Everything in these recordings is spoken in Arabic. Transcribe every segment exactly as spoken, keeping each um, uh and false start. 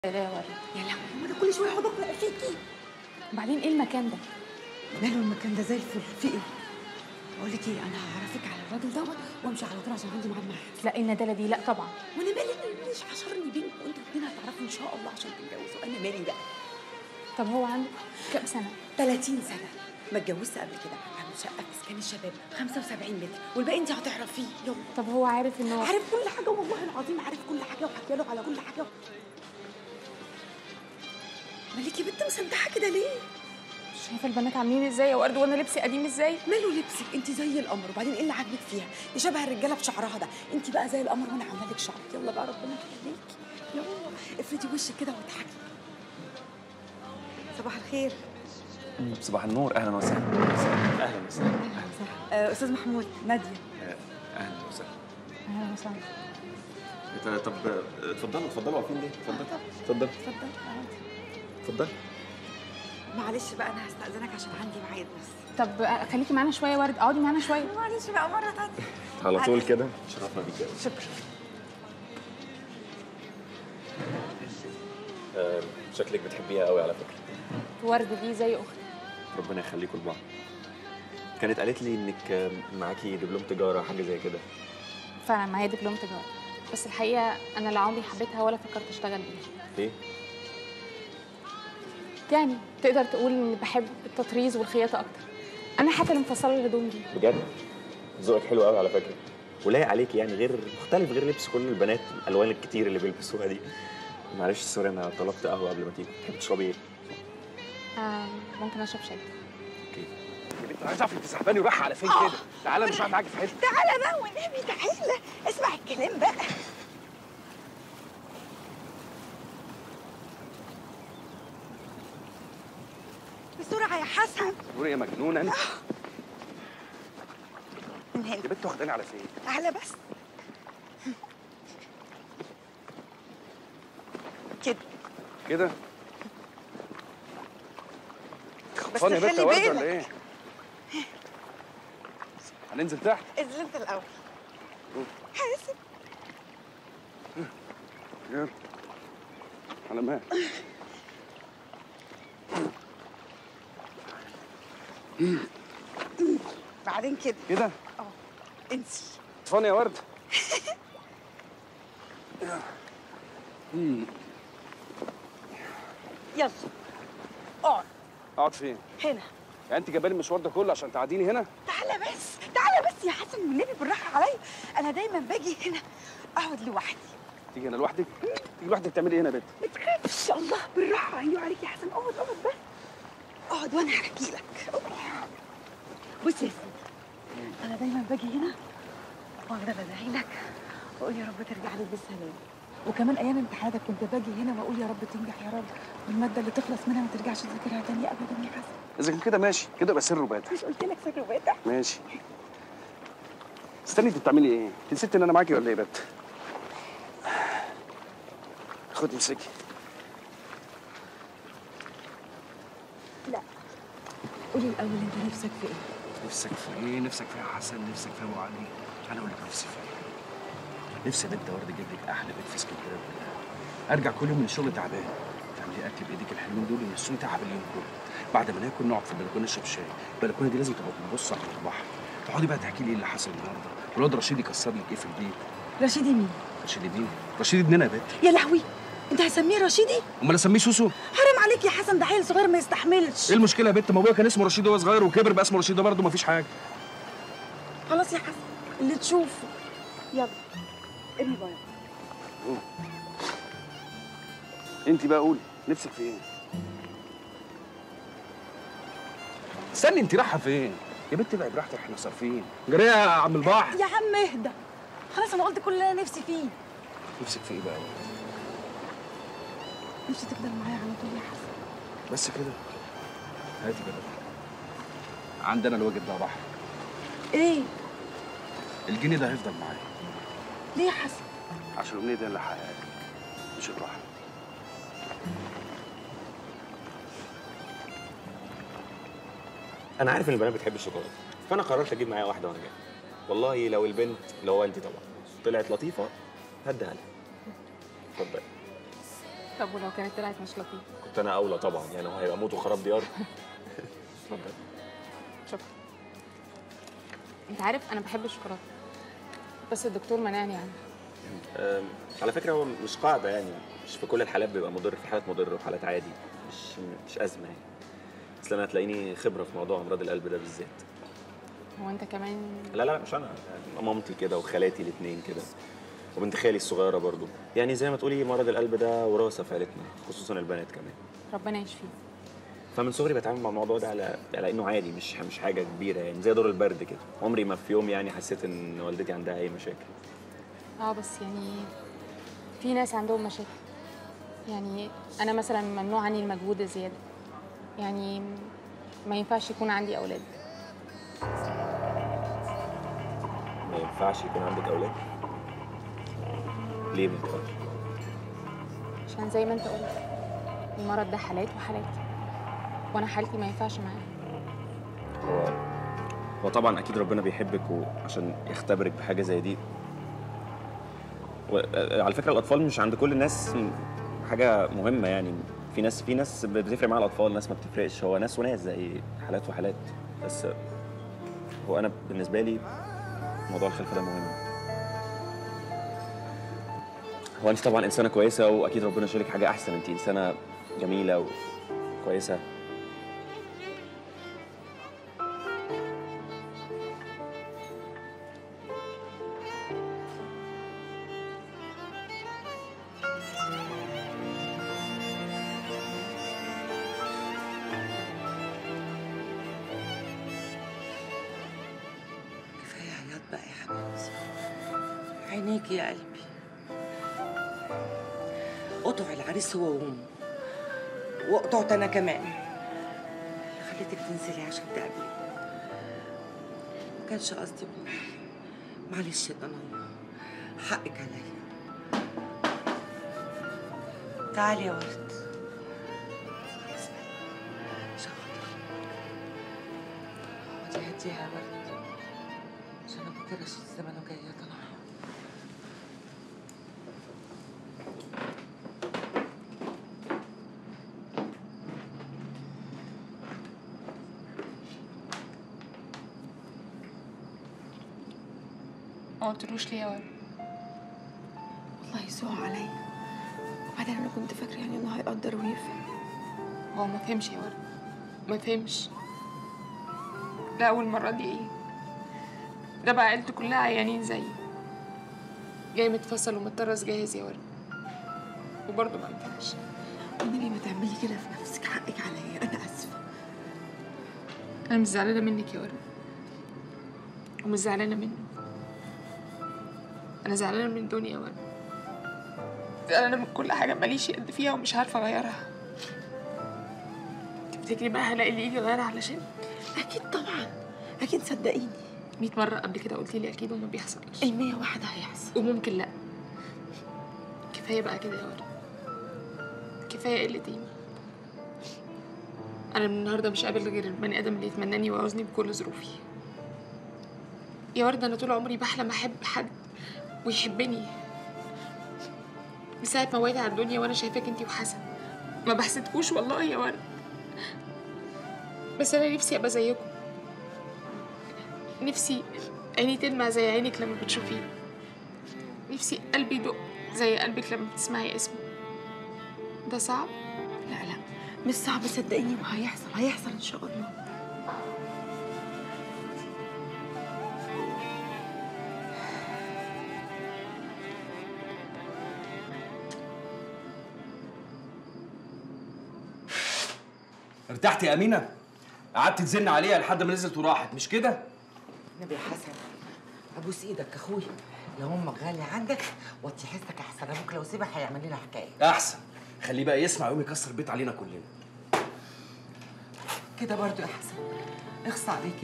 لا يا ورد. يا لهوي، وانا كل شويه اقعد اقرا فيكي. وبعدين ايه المكان ده؟ ماله المكان ده زي الفل، في ايه؟ بقول لك ايه، انا هعرفك على الراجل دوت وامشي على طول عشان عندي ميعاد معاه. لا الندالة دي لا طبعا. وانا مالي، مش حشرني بينكم وانتوا الاثنين هتعرفوا ان شاء الله عشان تتجوزوا، انا مالي بقى. طب هو عنده كام سنة؟ ثلاثين سنة، ما اتجوزت قبل كده، عنده شقة في اسكان الشباب خمسة وسبعين متر، والباقي انت هتعرفيه. يلا. طب هو عارف ان هو عارف كل حاجة والله العظيم، عارف كل حاجة وحكي له على كل حاجة. مالك يا بنت مسدحة كده ليه؟ شايفة البنات عاملين ازاي يا ورد وانا لبسي قديم ازاي؟ ماله لبسك؟ انت زي القمر، وبعدين ايه اللي عاجبك فيها؟ دي شبه الرجاله بشعرها ده، انت بقى زي القمر وانا عامله لك شعرك. يلا بقى ربنا يخليكي، يلا افردي وشك كده واضحكي. صباح الخير. صباح النور، اهلا وسهلا. اهلا وسهلا. اهلا وسهلا. آه، استاذ محمود، ناديه. آه، اهلا وسهلا. اهلا وسهلا. طب اتفضلوا اتفضلوا، واقفين ليه؟ اتفضل اتفضل اتفضل. اتفضل. معلش بقى انا هستأذنك عشان عندي ميعاد بس. طب خليكي معانا شوية يا ورد، اقعدي معانا شوية. معلش بقى مرة تانية. على طول كده، شرفنا بيك قوي. شكرا. آه، شكلك بتحبيها قوي على فكرة. ورد دي زي اختي. ربنا يخليكم لبعض. كانت قالت لي انك معاكي دبلوم تجارة، حاجة زي كده. فعلا معايا دبلوم تجارة، بس الحقيقة أنا لا عمري حبيتها ولا فكرت أشتغل بيها. ليه؟ يعني تقدر تقول إني بحب التطريز والخياطة أكتر. أنا حتى اللي مفصلة الهدوم دي. بجد؟ ذوقك حلو قوي على فكرة، ولايق عليكي، يعني غير مختلف، غير لبس كل البنات الألوان الكتير اللي بيلبسوها دي. معلش سوري، أنا طلبت قهوة قبل ما تيجي، تحبي تشربي إيه؟ آه ممكن أشرب شاي. اوكي. يا بنت انا عايز اعرف انت سحباني ورايحه على فين كده؟ تعالى مش قاعد معاكي في حته. تعالى بقى والنبي، تعالى اسمع الكلام بقى. بسرعة يا حسن. نوري يا مجنونه انت. من هنا. يا بنت واخداني على فين؟ تعالى بس. كده كده؟ بس خلصاني يا بنت خلي يا ورده بالك. ولا ايه؟ هننزل تحت؟ انزل انت الأول. حاسب. يلا على مهل. بعدين كده. كده؟ اه انزل. طفاني يا ورده. يلا اقعد. اقعد فين؟ هنا. يعني انت جايبه لي المشوار ده كله عشان تقعديني هنا؟ تعالى بس، تعالى بس يا حسن والنبي بالراحة عليا، أنا دايما باجي هنا أقعد لوحدي. تيجي هنا لوحدك؟ تيجي لوحدك تعملي ايه هنا يا بنت؟ ما تخافش، الله بالراحة، أيوه عليك يا حسن، اقعد اقعد بس. اقعد وأنا هحكي لك. بص يا سيدي، أنا دايما باجي هنا وأفضل أدعي لك وأقول يا رب ترجع لي بالسلام. وكمان أيام امتحاناتك كنت باجي هنا وأقول يا رب تنجح يا رب، والمادة اللي تخلص منها ما ترجعش تذاكرها تاني أبدا يا حسن. اذا كان كده ماشي، كده يبقى سر وباتع. مش قلت لك سر وباتع؟ ماشي. استني، انت بتعملي ايه؟ انت نسيتي ان انا معاكي ولا ايه يا بنت؟ خدي امسكي. لا قولي الأول أنت نفسك في إيه؟ نفسك في ايه؟ نفسك في يا حسن؟ نفسك في ابو علي؟ انا اقول لك نفسي في ايه؟ نفسي يا بنت ورده اجيب لك احلى بيت في اسكندريه كلها. ارجع كل يوم من الشغل تعبان، تعملي اكل بايديك الحلوين دول ينسوني تعب اليوم كله. بعد ما ناكل نقعد في البلكونه نشرب شاي، البلكونه دي لازم تبقى بنبص على البحر. تقعدي بقى تحكي لي ايه اللي حصل النهارده، والواد رشيد يكسر لك ايه في البيت. رشيدي مين؟ رشيد مين؟ رشيد ابننا يا بنت. يا لهوي، انت هسميه رشيدي؟ امال اسميه سوسو؟ حرام عليك يا حسن، ده عيل صغير ما يستحملش. ايه المشكله يا بنت؟ ما ابويا كان اسمه رشيد وهو صغير وكبر بقى اسمه رشيد ده برضه، مفيش حاجه. خلاص يا حسن اللي تشوفه. يلا ارمي بايظ. انت بقى قولي نفسك في ايه؟ استني، انت رايحه فين؟ يا بنت بقى براحتك، احنا صارفين جري يا عم البحر. يا عم اهدى، خلاص انا قلت كل اللي انا نفسي فيه. نفسك في ايه بقى؟ نفسي تفضل معايا على طول يا حسن. بس كده؟ هاتي كده. عندنا الواجب ده بحر. ايه؟ الجنيه ده هيفضل معايا. ليه يا حسن؟ عشان الأمنية دي اللي حققها مش الراحة. أنا عارف إن البنات بتحب الشوكولاتة، فأنا قررت أجيب معايا واحدة وأنا جاي. والله لو البنت اللي هو أنت طبعا طلعت لطيفة هديها لها. اتفضلي. طب ولو كانت طلعت مش لطيفه؟ كنت انا اولى طبعا، يعني هو هيبقى موت وخراب ديار. اتفضل. شكرا. انت عارف انا بحب الشوكولاته بس الدكتور منعني عنها. أم، على فكره هو مش قاعده، يعني مش في كل الحالات بيبقى مضر، في حالات مضر وحالات عادي، مش مش ازمه يعني. اصل انا هتلاقيني خبره في موضوع امراض القلب ده بالذات. هو انت كمان؟ لا لا مش انا، يعني مامتي كده وخالاتي الاثنين كده، وبنت خالي الصغيره برضو. يعني زي ما تقولي مرض القلب ده وراثه في عيلتنا، خصوصا البنات كمان. ربنا يشفيه. فمن صغري بتعامل مع الموضوع ده على على انه عادي، مش مش حاجه كبيره، يعني زي دور البرد كده. عمري ما في يوم يعني حسيت ان والدتي عندها اي مشاكل. اه بس يعني في ناس عندهم مشاكل. يعني انا مثلا ممنوع عني المجهود الزياده، يعني ما ينفعش يكون عندي اولاد. ما ينفعش يكون عندك اولاد؟ ليه ما ينفعش؟ عشان زي ما انت قلت المرض ده حالات وحالات، وانا حالتي ما ينفعش معاها. هو هو طبعا اكيد ربنا بيحبك وعشان يختبرك بحاجه زي دي. وعلى فكره الاطفال مش عند كل الناس حاجه مهمه، يعني في ناس في ناس بتفرق معاها الاطفال، ناس ما بتفرقش، هو ناس وناس زي حالات وحالات. بس هو انا بالنسبه لي موضوع الخلفه ده مهم. هو انت طبعا انسانه كويسه واكيد ربنا شايلك حاجه احسن، انت انسانه جميله وكويسه. كفايه عياط بقى يا حبيبتي، عينيكي يا قلبي. قطع العريس هو وامه، وقطعت انا كمان اللي خليتك تنزلي عشان تقابلي. ما كانش قصدي والله، معلش يا ضنايا، حقك عليا. تعالي يا ورد. عشان خاطري اقعدي هديها يا ورد، عشان ابوكي رشيد زمانه جاي يا ضنايا. ما قلتلوش ليه يا ورد؟ والله يسوء عليا، وبعدين انا كنت فاكره يعني انه هيقدر ويفهم. هو ما فهمش يا ورد، ما فهمش. لا اول مره دي ايه، ده بقى عيلته كلها عيانين زيي، جاي متفصل ومتطرز جاهز يا ورد، وبرضه ما ينفعش. والنبي ما تعملي كده في نفسك، حقك عليا، انا اسفه. انا مش زعلانه منك يا ورد، ومش زعلانه منه، انا زعلانه من الدنيا يا ورد، زعلانه من كل حاجه ماليش يد فيها ومش عارفه اغيرها. تفتكري بقى هلاقي اللي يجي يغيرها علشان؟ اكيد طبعا، اكيد صدقيني. مية مرة قبل كده قلتي لي أكيد وما بيحصلش. المية واحد هيحصل وممكن لأ. كفاية بقى كده يا ورد، كفاية قلة قيمة. أنا من النهاردة مش قابل غير البني آدم اللي يتمناني ويعوزني بكل ظروفي. يا ورد أنا طول عمري بحلم أحب حد ويحبني. من ساعة ما وعيت على الدنيا وأنا شايفاك أنتي وحسن، ما بحسدكوش والله يا ورد، بس أنا نفسي أبقى زيكم. نفسي عيني تلمع زي عينك لما بتشوفيه، نفسي قلبي يدق زي قلبك لما بتسمعي اسمه. ده صعب؟ لا لا مش صعب صدقيني، وهيحصل هيحصل ان شاء الله. ارتحتي يا امينه؟ قعدت تزن عليها لحد ما نزلت وراحت، مش كده؟ نبي حسن، ابوس ايدك اخوي، لو امك غاليه عندك وطي حسك احسن، ابوك لو سيبها هيعمل لنا حكايه. احسن، خليه بقى يسمع ويقوم يكسر البيت علينا كلنا. كده برضو يا حسن، اخصى عليك يا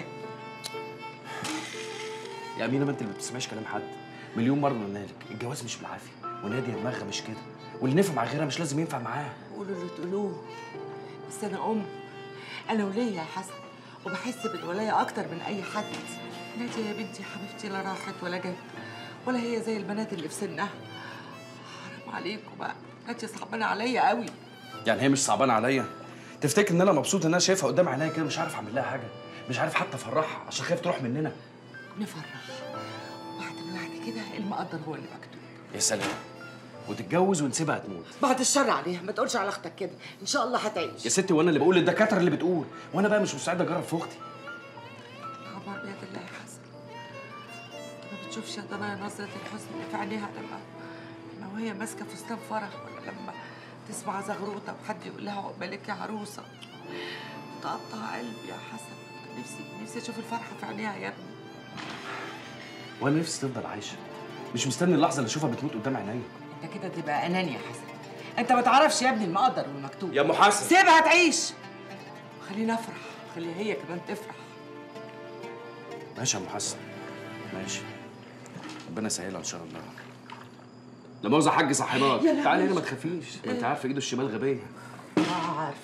يا امينه ما انت اللي ما بتسمعيش كلام حد، مليون مره قلنا لك الجواز مش بالعافيه، وناديه دماغها مش كده، واللي نفع مع غيرها مش لازم ينفع معاها. قولوا اللي تقولوه، بس انا ام، انا وليا يا حسن، وبحس بالولايه اكتر من اي حد. ناديه يا بنتي حبيبتي لا راحت ولا جت، ولا هي زي البنات اللي في سنها. حرام عليكم بقى، انت صعبانه عليا قوي. يعني هي مش صعبانه عليا؟ تفتكر ان انا مبسوط ان انا شايفها قدام عينيا كده مش عارف اعمل لها حاجه، مش عارف حتى افرحها عشان خايف تروح مننا؟ نفرح بعد بعد كده المقدر هو اللي مكتوب. يا سلام، وتتجوز ونسيبها تموت. بعد الشر عليها، ما تقولش على اختك كده، ان شاء الله هتعيش. يا ستي وانا اللي بقول، الدكاتره اللي بتقول، وانا بقى مش مستعد اجرب في اختي. عمر بيد الله يا حسن، انت ما بتشوفش يا ضنايا نظره الحزن اللي في عينيها لما لما وهي ماسكه فستان فرح، ولا لما تسمع زغروطه وحد يقول لها عقبالك يا عروسه؟ تقطع قلبي يا حسن. نفسي نفسي اشوف الفرحه في عينيها يا ابني. وانا نفسي تفضل عايشه، مش مستني اللحظه اللي اشوفها بتموت قدام عينيا. انت كده تبقى اناني يا حسن، انت ما تعرفش يا ابني المقدر والمكتوب. يا ام حسن سيبها تعيش، خلينا افرح، خليها هي كمان تفرح. ماشي يا ام حسن، ماشي، ربنا يسهلها ان شاء الله. لا مؤاخذة يا حاج صاحبات، تعالي هنا ما تخافيش، ما انت عارفه ايده الشمال غبيه. اه عارفه.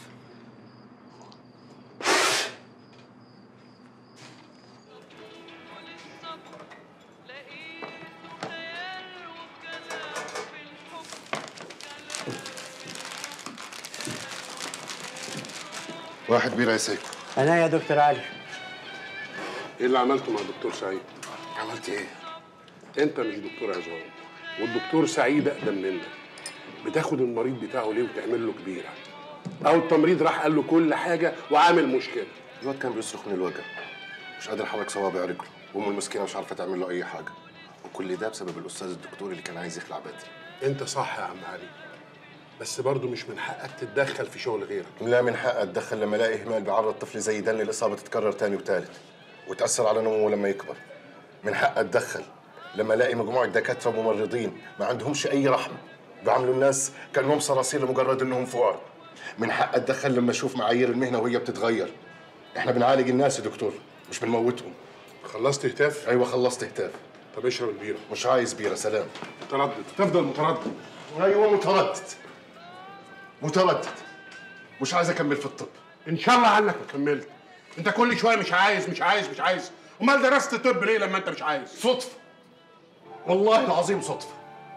واحد بيرة يا سيكو. أنا يا دكتور علي. ايه اللي عملته مع الدكتور سعيد؟ عملت ايه؟ انت مش دكتور عظام، والدكتور سعيد اقدم منك. بتاخد المريض بتاعه ليه وتعمل له كبيره؟ او التمريض راح قال له كل حاجه وعامل مشكله. الواد كان بيصرخ من الوجع، مش قادر يحرك صوابع رجله، وامه المسكينه مش عارفه تعمل له اي حاجه، وكل ده بسبب الاستاذ الدكتور اللي كان عايز يخلع بدري. انت صح يا عم علي، بس برضه مش من حقك تتدخل في شغل غيرك. لا، من حقي اتدخل لما الاقي اهمال بيعرض طفل زي ده للاصابه تتكرر تاني وتالت وتاثر على نموه لما يكبر. من حقي اتدخل لما الاقي مجموعه دكاتره وممرضين ما عندهمش اي رحمه، بيعاملوا الناس كانهم صراصير لمجرد انهم فقراء. من حقي اتدخل لما اشوف معايير المهنه وهي بتتغير. احنا بنعالج الناس يا دكتور، مش بنموتهم. خلصت هتاف؟ ايوه خلصت هتاف. طب اشرب البيره. مش عايز بيره، سلام. متردد، تفضل متردد. ايوه متردد متردد، مش عايز اكمل في الطب. ان شاء الله عنك ما كملت. انت كل شويه مش عايز مش عايز مش عايز، امال درست طب ليه لما انت مش عايز؟ صدفه، والله العظيم صدفه.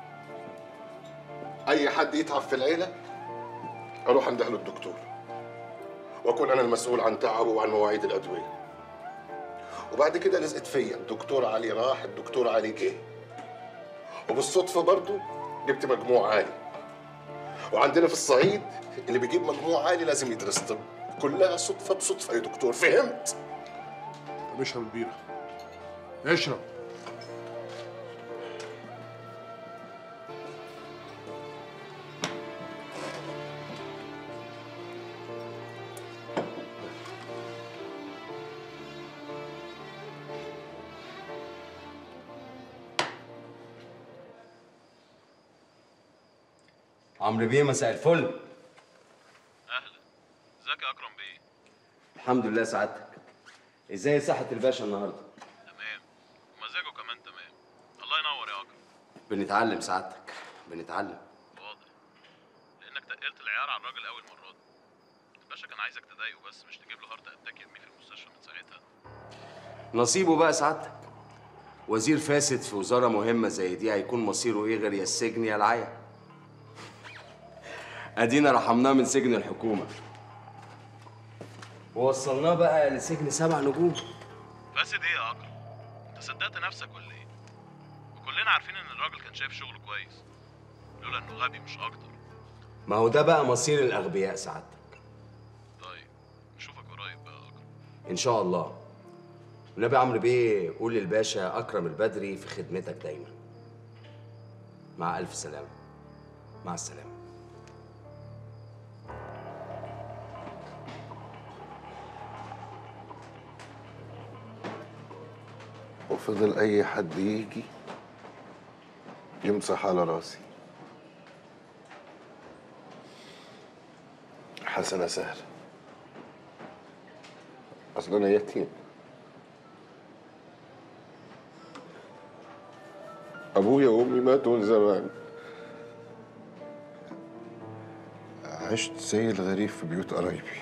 اي حد يتعب في العيله اروح انده له الدكتور، واكون انا المسؤول عن تعبه وعن مواعيد الادويه. وبعد كده لزقت فيا الدكتور علي راح الدكتور علي جه، وبالصدفه برضه جبت مجموع عالي. وعندنا في الصعيد اللي بيجيب مجموع عالي لازم يدرس طب. كلها صدفه بصدفه يا دكتور، فهمت؟ طب اشرب البيره، اشرب. عمرو بيه مساء الفل. اهلا، ازيك يا اكرم بيه؟ الحمد لله سعادتك. ازاي صحة الباشا النهارده؟ تمام، ومزاجه كمان تمام. الله ينور يا اكرم. بنتعلم سعادتك، بنتعلم. واضح، لانك تقلت العيار على الراجل اول المره دي. الباشا كان عايزك تضايقه بس مش تجيب له هارت اتاك يرميه في المستشفى من ساعتها. نصيبه بقى سعادتك. وزير فاسد في وزارة مهمة زي دي هيكون مصيره ايه غير يا السجن يا العيا. ادينا رحمناه من سجن الحكومة ووصلناه بقى لسجن سبع نجوم. فاسد ايه يا اكرم؟ انت صدقت نفسك ولا ايه؟ وكلنا عارفين ان الراجل كان شايف شغله كويس، لولا انه غبي مش اكتر. ما هو ده بقى مصير الاغبياء سعادتك. طيب نشوفك قريب بقى يا اكرم. ان شاء الله. والنبي عمرو بيه قول للباشا اكرم البدري في خدمتك دايما. مع الف سلامة. مع السلامة. وفضل اي حد يجي يمسح على راسي. حسنة سهلة، اصل انا يتيم. ابويا وامي ماتوا من زمان. عشت زي الغريب في بيوت قرايبي،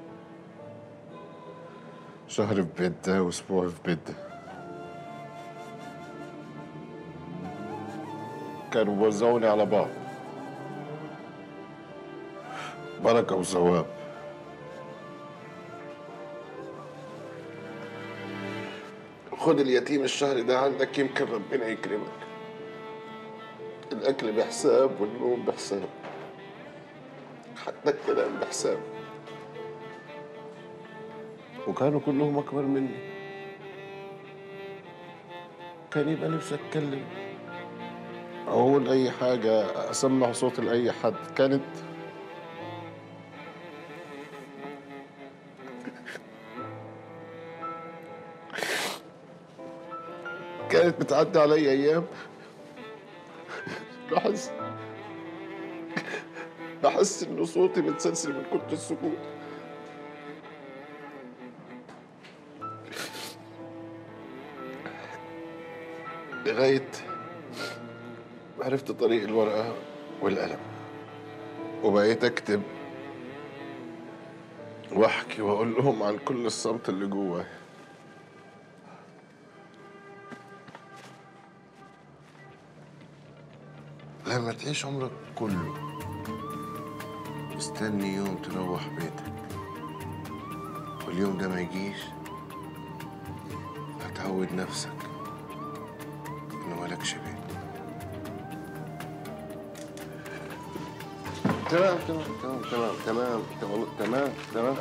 شهر في بيت ده واسبوع في بيت ده. كانوا بيوزعوني على بعض، بركة وثواب. خد اليتيم الشهر ده عندك، يمكن ربنا يكرمك. الأكل بحساب والنوم بحساب، حتى الكلام بحساب. وكانوا كلهم أكبر مني، كان يبقى نفسي أتكلم أقول أي حاجة، أسمع صوت لأي حد. كانت كانت بتعدي علي أيام بحس بحس إن صوتي متسلسل من كتر السكوت. لغاية ما عرفت طريق الورقة والقلم، وبقيت أكتب وأحكي وأقول لهم عن كل الصمت اللي جواي. لما تعيش عمرك كله مستني يوم تروح بيتك، واليوم ده ما يجيش، هتعود نفسك إنه مالكش بيت. تمام تمام تمام تمام تمام تمام تمام تمام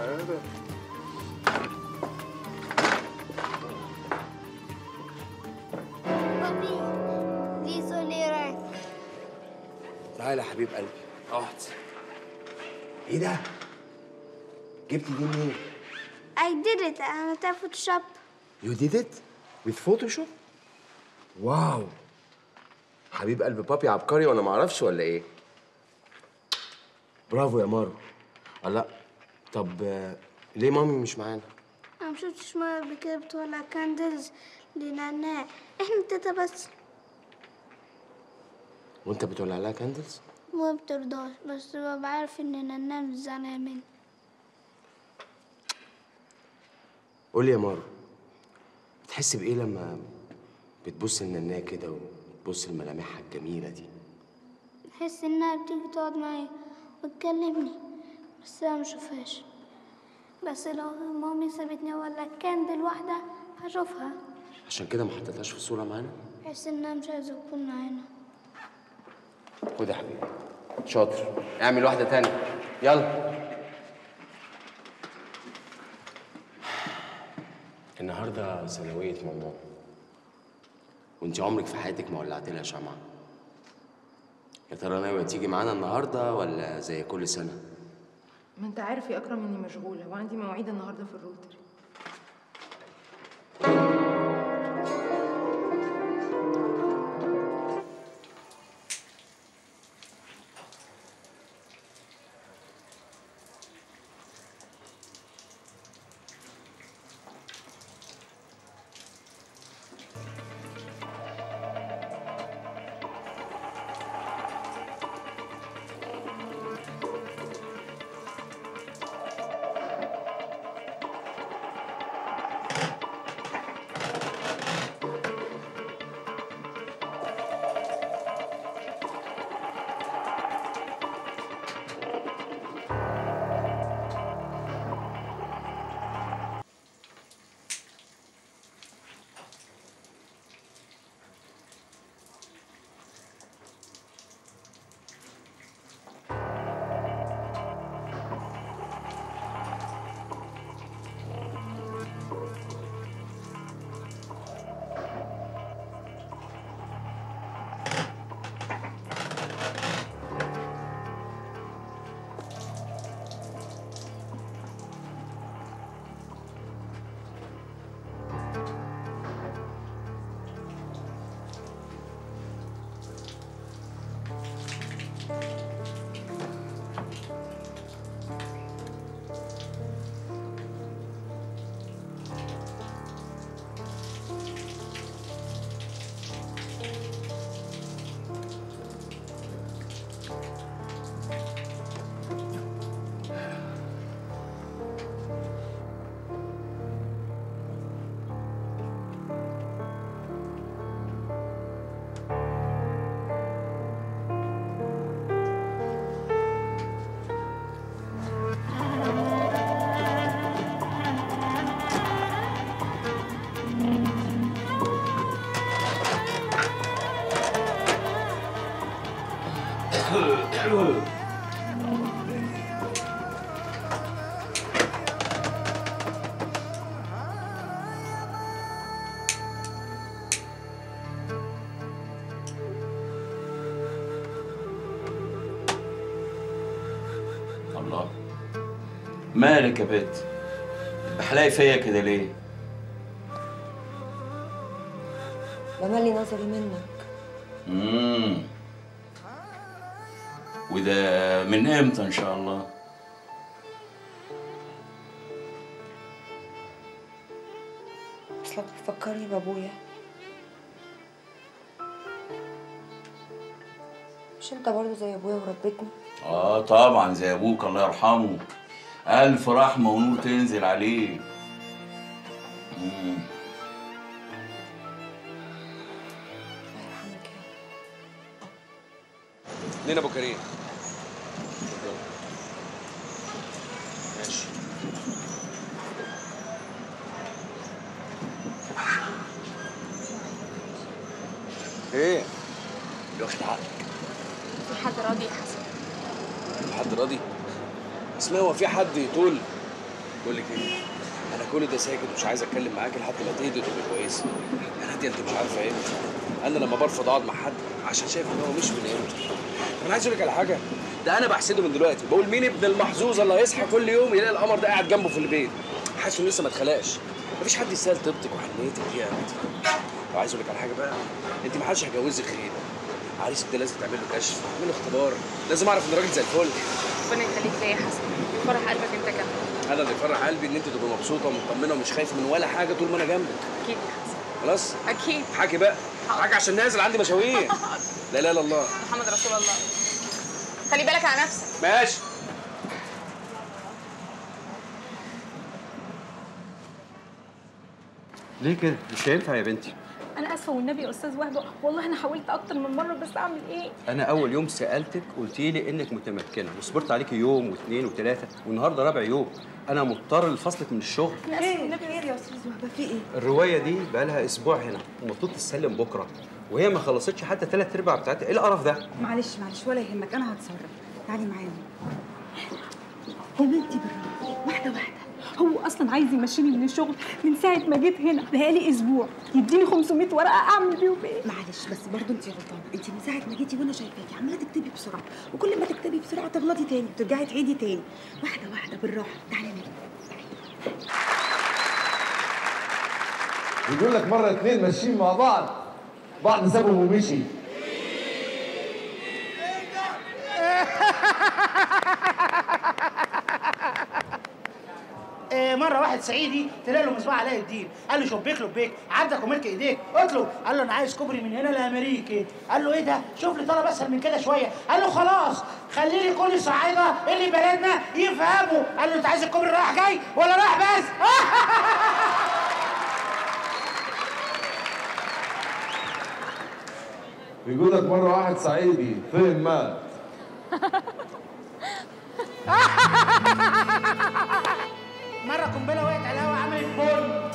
بابي دي رايك. تعالى يا حبيب قلبي اقعد. ايه ده؟ جبت دي منين؟ I did it. أنا بتاع فوتوشوب. You did it with Photoshop؟ واو، حبيب قلب بابي عبقري وانا ما اعرفش ولا ايه؟ برافو يا مارو. لا طب ليه مامي مش معانا؟ أنا مشفتش مرة قبل كده بتولع كاندلز لنعناع، إحنا تلاتة بس. وأنت بتولع لها كاندلز؟ ما بترضاش، بس ببقى عارف إن نعناع مش زعلانة مني. قول لي يا مارو، بتحس بإيه لما بتبص لنعناع كده وتبص لملامحها الجميلة دي؟ بحس إنها بتيجي تقعد معايا وتكلمني، بس أنا مشوفهاش. بس لو مامي سابتني ولا كاندل واحدة هشوفها. عشان كده ما حطيتهاش في الصورة معانا؟ بحس إنها مش عايزة تكون معانا. خد يا حبيبي، شاطر، اعمل واحدة تانية، يلا. النهارده ثانوية ماما، وانت عمرك في حياتك ما ولعت لها شمعة. يا ترى ناوية تيجي معانا النهارده ولا زي كل سنة؟ ما انت عارف يا اكرم اني مشغولة وعندي مواعيد النهارده في الروتري. الله، مالك يا بت؟ بحلاقي فيا كده ليه؟ بملي نظري منك. امم وده من امتى ان شاء الله؟ اصلك بتفكرني بابويا. مش انت برضه زي ابويا وربيتني؟ اه طبعا زي ابوك الله يرحمه. الف رحمه ونور تنزل عليه. امم لينا ابو كريم. ماشي. ايه؟ اللي واخد عقلك. في حد راضي يا حسن؟ في حد راضي؟ اسمها هو في حد يطول؟ بقول لك ايه؟ انا كل ده ساكت ومش عايز اتكلم معاكي لحد ما تهدي وتبقي كويسه. انا هدي انت مش عارفه ايه؟ انا لما برفض اقعد مع حد عشان شايف ان هو مش من قيمته. انا عايز اقول لك على حاجه، ده انا بحسده من دلوقتي، بقول مين ابن المحظوظ اللي هيصحى كل يوم يلاقي القمر ده قاعد جنبه في البيت، حاسس انه لسه ما اتخلقش. مفيش حد يستاهل طيبتك وحنيتك دي يا بنتي. وعايز اقول لك على حاجه بقى، انت ما حدش هيجوزك خير. عريسك ده لازم تعمل له كشف، تعمل له اختبار، لازم اعرف ان الراجل زي الفل. ربنا يخليك ليا يا حسن، يفرح قلبك انت كمان. انا اللي يفرح قلبي ان انت تبقي مبسوطه ومطمنه ومش خايفه من ولا حاجه طول ما انا جنبك. اكيد يا حسن. خلاص؟ اكيد. حكي بقى، حكي عشان نازل عندي مشاوير. لا اله الا الله. محمد رسول الله. خلي بالك على نفسك. ماشي. ليه كده؟ مش هينفع يا بنتي. انا اسفه والنبي يا استاذ وهبه، والله انا حاولت اكتر من مره بس اعمل ايه؟ انا اول يوم سالتك قلتي لي انك متمكنه وصبرت عليكي يوم واثنين وثلاثه والنهارده رابع يوم. انا مضطر لفصلك من الشغل. انا اسفه والنبي يا استاذ وهبه، في ايه؟ الروايه دي بقى لها اسبوع هنا ومفروض تتسلم بكره وهي ما خلصتش حتى ثلاث ارباع بتاعتها. ايه القرف ده؟ معلش معلش ولا يهمك، انا هتصرف. تعالي معايا يا بنتي بالراحه، واحده واحده. هو اصلا عايز يمشيني من الشغل من ساعه ما جيت هنا، بقالي اسبوع يديني خمسمية ورقه اعمل بيهم ايه؟ معلش بس برضه انت غلطانه، انت من ساعه ما جيتي وانا شايفاكي عماله تكتبي بسرعه، وكل ما تكتبي بسرعه تغلطي تاني وترجعي تعيدي تاني. واحده واحده بالراحه. تعالي نجي. بيقول لك مره اتنين ماشيين مع بعض، بعض سابهم ومشي. مره واحد صعيدي طلع له مصباح علاء الدين، قال له شبيك لبيك عبدك وملك ايديك، قلت له قال له انا عايز كوبري من هنا لامريكا. قال له ايه ده؟ شوف لي طلب اسهل من كده شويه. قال له خلاص خلي لي كل الصعايده اللي بلدنا يفهموا. قال له انت عايز الكوبري رايح جاي ولا رايح بس؟ بيقول لك مره واحد صعيدي فهم مات. مره قنبله وقعت على الهوا عملت بن.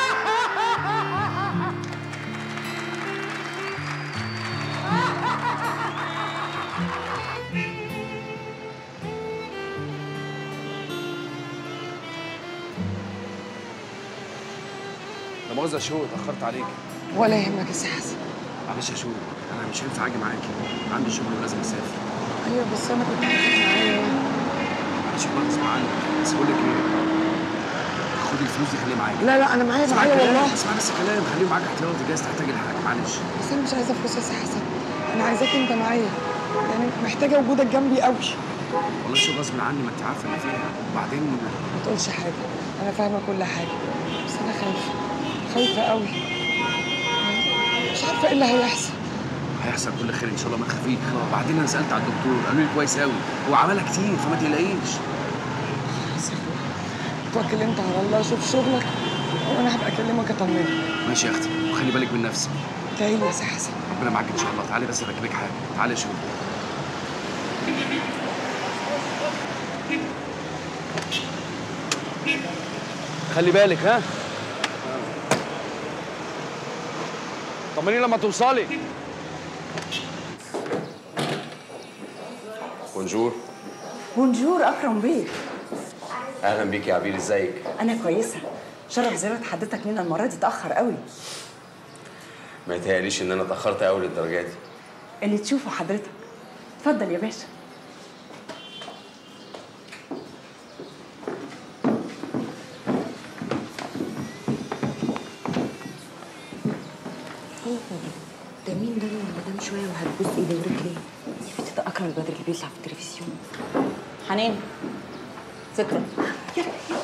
لا مؤاخذة يا شو اتأخرت عليك. ولا يهمك يا سي حسن. معلش يا شو أنا مش هينفع أجي معاكي، عندي شغل ولازم أسافر. أيوه بس أنا كنت عايزك معايا. معلش بقى غصب عنك، بس بقول لك إيه؟ خدي الفلوس دي خليها معاكي. لا لا أنا معايا معايا والله. اسمع بس كلام، خليه معاك احتياطي جايز تحتاج الحاجة، معلش. بس أنا مش عايزة فلوس يا سي حسن، أنا عايزاك أنت معايا، يعني محتاجة وجودك جنبي قوي. والله شو غصب عني، ما أنت عارفة اللي فيها، وبعدين ما تقولش حاجة، أنا فاهمة كل حاجة، بس أنا خايفة، خايفة قوي. مش عارفة إيه اللي هيحصل. هيحصل كل خير ان شاء الله، ما تخافيش. وبعدين انا سالت على الدكتور قالوا لي كويس قوي، هو عملها كتير فما تقلقيش. توكل انت على الله، شوف شغلك وانا هبقى اكلمك اطمنك. ماشي يا اختي، وخلي بالك من نفسك. تعالي يا سي حسن. ربنا معاك ان شاء الله. تعالي بس اركبك حاجه، تعالي يا شوف. خلي بالك ها. طمني لما توصلي. بونجور. بونجور اكرم بيه. اهلا بيك يا عبير، ازيك؟ انا كويسه. شرف زياره حضرتك لينا المره دي اتاخر قوي. ما يتهيأليش ان انا اتاخرت قوي للدرجه دي. اللي تشوفه حضرتك. اتفضل يا باشا. ده المدام شويه وهتبوس ايدي ورجلي. يا بنتي ده اكرم البدر اللي بيطلع في التلفزيون. حنان ذكرى يلا يلا.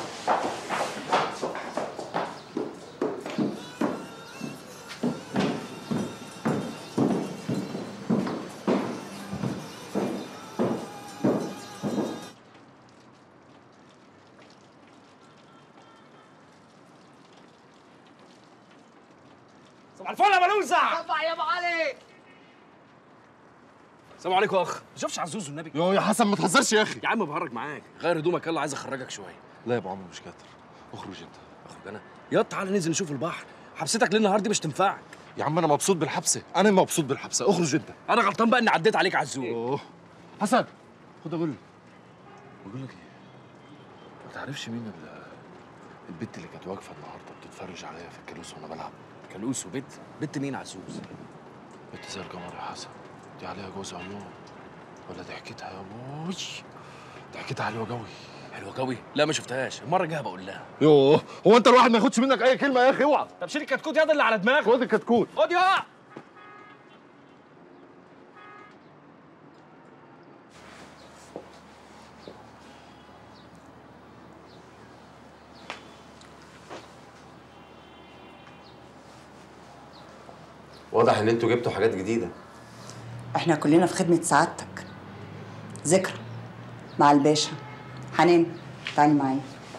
صباح الفل يا بلوزة. صباح يا ابو علي. السلام عليكم يا اخ. ما شفتش عزوز والنبي؟ يو يا حسن ما تهزرش يا اخي. يا عم بهرج معاك، غير هدومك يلا عايز اخرجك شويه. لا يا ابو عمرو مش قادر. اخرج انت. اخرج انا؟ يلا تعالى ننزل نشوف البحر. حبستك ليه النهارده مش تنفعك. يا عم انا مبسوط بالحبسه، انا مبسوط بالحبسه، اخرج انت. انا غلطان بقى اني عديت عليك عزوز. اوه حسن خد اقول لك بقول لك ايه، ما تعرفش مين ال- البت اللي كانت واقفه النهارده بتتفرج عليا في الكالوس وانا بلعب؟ كالوس وبت؟ بت مين عزوز؟ بنت زي القمر يا حسن، دي عليها جوز عيون ولا ضحكتها يا ابوي؟ ضحكتها حلوه قوي. حلوه قوي؟ لا ما شفتهاش، المره الجايه بقول لها. يوه هو انت الواحد ما ياخدش منك اي كلمه يا اخي؟ اوعى. طب شيل الكتكوت ياض اللي على دماغك. خد الكتكوت. خد يا واضح ان انتوا جبتوا حاجات جديده. احنا كلنا في خدمه سعادتك. ذكرى مع الباشا. حنان تعالي معايا.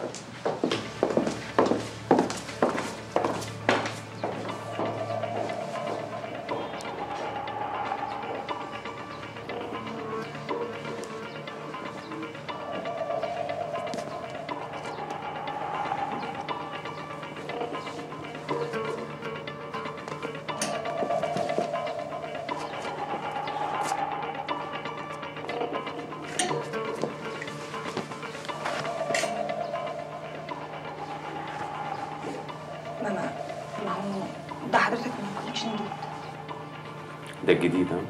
ماما ما هو ده حضرتك من الكوليكشن جديد. ده الجديد ها؟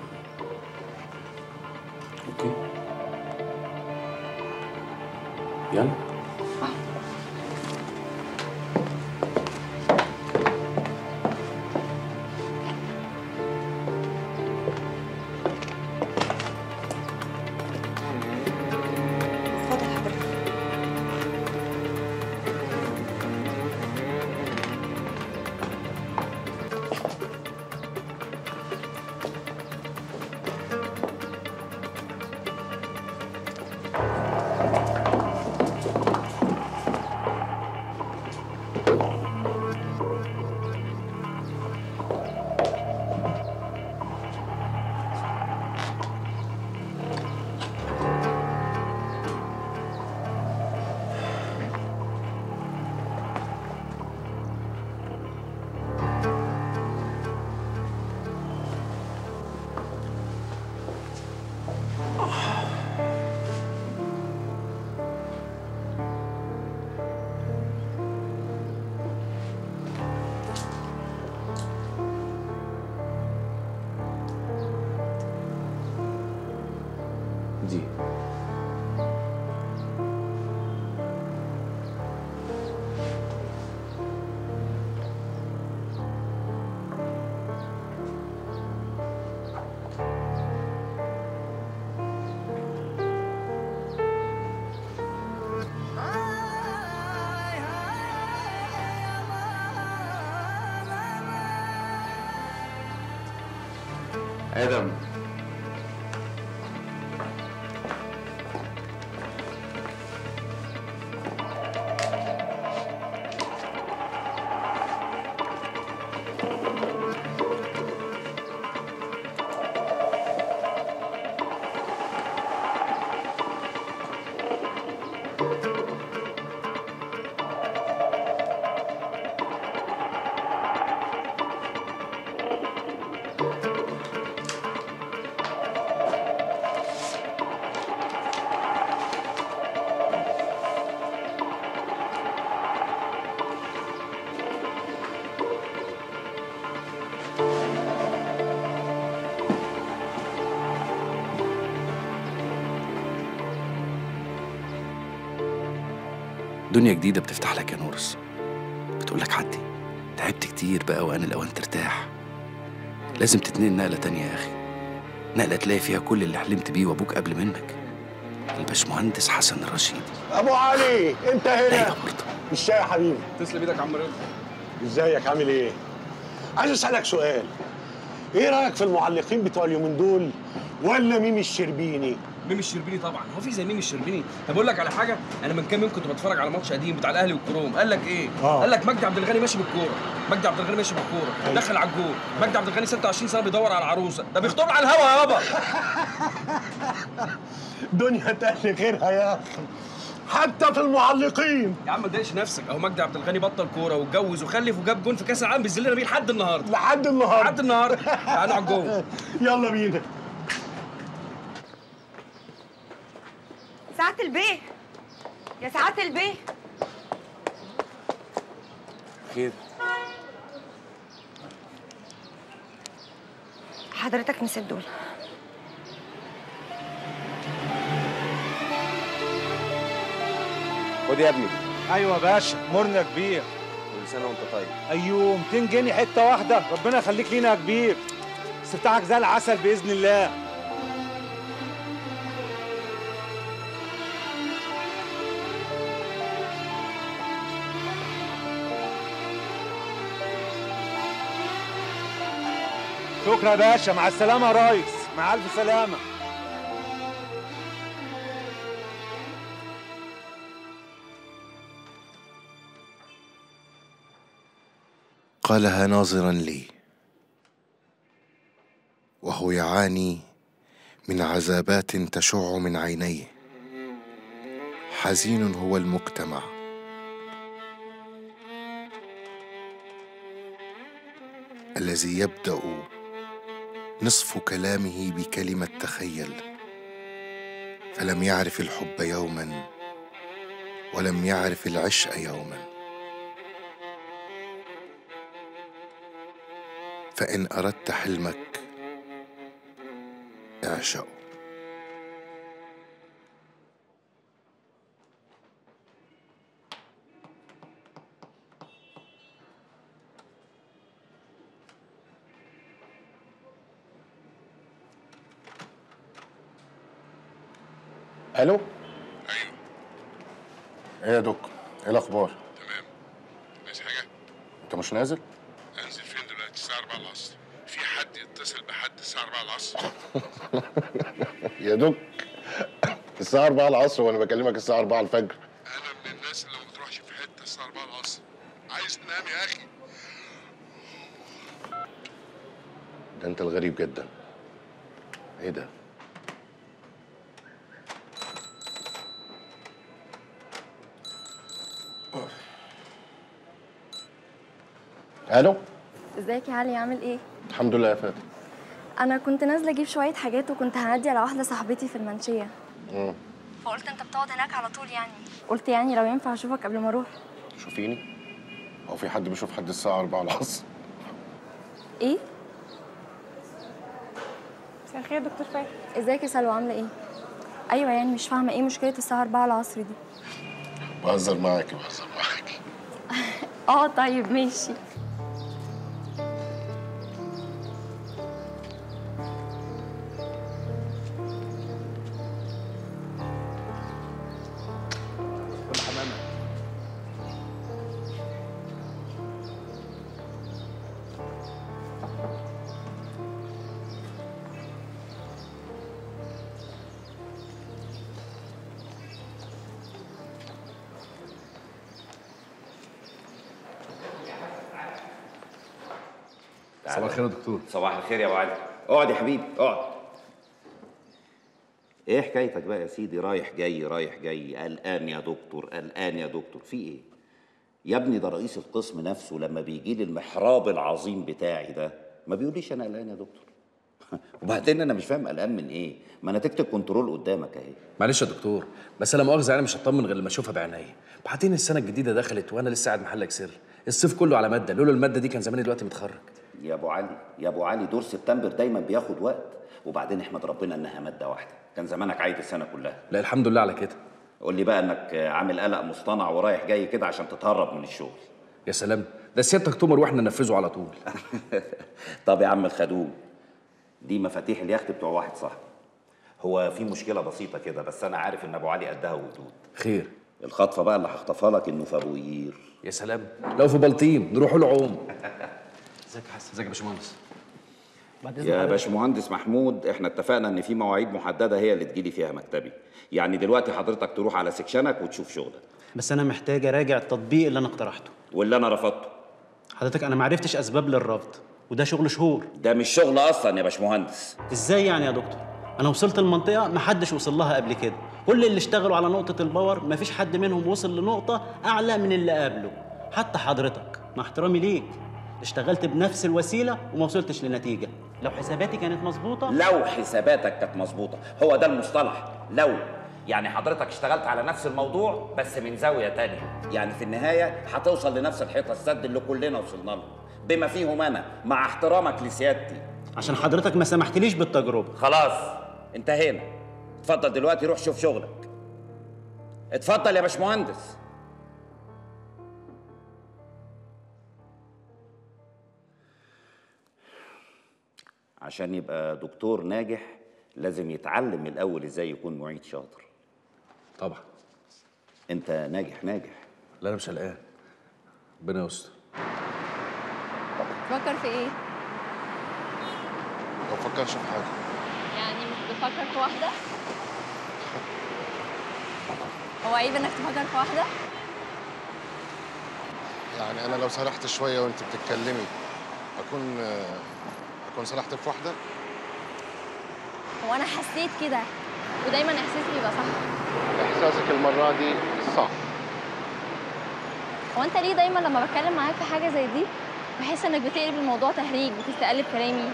اوكي يلا. دي ادم. دنيا جديدة بتفتح لك يا نورس، بتقول لك عدي، تعبت كتير بقى وآن الأوان ترتاح. لازم تتنقل نقله تانية يا اخي، نقله تلاقي فيها كل اللي حلمت بيه وابوك قبل منك، الباشمهندس حسن الرشيد. ابو علي انت هنا؟ الشاي يا حبيبي. تسلم ايدك يا عم رضا. ازيك عامل ايه؟ عايز اسالك سؤال، ايه رايك في المعلقين بتوع اليومين دول ولا ميمي الشربيني؟ ميمي الشربيني طبعا، هو في زي ميمي الشربيني؟ طب اقول لك على حاجه، انا من كام يوم كنت بتفرج على ماتش قديم بتاع الاهلي والكروم، قال لك ايه؟ آه. قال لك مجدي عبد الغني ماشي بالكوره، مجدي عبد الغني ماشي بالكوره، أيوة. دخل على الجول، مجدي عبد الغني ستة وعشرين سنه بيدور على عروسه، ده بيخطب على الهوا يابا. دنيا تقل غيرها يا اخي، حتى في المعلقين. يا عم ما تضايقش نفسك، اهو مجدي عبد الغني بطل كوره واتجوز وخلف وجاب جون في كاس العالم بيذلنا بيه لحد النهارده. لحد النهارده لحد النهارده. تعالى نقعد جوه. يلا بينا. سعادة البيه، يا سعادة البيه. خير؟ حضرتك نسيت دول. خد يا ابني. ايوه يا باشا، مرنا يا كبير. كل سنه وانت طيب. ايوه مئتين جنيه حته واحده، ربنا يخليك لينا يا كبير. استفتاحك زي العسل باذن الله. شكرا يا باشا، مع السلامه يا ريس، مع الف سلامه. قالها ناظرا لي وهو يعاني من عذابات تشع من عينيه. حزين هو المجتمع الذي يبدأ نصف كلامه بكلمة تخيل، فلم يعرف الحب يوما ولم يعرف العشق يوما. فإن أردت حلمك اعشقه. الو. ايوه. ايه يا دوك؟ ايه الاخبار؟ تمام. عايز حاجه؟ انت مش نازل؟ انزل فين دلوقتي؟ الساعه أربعة العصر. في حد يتصل بحد الساعه أربعة العصر؟ يا دوك الساعة أربعة العصر وانا بكلمك الساعة أربعة الفجر. انا من الناس اللي ما بتروحش في حته الساعه أربعة العصر. عايز تنام يا اخي؟ ده انت الغريب جدا. ايه ده؟ الو. ازيك يا علي، عامل ايه؟ الحمد لله يا فاتن. انا كنت نازله اجيب شويه حاجات وكنت هعدي على واحده صاحبتي في المنشيه، امم فقلت انت بتقعد هناك على طول يعني، قلت يعني لو ينفع اشوفك قبل ما اروح. شوفيني؟ هو في حد بيشوف حد الساعة أربعة العصر؟ ايه؟ مساء الخير يا دكتور فايد. ازيك يا سلوى، عامله ايه؟ ايوه يعني مش فاهمه ايه مشكله الساعه أربعة العصر دي. بهزر معاكي بهزر معاكي. اه طيب ماشي. صباح الخير يا دكتور. صباح الخير يا ابو علي. اقعد يا حبيبي اقعد. ايه حكايتك بقى يا سيدي؟ رايح جاي رايح جاي، قلقان يا دكتور قلقان يا دكتور، في ايه؟ يا ابني ده رئيس القسم نفسه لما بيجي لي المحراب العظيم بتاعي ده ما بيقوليش انا قلقان يا دكتور. وبعدين انا مش فاهم قلقان من ايه؟ ما انا تكتب كنترول قدامك اهي. معلش يا دكتور، بس انا مؤاخذه انا مش هطمن غير لما اشوفها بعينيا. بعدين السنه الجديده دخلت وانا لسه قاعد محلك سر، الصيف كله على ماده، لولا الماده دي كان زماني دلوقتي متخرج. يا ابو علي يا ابو علي دور سبتمبر دايما بياخد وقت، وبعدين احمد ربنا انها ماده واحده، كان زمانك عايد السنه كلها. لا الحمد لله على كده. قول لي بقى انك عامل قلق مصطنع ورايح جاي كده عشان تتهرب من الشغل. يا سلام، ده سيادتك تؤمر واحنا ننفذه على طول. طب يا عم الخدوم، دي مفاتيح اليخت بتوع واحد صاحبي. هو في مشكله بسيطه كده، بس انا عارف ان ابو علي قدها وقدود. خير؟ الخطفه بقى اللي هخطفها لك انه في ابو قير. يا سلام، لو في بلطيم نروح له عوم. ازيك يا حسن؟ ازيك يا باشمهندس؟ يا باشمهندس محمود، احنا اتفقنا ان في مواعيد محدده هي اللي تجيلي فيها مكتبي. يعني دلوقتي حضرتك تروح على سكشنك وتشوف شغلك. بس انا محتاج اراجع التطبيق اللي انا اقترحته واللي انا رفضته. حضرتك انا ما عرفتش اسباب للرفض، وده شغل شهور. ده مش شغل اصلا يا باشمهندس. ازاي يعني يا دكتور؟ انا وصلت المنطقه ما حدش وصل لها قبل كده، كل اللي اشتغلوا على نقطه الباور ما فيش حد منهم وصل لنقطه اعلى من اللي قبله. حتى حضرتك مع احترامي ليك اشتغلت بنفس الوسيله وما وصلتش لنتيجه. لو حساباتي كانت مظبوطه، لو حساباتك كانت مظبوطه، هو ده المصطلح لو. يعني حضرتك اشتغلت على نفس الموضوع بس من زاويه تانية، يعني في النهايه هتوصل لنفس الحيطه السد اللي كلنا وصلنا له، بما فيهم انا مع احترامك لسيادتي. عشان حضرتك ما سمحتليش بالتجربه. خلاص انتهينا. اتفضل دلوقتي روح شوف شغلك. اتفضل يا باشمهندس. عشان يبقى دكتور ناجح لازم يتعلم من الاول ازاي يكون معيد شاطر. طبعا. انت ناجح ناجح. لا انا مش قلقان، ربنا يستر. بتفكر في ايه؟ ما بفكرش في حاجه. يعني مش بتفكر في واحده؟ هو عيب انك تفكر في واحده؟ يعني انا لو سرحت شويه وانت بتتكلمي اكون اكون سرحت في واحده؟ هو انا حسيت كده، ودايما احساسي بيبقى صح. احساسك المره دي صح. هو انت ليه دايما لما بتكلم معاك في حاجه زي دي بحس انك بتقلب الموضوع تهريج، بتستقلب كلامي؟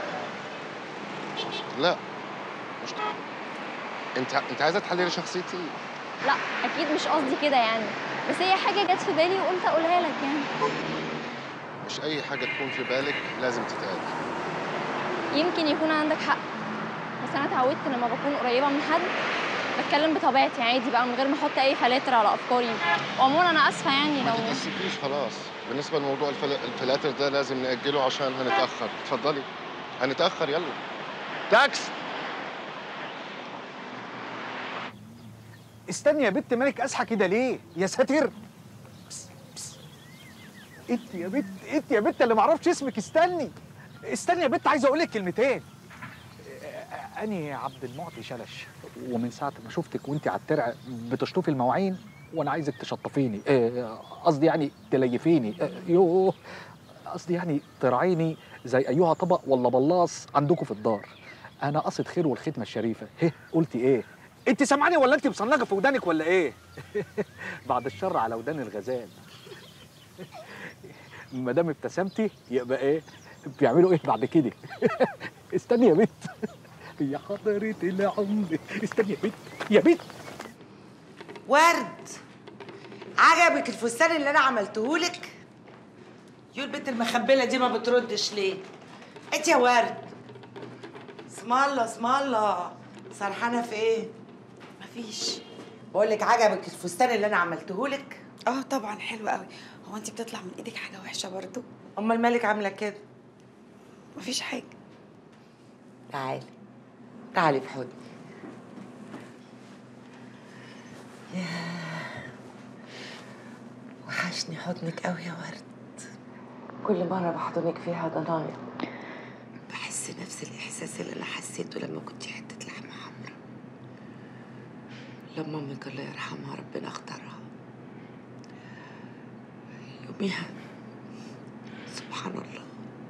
لا مش كده. انت انت عايزه تحللي شخصيتي؟ لا اكيد مش قصدي كده يعني، بس هي حاجه جت في بالي وقلت اقولها لك يعني. مش اي حاجه تكون في بالك لازم تتقال. يمكن يكون عندك حق، بس انا اتعودت لما بكون قريبه من حد بتكلم بطبيعتي عادي بقى من غير ما احط اي فلاتر على افكاري. وعموما انا اسفه يعني ما لو تتاسفيش خلاص. بالنسبه لموضوع الفل... الفلاتر ده لازم ناجله عشان هنتاخر. اتفضلي هنتاخر يلا. تاكس. استني يا بت، مالك اصحى كده ليه؟ يا ساتر. بس بس. انت يا بت، انت يا بت اللي ما اعرفش اسمك. استني استني يا بت، عايز اقول لك كلمتين. اني عبد المعطي شلش، ومن ساعه ما شفتك وانت على الترع بتشطفي المواعين وانا عايزك تشطفيني، قصدي يعني تليفيني، يوه قصدي يعني ترعيني زي ايها طبق ولا بلاص عندكم في الدار. انا قصد خير والختمه الشريفه. هه قلتي ايه؟ انت سامعاني ولا انت مصنجه في ودانك ولا ايه؟ بعد الشر على ودان الغزال. ما دام ابتسمتي يبقى ايه؟ بيعملوا ايه بعد كده؟ استني يا بت يا حضرة العمر، استني يا بت يا بت. ورد، عجبك الفستان اللي انا عملتهولك؟ يو البنت المخبله دي ما بتردش ليه؟ انت يا ورد. اسم الله اسم الله، سرحانه في ايه؟ مفيش. بقول لك عجبك الفستان اللي انا عملتهولك؟ اه طبعا حلو قوي. هو انت بتطلع من ايدك حاجه وحشه برضو؟ امال مالك عامله كده؟ مفيش حاجه. تعالي تعالي في حضني. ياه وحشني حضنك قوي يا ورد. كل مرة بحضنك فيها ضنايا بحس نفس الإحساس اللي أنا حسيته لما كنت حتة لحمة حمرا، لما أمك الله يرحمها ربنا اختارها. يوميها سبحان الله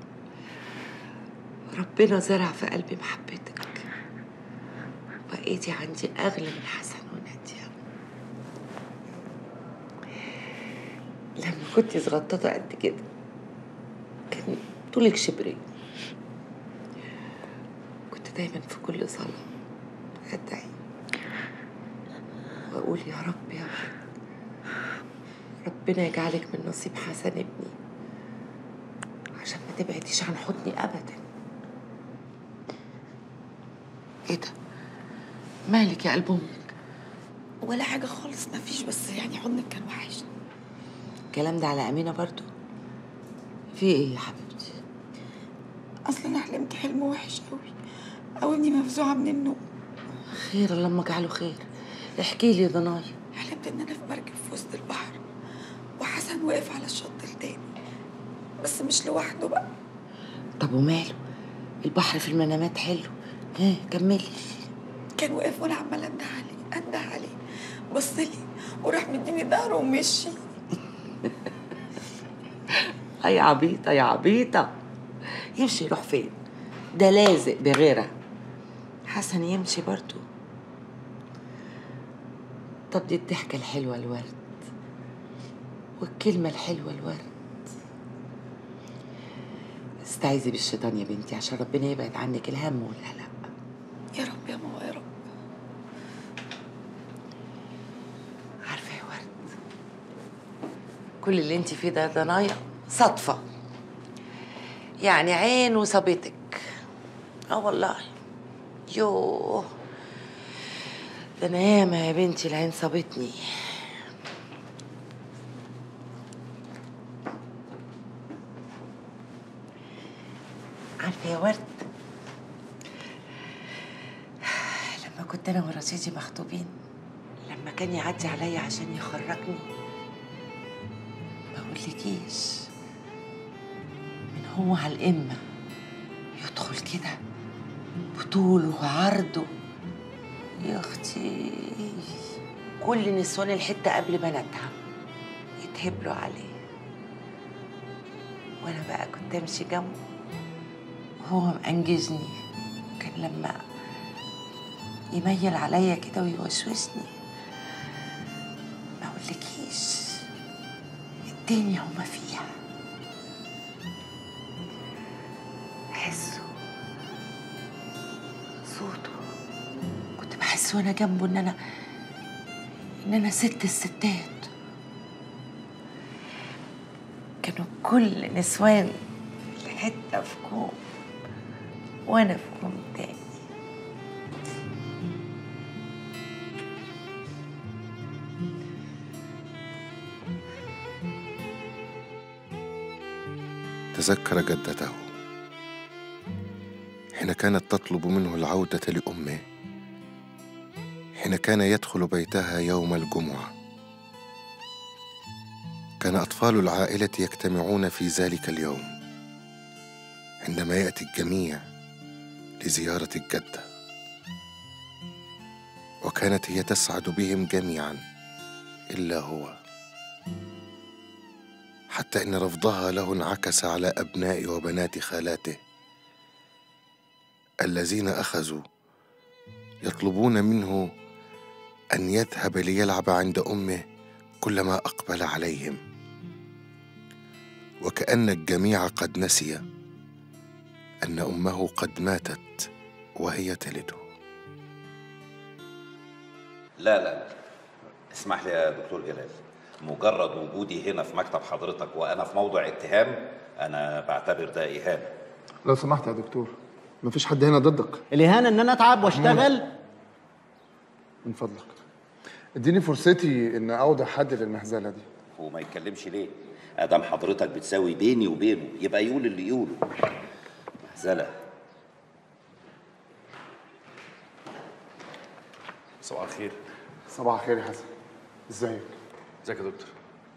ربنا زرع في قلبي محبتك، بقيتي عندي أغلى من حسن ونادية. لما كنتي صغططة قد كده كان طولك شبرين، كنت دايما في كل صلاة أدعي وأقول يا رب يا ولد ربنا يجعلك من نصيب حسن ابني عشان ما تبعديش عن حضني أبدا. إيه ده؟ مالك يا قلب أمك؟ ولا حاجه خالص، مفيش، بس يعني حضنك كان وحشني. الكلام ده على أمينة برضو؟ في ايه يا حبيبتي؟ اصل انا حلمت حلم وحش قوي او اني مفزوعه من النوم. خير اللهم اجعله خير. احكي لي يا ضنايا. حلمت ان انا في مركب في وسط البحر وحسن واقف على الشط التاني بس مش لوحده بقى. طب وماله؟ البحر في المنامات حلو. ها كملي. كان واقف وانا عماله انده عليه انده عليه بص لي وراح مديني ظهره ومشي. يا عبيطه يا عبيطه، يمشي يروح فين؟ ده لازق بغيرها. حسن يمشي برضو. طب دي الضحكه الحلوه الورد والكلمه الحلوه الورد. استعيذي بالشيطان يا بنتي عشان ربنا يبعد عنك الهم والقلق. يا رب يا ماما يا رب. عارفه يا ورد، كل اللي انت فيه ده ضنايا صدفه، يعني عين وصابتك. اه والله. يوه ده انا ياما يا بنتي العين صابتني. عارفه يا ورد، لما كنت انا ورشيدي مخطوبين، لما كان يعدي عليا عشان يخرجني ما اقولكيش، من هو على القمه يدخل كده بطوله وعرضه. يا اختي كل نسوان الحته قبل بناتها يتهبلوا عليه، وانا بقى كنت امشي جنبه وهو مأنجزني. كان لما يميل عليا كده ويوشوشني ما اقولكيش الدنيا وما فيها. حسه صوته كنت بحس وانا جنبه ان انا ان انا ست الستات. كانوا كل نسوان الحته في كوم وانا في كوم تاني. تذكر جدته حين كانت تطلب منه العودة لأمه، حين كان يدخل بيتها يوم الجمعة. كان أطفال العائلة يجتمعون في ذلك اليوم عندما يأتي الجميع لزيارة الجدة، وكانت هي تسعد بهم جميعا إلا هو، حتى إن رفضها له انعكس على أبناء وبنات خالاته الذين أخذوا يطلبون منه أن يذهب ليلعب عند أمه كلما أقبل عليهم، وكأن الجميع قد نسي أن أمه قد ماتت وهي تلده. لا لا لا، اسمح لي يا دكتور جلال، مجرد وجودي هنا في مكتب حضرتك وأنا في موضع اتهام أنا بعتبر ده إهانة. لو سمحت يا دكتور، مفيش حد هنا ضدك. الإهانة إن أنا أتعب وأشتغل؟ من فضلك اديني فرصتي إن أوضع حد للمهزلة دي. هو ما يتكلمش ليه؟ ادام حضرتك بتساوي بيني وبينه يبقى يقول اللي يقوله. مهزله. صباح الخير. صباح الخير يا حسن، ازيك؟ ازيك يا دكتور؟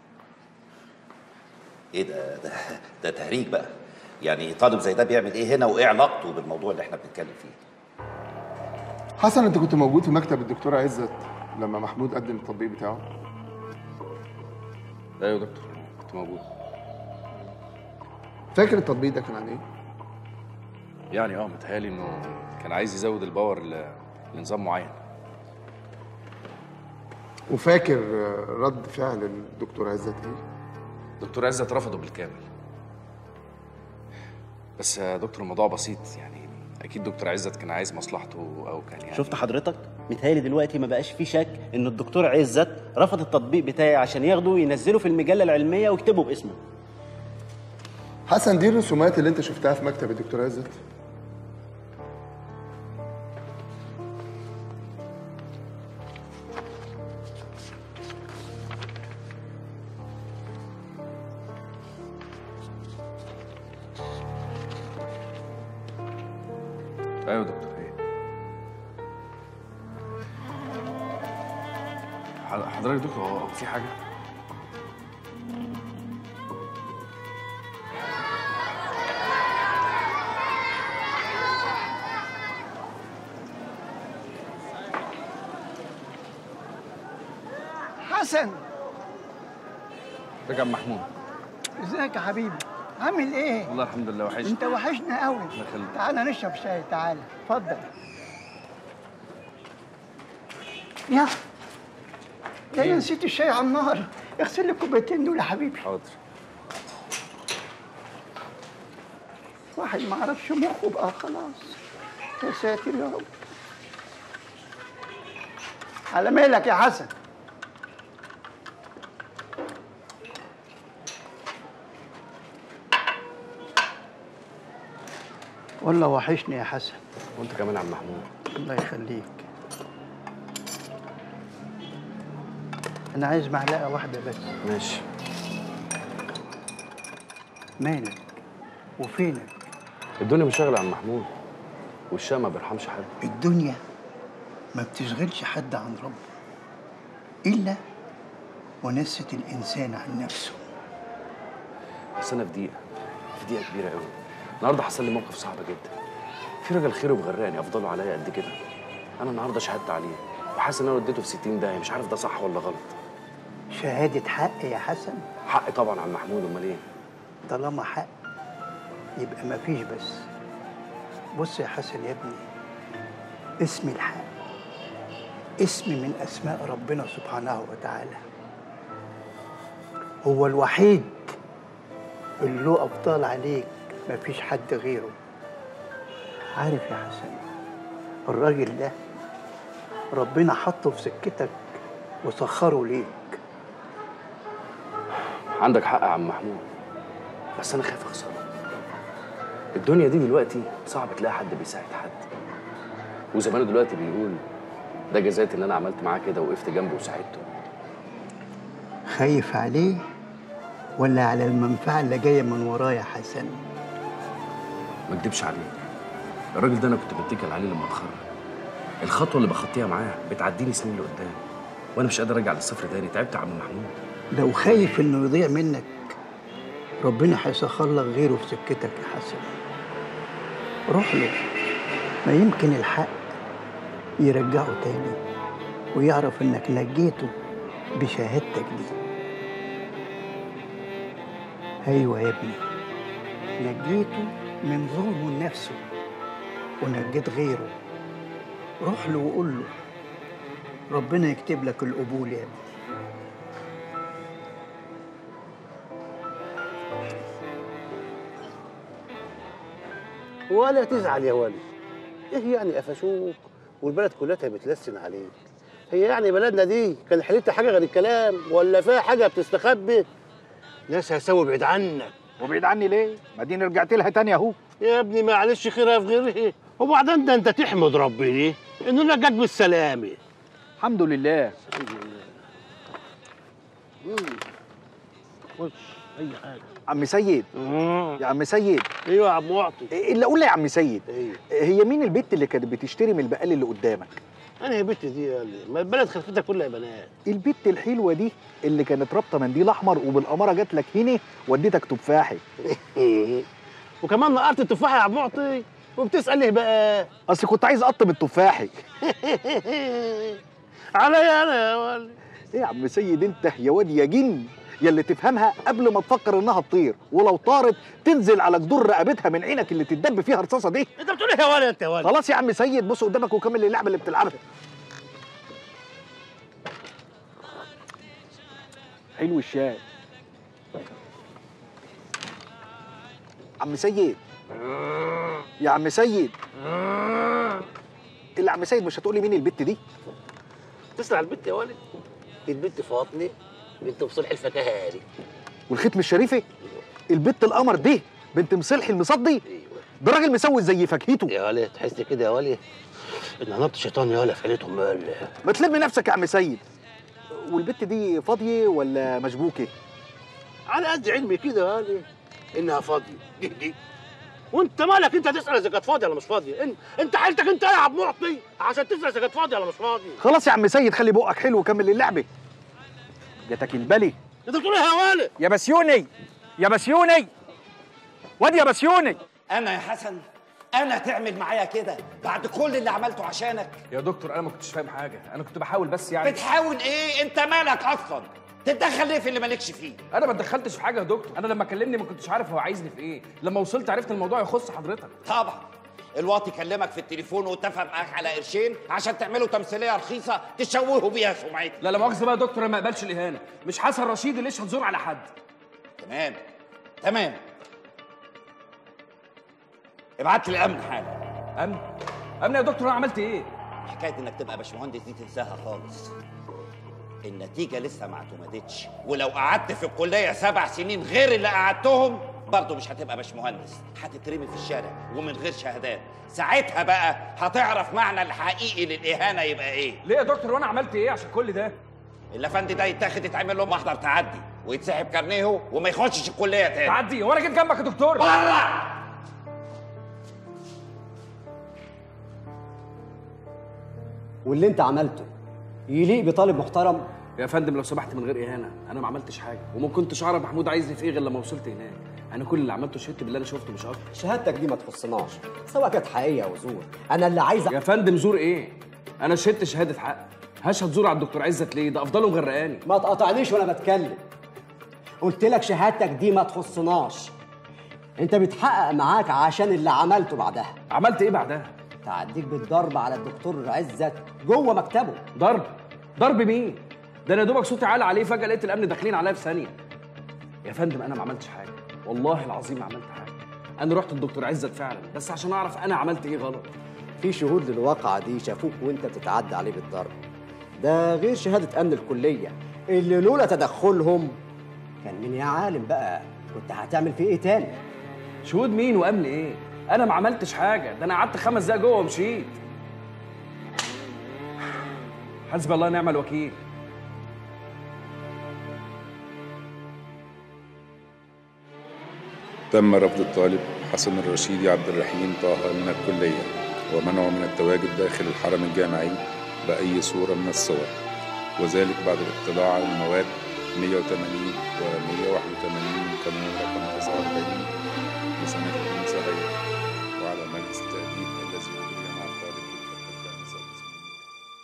ايه ده ده ده تهريج بقى. يعني طالب زي ده بيعمل ايه هنا وايه علاقته بالموضوع اللي احنا بنتكلم فيه؟ حسن انت كنت موجود في مكتب الدكتوره عزت لما محمود قدم التطبيق بتاعه؟ ايوه يا دكتور كنت موجود. فاكر التطبيق ده كان عن ايه؟ يعني اه متهيألي انه كان عايز يزود الباور ل... لنظام معين. وفاكر رد فعل الدكتور عزت ايه؟ دكتور عزت رفضه بالكامل. بس يا دكتور الموضوع بسيط، يعني اكيد دكتور عزت كان عايز مصلحته او كان يعني شفت حضرتك؟ متهيألي دلوقتي ما بقاش في شك ان الدكتور عزت رفض التطبيق بتاعي عشان ياخده وينزله في المجله العلميه ويكتبه باسمه. حسن دي الرسومات اللي انت شفتها في مكتب الدكتور عزت؟ ايوه يا دكتور. ايه حضرتك يا دكتور؟ هو في حاجه؟ حسن، ازيك يا عم محمود؟ ازيك يا حبيبي؟ عامل ايه؟ والله الحمد لله وحشني. انت وحشنا قوي. الله يخليك. تعالى نشرب شاي، تعالى اتفضل. يا ده انا نسيت الشاي على النار، اغسل لي الكوبايتين دول يا حبيبي. حاضر. واحد ما عرفش مخه بقى خلاص. يا ساتر يا رب. على مالك يا حسن؟ والله وحشني يا حسن. وانت كمان يا عم محمود. الله يخليك. انا عايز معلقه واحده بس. ماشي. مالك وفينك؟ الدنيا مشغله يا عم محمود، والشقة ما بيرحمش حد. الدنيا ما بتشغلش حد عن ربه الا ونست الانسان عن نفسه. بس انا في دقيقه في دقيقه كبيره قوي. النهارده حصل لي موقف صعب جدا. في راجل خيره مغرقني افضله عليا قد كده. انا النهارده شهدت عليه وحاسس ان انا وديته في ستين داهيه، مش عارف ده صح ولا غلط. شهاده حق يا حسن؟ حق طبعا يا عم محمود، امال ايه؟ طالما حق يبقى ما فيش. بس بص يا حسن يا ابني، اسم الحق اسم من اسماء ربنا سبحانه وتعالى. هو الوحيد اللي له ابطال عليك، ما فيش حد غيره. عارف يا حسن، الراجل ده ربنا حطه في سكتك وسخره ليك. عندك حق يا عم محمود، بس انا خايف اخسره. الدنيا دي دلوقتي صعب تلاقي حد بيساعد حد، وزمانه دلوقتي بيقول ده جزاتي ان انا عملت معاه كده وقفت جنبه وساعدته. خايف عليه ولا على المنفعه اللي جايه من وراه يا حسن؟ ما اكدبش عليك، الراجل ده انا كنت بتكل عليه لما اتخرج. الخطوه اللي بخطيها معاه بتعديني سنين لقدام، وانا مش قادر ارجع للصفر تاني. تعبت يا عم محمود. لو خايف انه يضيع منك، ربنا هيسخر لك غيره في سكتك يا حسن. روح له، ما يمكن الحق يرجعه تاني ويعرف انك نجيته بشهادتك دي. ايوه يا ابني، نجيته من ظلمه لنفسه ونجيت غيره. روح له وقول له ربنا يكتب لك القبول يا ابني. ولا تزعل يا ولي. ايه يعني قفشوك والبلد كلها بتلسن عليك؟ هي يعني بلدنا دي كان حلتها حاجه غير الكلام، ولا فيها حاجه بتستخبي؟ ناس هسوي بعيد عنك. وبعيد عني ليه؟ ما دي رجعت لها تاني اهو. يا ابني معلش خيرها في غيره. وبعدين ده انت تحمد ربنا انه نجاك بالسلامه. الحمد لله. الحمد لله. خش اي حاجه. عم سيد. آه. يا عم سيد. ايوه يا عم معطي. اللي اقول لي يا عم سيد، ايوه، هي مين البت اللي كانت بتشتري من البقال اللي قدامك؟ انا يا بت دي يا اللي. ما البلد خلفتها كلها بنات. البت الحلوه دي اللي كانت رابطه منديل احمر وبالاماره جات لك هنا وديتك تفاحي. وكمان نقرت التفاحه يا عم معطي وبتسال ليه بقى؟ اصل كنت عايز اقطم التفاحي. عليا انا يا ولد. ايه يا عم سيد انت يا واد يا جن، يا اللي تفهمها قبل ما تفكر انها تطير، ولو طارت تنزل على جدور رقبتها من عينك اللي تدب فيها الرصاصه دي. انت بتقول ايه يا ولد انت يا ولد؟ خلاص يا عم سيد، بص قدامك وكمل اللعبه اللي بتلعبها. حلو الشاي. عم سيد يا عم سيد. اللي عم سيد مش هتقولي مين البت دي؟ تسمع البت يا ولد؟ دي البت فاطمه بنت مصلح الفكهاني. والختم الشريفه؟ البت القمر دي بنت مصلحي المصدي؟ ده راجل مسوي زي فاكهته يا ولد. تحس كده يا ولد ان نبض شيطان يا ولد في عيلتهم مال. ما تلم نفسك يا عم سيد. والبت دي فاضيه ولا مشبوكه؟ على قد علمي كده يا ولد انها فاضيه. دي دي وانت مالك انت تسال اذا كانت فاضيه ولا مش فاضيه؟ انت انت حالتك انت يا عبد معطي عشان تسال اذا كانت فاضيه ولا مش فاضيه. خلاص يا عم سيد خلي بقك حلو وكمل اللعبه. جاتك البلي. انت بتقول ايه يا والد؟ يا بسيوني يا بسيوني واد يا بسيوني. انا يا حسن انا تعمل معايا كده بعد كل اللي عملته عشانك؟ يا دكتور انا ما كنتش فاهم حاجه، انا كنت بحاول بس يعني. بتحاول ايه؟ انت مالك اصلا؟ تتدخل ليه في اللي مالكش فيه؟ انا ما اتدخلتش في حاجه يا دكتور، انا لما كلمني ما كنتش عارف هو عايزني في ايه، لما وصلت عرفت الموضوع يخص حضرتك. طبعا الواطي كلمك في التليفون واتفق معاك على قرشين عشان تعملوا تمثيليه رخيصه تشوهوا بيها سمعتي. لا لا مؤاخذه بقى يا دكتور، انا ما اقبلش الاهانه، مش حسن رشيد اللي يشهد زور على حد. تمام تمام ابعت لي الامن حالا. امن؟ امن يا دكتور؟ انا عملت ايه؟ حكايه انك تبقى باشمهندس دي تنساها خالص. النتيجه لسه ما اعتمدتش، ولو قعدت في الكليه سبع سنين غير اللي قعدتهم برضه مش هتبقى باشمهندس، هتترمي في الشارع ومن غير شهادات. ساعتها بقى هتعرف معنى الحقيقي للاهانه يبقى ايه. ليه يا دكتور وانا عملت ايه عشان كل ده؟ الافندي ده يتاخد يتعمل له محضر تعدي ويتسحب كارنيه وما يخشش الكليه تاني. تعدي؟ هو انا جيت جنبك يا دكتور؟ بره! واللي انت عملته يليق بطالب محترم؟ يا فندم لو سمحت من غير اهانه، انا ما عملتش حاجه وما كنتش اعرف محمود عايزني في ايه غير لما وصلت هناك. انا كل اللي عملته شهدت باللي انا شفته مش اكتر. شهادتك دي ما تخصناش سواء كانت حقيقيه او زور. انا اللي عايز يا فندم زور ايه؟ انا شهدت شهاده حق. هشهد زور على الدكتور عزت ليه؟ ده افضلهم غرقاني. ما تقاطعنيش وانا بتكلم. قلت لك شهادتك دي ما تخصناش. انت بيتحقق معاك عشان اللي عملته بعدها. عملت ايه بعدها؟ تعديك بالضرب على الدكتور عزت جوه مكتبه. ضرب؟ ضرب مين؟ ده انا يا دوبك صوتي عالي عليه فجاه لقيت الامن داخلين عليا في ثانيه. يا فندم انا ما عملتش حاجه، والله العظيم ما عملت حاجه. انا رحت الدكتور عزت فعلا بس عشان اعرف انا عملت ايه غلط. في شهود للواقعه دي شافوك وانت بتتعدى عليه بالضرب. ده غير شهاده امن الكليه اللي لولا تدخلهم كان من يا عالم بقى كنت هتعمل فيه ايه تاني. شهود مين وامن ايه؟ انا ما عملتش حاجه، ده انا قعدت خمس دقايق جوه ومشيت. حسبي الله ونعم الوكيل. تم رفض الطالب حسن الرشيدي عبد الرحيم طه من الكلية ومنعه من التواجد داخل الحرم الجامعي بأي صورة من الصور، وذلك بعد الاطلاع على المواد مئة وثمانين و مئة وواحد وثمانين من قانون رقم تسعة وأربعين لسنة الإنسانية، وعلى مجلس التأديب الذي أجري مع الطالب بالفترة الخامسة والتسعين.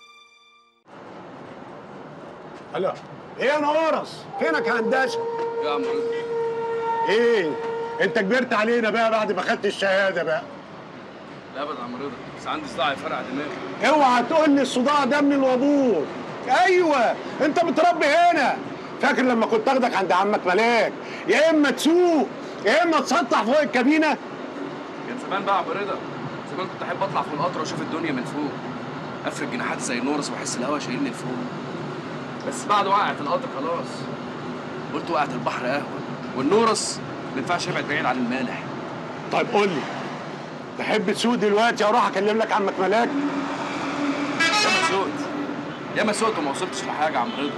هلا ايه يا نورس؟ فينك يا هندسه؟ يا عم رضا ايه؟ انت كبرت علينا بقى بعد ما خدت الشهاده بقى. لا ابدا يا عم رضا، بس عندي صداع يفرقع دماغي. اوعى تقول لي الصداع ده من الوابور. ايوه انت متربي هنا. فاكر لما كنت اخدك عند عمك ملاك يا اما تسوق يا اما تسطح فوق الكابينه؟ كان زمان بقى يا عم رضا، زمان كنت احب اطلع فوق القطر واشوف الدنيا من فوق، افرد جناحات زي النورس واحس الهوا شايلني لفوق. بس بعد وقعت القطر خلاص قلت وقعت البحر قهوه، والنورس ما ينفعش يبعد بعيد عن المالح. طيب قول لي تحب تسوق دلوقتي اروح اكلم لك عمك ملاك؟ ياما سوقت ياما سوقت وما وصلتش لحاجه يا عم رضا.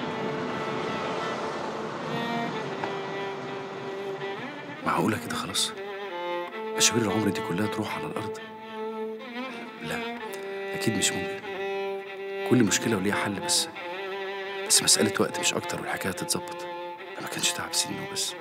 معقوله كده خلاص؟ مشاوير العمر دي كلها تروح على الارض؟ لا اكيد مش ممكن. كل مشكله وليها حل، بس بس مساله وقت مش اكتر والحكايه تتظبط. ده ما كانش تعب سنين وبس.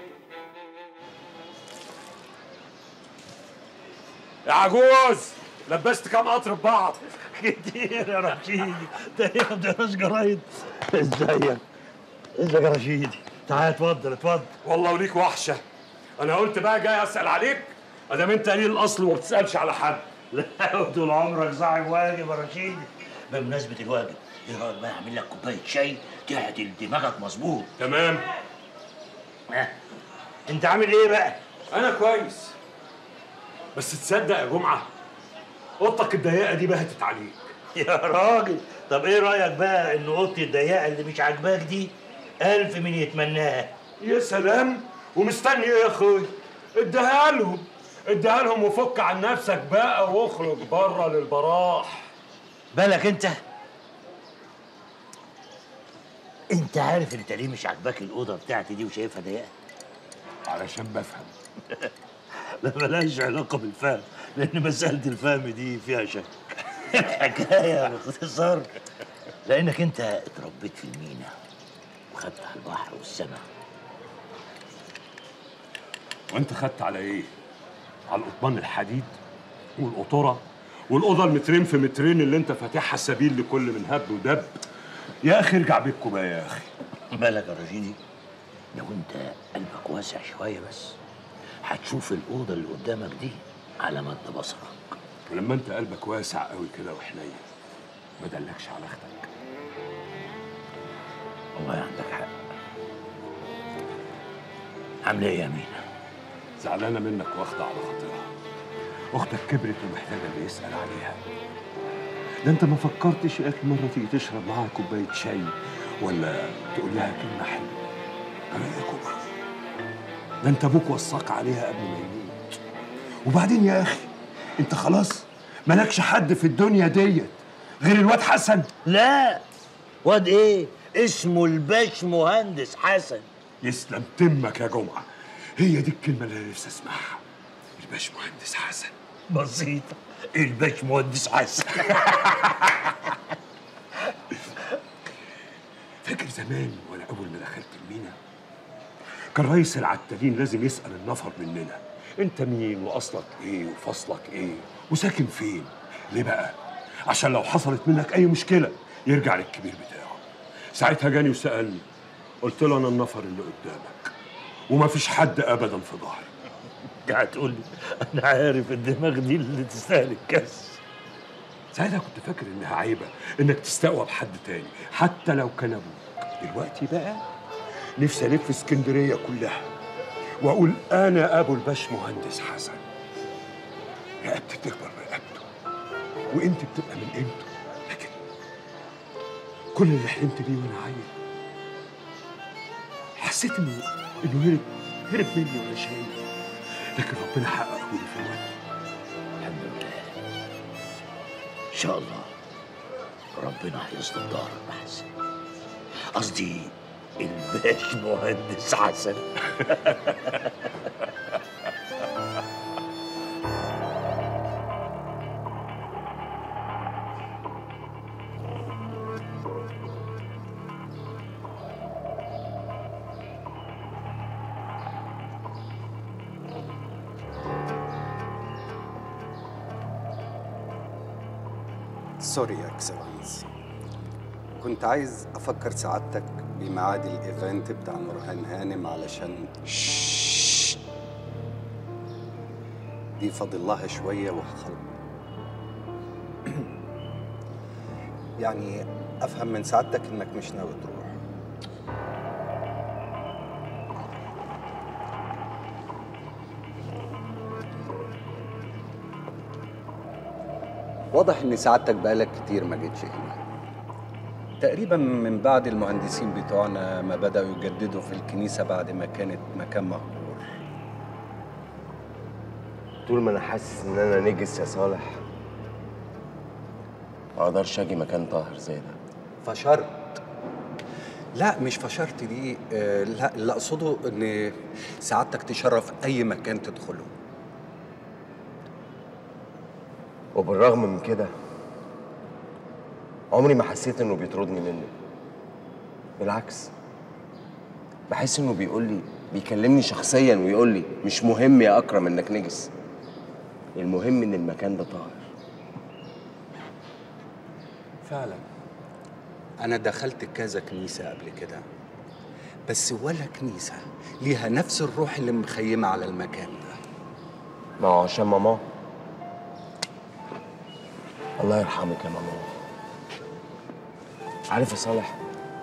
يا عجوز لبست كام قطر ببعض؟ كتير يا رشيدي، ده ايه ما بتقراش جرايد؟ ازيك؟ ازيك يا رشيدي؟ تعالى اتفضل اتفضل. والله وليك وحشه. انا قلت بقى جاي اسال عليك ادام انت قليل الاصل وما بتسالش على حد. لا طول عمرك صاحب واجب يا رشيدي. بمناسبة الواجب، ايه رايك بقى اعمل لك كوباية شاي تعدل دماغك مظبوط؟ تمام. ها انت عامل ايه بقى؟ انا كويس. بس تصدق يا جمعه اوضتك الضيقه دي بهتت عليك. يا راجل طب ايه رايك بقى ان اوضتي الضيقه اللي مش عاجباك دي الف من يتمناها؟ يا سلام، ومستني ايه يا اخوي؟ اديها لهم اديها لهم وفك عن نفسك بقى واخرج بره للبراح. بالك انت؟ انت عارف انت ليه مش عاجباك الاوضه بتاعتي دي وشايفها ضيقه؟ علشان بفهم. لا ملهاش علاقة بالفهم، لأن مسألة الفهم دي فيها شك. الحكاية باختصار لأنك أنت اتربيت في المينا وخدت على البحر والسماء. وانت خدت على ايه؟ على القضبان الحديد والقطوره والاوضه المترين في مترين اللي انت فاتحها سبيل لكل من هب ودب. يا اخي ارجع بيتكم بقى يا اخي. مالك يا رشيدي؟ لو انت قلبك واسع شويه بس هتشوف الاوضه اللي قدامك دي على مد بصرك. ولما انت قلبك واسع قوي كده وحنين ما دلكش على اختك. والله عندك حق. عامله ايه يا مينا؟ زعلانه منك واخده على خاطرها. اختك كبرت ومحتاجه اللي يسال عليها. ده انت ما فكرتش يا اخي مره تيجي تشرب معاها كوبايه شاي ولا تقول لها كلمه حلوه. انا يا كبرى ده انت ابوك وصاك عليها قبل ما يموت. وبعدين يا اخي انت خلاص مالكش حد في الدنيا ديت غير الواد حسن. لا واد ايه؟ اسمه الباش مهندس حسن. يسلم تمك يا جمعه، هي دي الكلمه اللي انا نفسي اسمعها. الباش مهندس حسن. بسيطه، الباش مهندس حسن. فاكر زمان وانا اول ما دخلت المينا كان رئيس العتالين لازم يسال النفر مننا انت مين واصلك ايه وفصلك ايه وساكن فين. ليه بقى؟ عشان لو حصلت منك اي مشكله يرجع للكبير بتاعه. ساعتها جاني وسالني، قلت له انا النفر اللي قدامك ومفيش حد ابدا في ظهري. قاعد تقول لي انا عارف الدماغ دي اللي تستاهل الكاس. ساعتها كنت فاكر انها عيبه انك تستقوى بحد تاني حتى لو كان ابوك. دلوقتي بقى نفسي الف اسكندريه كلها واقول انا ابو الباش مهندس حسن. رقبتي تكبر برقبته وقيمتي بتبقى من قيمته. لكن كل اللي حلمت بيه وانا عيل حسيت انه انه هرب هرب مني وانا شايل، لكن ربنا حققه لي في الوقت. الحمد لله. ان شاء الله ربنا هيصلح ظهرك يا حسن. قصدي الباش مهندس حسن. سوري يا اكسلانس، كنت عايز افكر سعادتك بميعاد الايفنت بتاع نورهان هانم علشان شش. دي فاضل لها شويه وهخلص. يعني افهم من سعادتك انك مش ناوي تروح. واضح ان سعادتك بقالك كتير ما جيتش هنا، تقريبا من بعد المهندسين بتوعنا ما بدأوا يجددوا في الكنيسة بعد ما كانت مكان مهجور. طول ما انا حاسس ان انا نجس يا صالح ما اقدرش اجي مكان طاهر زي ده. فشرت. لا مش فشرت دي، آه لا اللي اقصده ان سعادتك تشرف اي مكان تدخله. وبالرغم من كده عمري ما حسيت انه بيطردني منه. بالعكس بحس انه بيقول لي، بيكلمني شخصيا ويقول لي مش مهم يا اكرم انك نجس، المهم ان المكان ده طاهر. فعلا انا دخلت كذا كنيسة قبل كده، بس ولا كنيسة ليها نفس الروح اللي مخيمة على المكان ده. ما هو عشان ماما. الله يرحمك يا ماما. عارف يا صالح،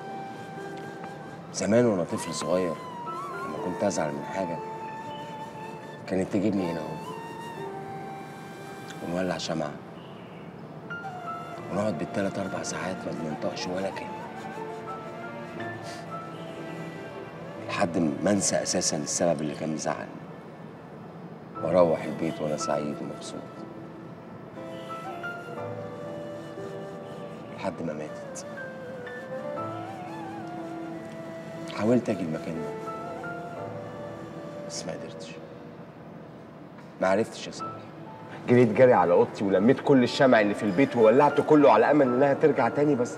زمان وانا طفل صغير لما كنت ازعل من حاجه كانت تجيبني هنا اهو ونولع شمعه ونقعد بالثلاث اربع ساعات ما بننطقش ولا كلمه لحد ما انسى اساسا السبب اللي كان مزعلني واروح البيت وانا سعيد ومبسوط لحد ما ماتت. حاولت اجي المكان ده بس ما قدرتش. ما عرفتش يا صالح. جريت جري على اوضتي ولميت كل الشمع اللي في البيت وولعته كله على امل انها ترجع تاني، بس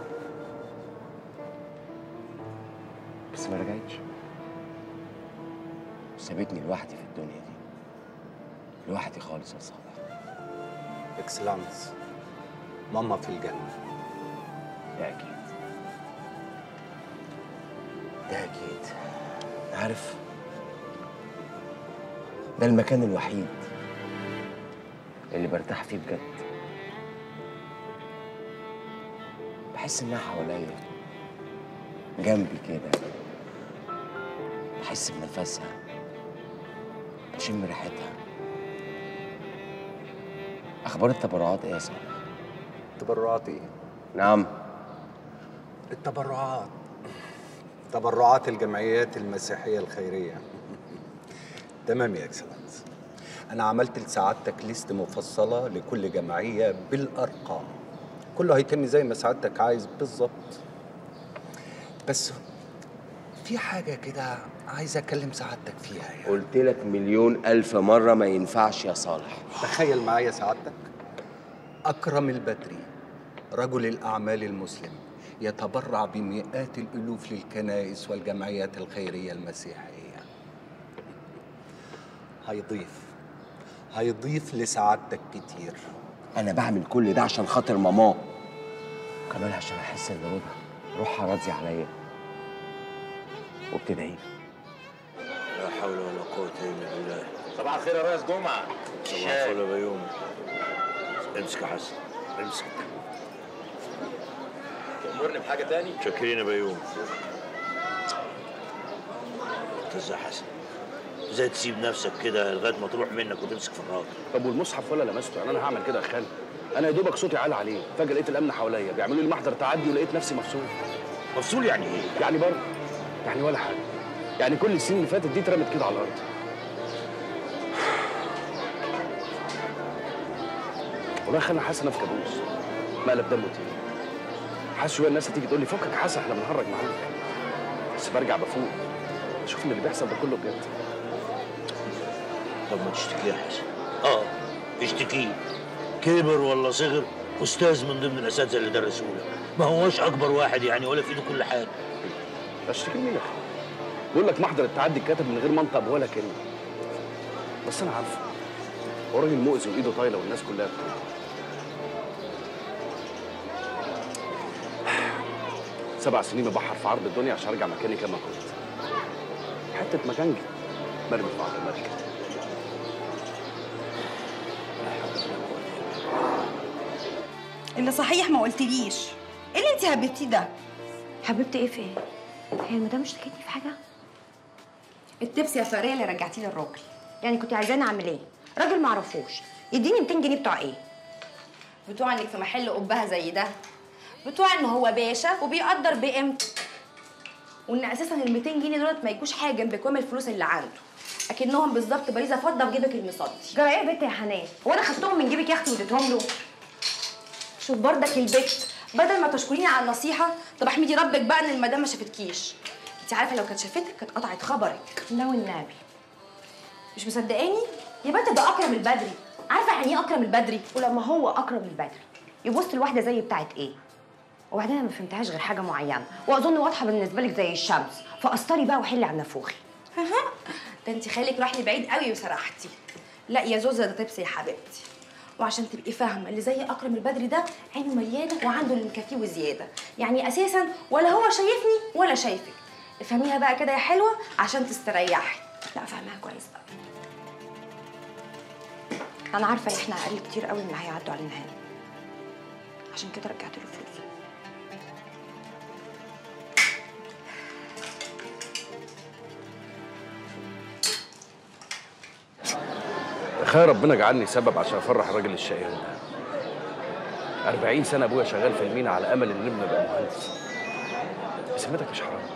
بس ما رجعتش. سابتني لوحدي في الدنيا دي، لوحدي خالص يا صالح. اكسلانس، ماما في الجنة. ده أكيد، ده أكيد. عارف، ده المكان الوحيد اللي برتاح فيه بجد. بحس إنها حواليا جنبي كده، بحس بنفسها، بشم ريحتها. أخبار التبرعات إيه يا صالح؟ تبرعات إيه؟ نعم، التبرعات تبرعات الجمعيات المسيحية الخيرية. تمام يا اكسلانس. أنا عملت لسعادتك ليست مفصلة لكل جمعية بالأرقام. كله هيتم زي ما سعادتك عايز بالظبط. بس في حاجة كده عايز أكلم سعادتك فيها يعني. قلت لك مليون ألف مرة ما ينفعش يا صالح. تخيل معايا سعادتك، أكرم البدري رجل الأعمال المسلم يتبرع بمئات الألوف للكنائس والجمعيات الخيرية المسيحية. هيضيف هيضيف لسعادتك كتير. أنا بعمل كل ده عشان خاطر ماما، كمان عشان أحس إن رضا روحها راضية عليا وبتدعي. لا حول ولا قوة إلا بالله. صباح الخير يا ريس جمعة. صباح الفل يا بيومي. امسك يا حسن، امسك. تأمرني بحاجة تاني؟ شاكرين يا بيومي. ازاي يا حسن؟ ازاي تسيب نفسك كده لغايه ما تروح منك وتمسك في الراجل؟ طب والمصحف ولا لمسته؟ يعني انا هعمل كده يا خالد؟ انا يا دوبك صوتي عالي عليه، فجاه لقيت الامن حواليا بيعملوا لي محضر تعدي ولقيت نفسي مفصول. مفصول يعني ايه؟ يعني برضه يعني ولا حاجه، يعني كل السنين اللي فاتت دي اترمت كده على الارض. والله خلاني حاسس انا في كابوس، مقلب دمه تقيل. حاسس شويه الناس هتيجي تقول لي فكك يا حسن احنا بنهرج معاك، بس برجع بفوق اشوف ان اللي بيحصل ده كله بجد. طب ما تشتكيه يا حسن. اه اشتكيه، كبر ولا صغر استاذ من ضمن الاساتذه اللي درسوا لك، ما هوش اكبر واحد يعني ولا في ايده كل حاجه. اشتكي مين يا اخي؟ بقول لك محضر التعدي اتكتب من غير منطق ولا كلمه، بس انا عارفه هو راجل مؤذي وايده طايله والناس كلها بتقول. سبع سنين ببحر في عرض الدنيا عشان ارجع مكاني كما كنت. حته مكانجي مرمي في عرض الملك. اللي صحيح ما قلتليش ايه اللي انت هببتيه ده؟ حبيبتي ايه في ايه؟ هي المدام اشتكتني في حاجه؟ التبس يا فاريه اللي رجعتيه للراجل. يعني كنت عايزاني اعمل ايه؟ راجل ما اعرفوش يديني مئتين جنيه بتوع ايه؟ بتوع انك في محل قبها زي ده، بتوع ان هو باشا وبيقدر بقيمته، وان اساسا ال مئتين جنيه دولت ما يجوش حاجه جنب كوم الفلوس اللي عنده، اكنهم بالظبط باريزه فضه في جيبك المصدي. جرى ايه يا بنت يا حنان؟ هو انا خدتهم من جيبك يا اختي واديتهم له؟ شوف بردك البت، بدل ما تشكريني على النصيحه، طب احمدي ربك بقى ان المدام ما شافتكيش. انت عارفه لو كانت شافتك كانت قطعت خبرك. لا والنبي. مش مصدقاني؟ يا بنت ده اكرم البدري. عارفه يعني ايه اكرم البدري؟ ولما هو اكرم البدري يبص لواحده زي بتاعت ايه؟ وبعدين انا ما فهمتهاش غير حاجه معينه واظن واضحه بالنسبه لك زي الشمس، فقسطري بقى وحلي عن نافوخي. ده انت خالك راح لبعيد قوي وسرحتي. لا يا زوزه ده تبسي يا حبيبتي. وعشان تبقي فاهمه اللي زي اكرم البدري ده عينه مليانه وعنده اللي مكفيه وزياده، يعني اساسا ولا هو شايفني ولا شايفك. افهميها بقى كده يا حلوه عشان تستريحي. لا فاهماها كويس بقى. انا عارفه ان احنا اقل كتير قوي من اللي هيعدوا علينا هنا، عشان كده رجعت له فلوسه. تخيل ربنا جعلني سبب عشان افرح الراجل الشقيان ده. أربعين سنة ابويا شغال في المينا على امل ان ابني يبقى مهندس. بسمتك مش حرام؟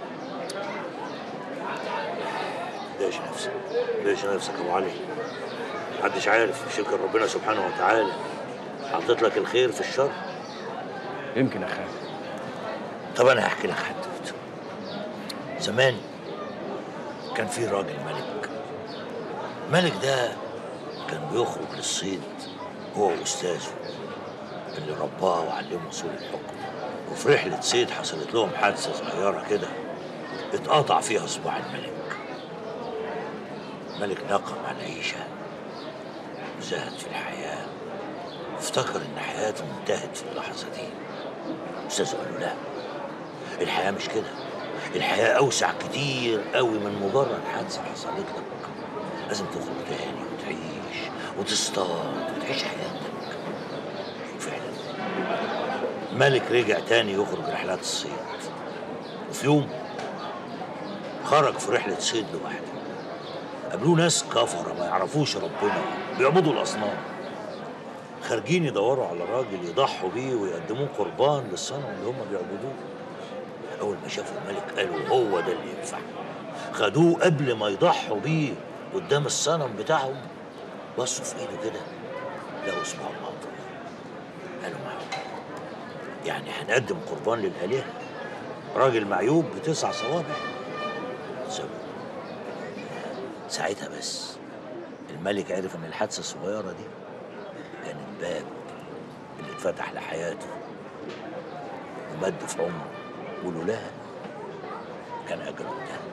دايش نفسك، دايش نفسك يا ابو علي. محدش عارف، شكر ربنا سبحانه وتعالى حاطط لك الخير في الشر. يمكن يا خالد. طب انا هحكي لك حدوته. زمان كان في راجل ملك. الملك ده كان بيخرج للصيد هو واستاذه اللي رباه وعلمه اصول الحكم، وفي رحله صيد حصلت لهم حادثه صغيره كده اتقطع فيها صباع الملك. الملك نقم على العيشه وزهد في الحياه، افتكر ان حياته انتهت في اللحظه دي. استاذه قال له لا، الحياه مش كده، الحياه اوسع كتير قوي من مجرد حادثه حصلت لك. لازم تخرج تاني وتعيش وتصطاد وتعيش حياتك. وفعلا الملك رجع تاني يخرج رحلات الصيد، وفي يوم خرج في رحله صيد لوحده. قابلوه ناس كفره ما يعرفوش ربنا، بيعبدوا الاصنام، خارجين يدوروا على راجل يضحوا بيه ويقدموه قربان للصنم اللي هم بيعبدوه. اول ما شافوا الملك قالوا هو ده اللي ينفع. خدوه قبل ما يضحوا بيه قدام الصنم بتاعهم، بصوا في ايده كده لقوا صباعه مقطوع. قالوا معقول يعني هنقدم قربان للآلهة؟ راجل معيوب بتسع صوابع. سابوه. ساعتها بس الملك عرف ان الحادثه الصغيره دي كان الباب اللي اتفتح لحياته ومد في عمره، ولولاها كان اجله انتهى.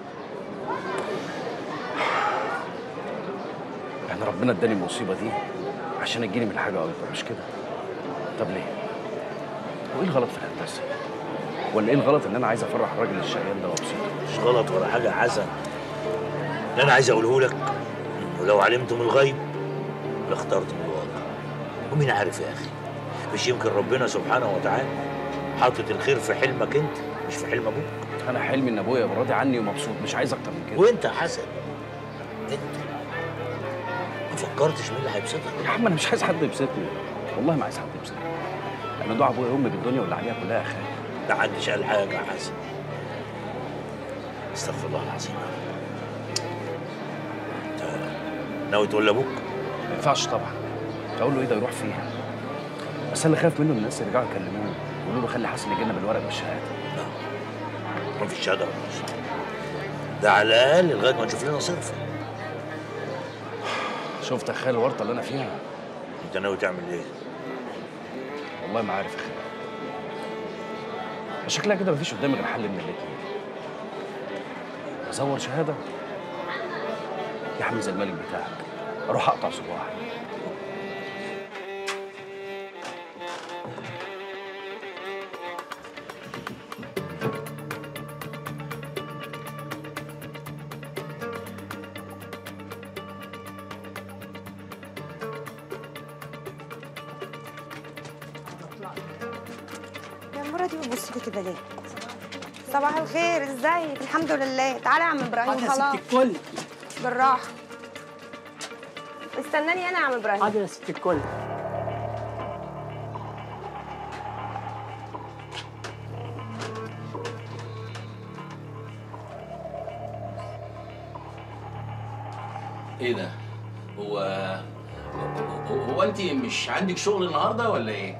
يعني ربنا اداني المصيبه دي عشان تجيني من حاجه اكبر، مش كده؟ طب ليه؟ وايه الغلط في الهندسه؟ ولا ايه الغلط ان انا عايز افرح الراجل الشقيان ده وابسطه؟ مش غلط ولا حاجه يا حسن. اللي انا عايز اقوله لك انه لو علمتم الغيب لاخترتم الواقع. ومين عارف يا اخي، مش يمكن ربنا سبحانه وتعالى حاطط الخير في حلمك انت مش في حلم ابوك؟ انا حلمي ان ابويا يبقى راضي عني ومبسوط، مش عايز اكتر من كده. وانت يا حسن انت ما فكرتش مين اللي هيبسطك؟ يا عم انا مش عايز حد يبسطني، والله ما عايز حد يبسطني. انا دعاء ابويا وامي بالدنيا واللي عليها كلها يا خالد. ده محدش قال حاجه يا حسن. استغفر الله العظيم. انت ناوي تقول لابوك؟ ما ينفعش طبعا. اقول له ايه ده يروح فيها؟ بس انا خايف منه الناس يرجعوا يكلموه يقولوا له خلي حسن يجي لنا بالورق بالشهاده. لا ما فيش شهاده ولا مش. ده على الاقل لغايه ما نشوف لنا صرف. شفت يا خالد الورطه اللي انا فيها؟ انت ناوي تعمل ايه؟ والله ما عارف يا خالد. شكلها كده مفيش قدامي غير حل من الاتنين. ازور شهاده يا عم زي الملك بتاعك، اروح اقطع صباعي. يا المرة دي بتبص لي كده ليه؟ صباح الخير، ازيك؟ الحمد لله. تعالى يا عم ابراهيم. حاضر يا خلاص ست الكل. بالراحة. استناني انا يا عم ابراهيم. حاضر يا ست الكل. ايه ده؟ هو هو, هو انت مش عندك شغل النهارده ولا ايه؟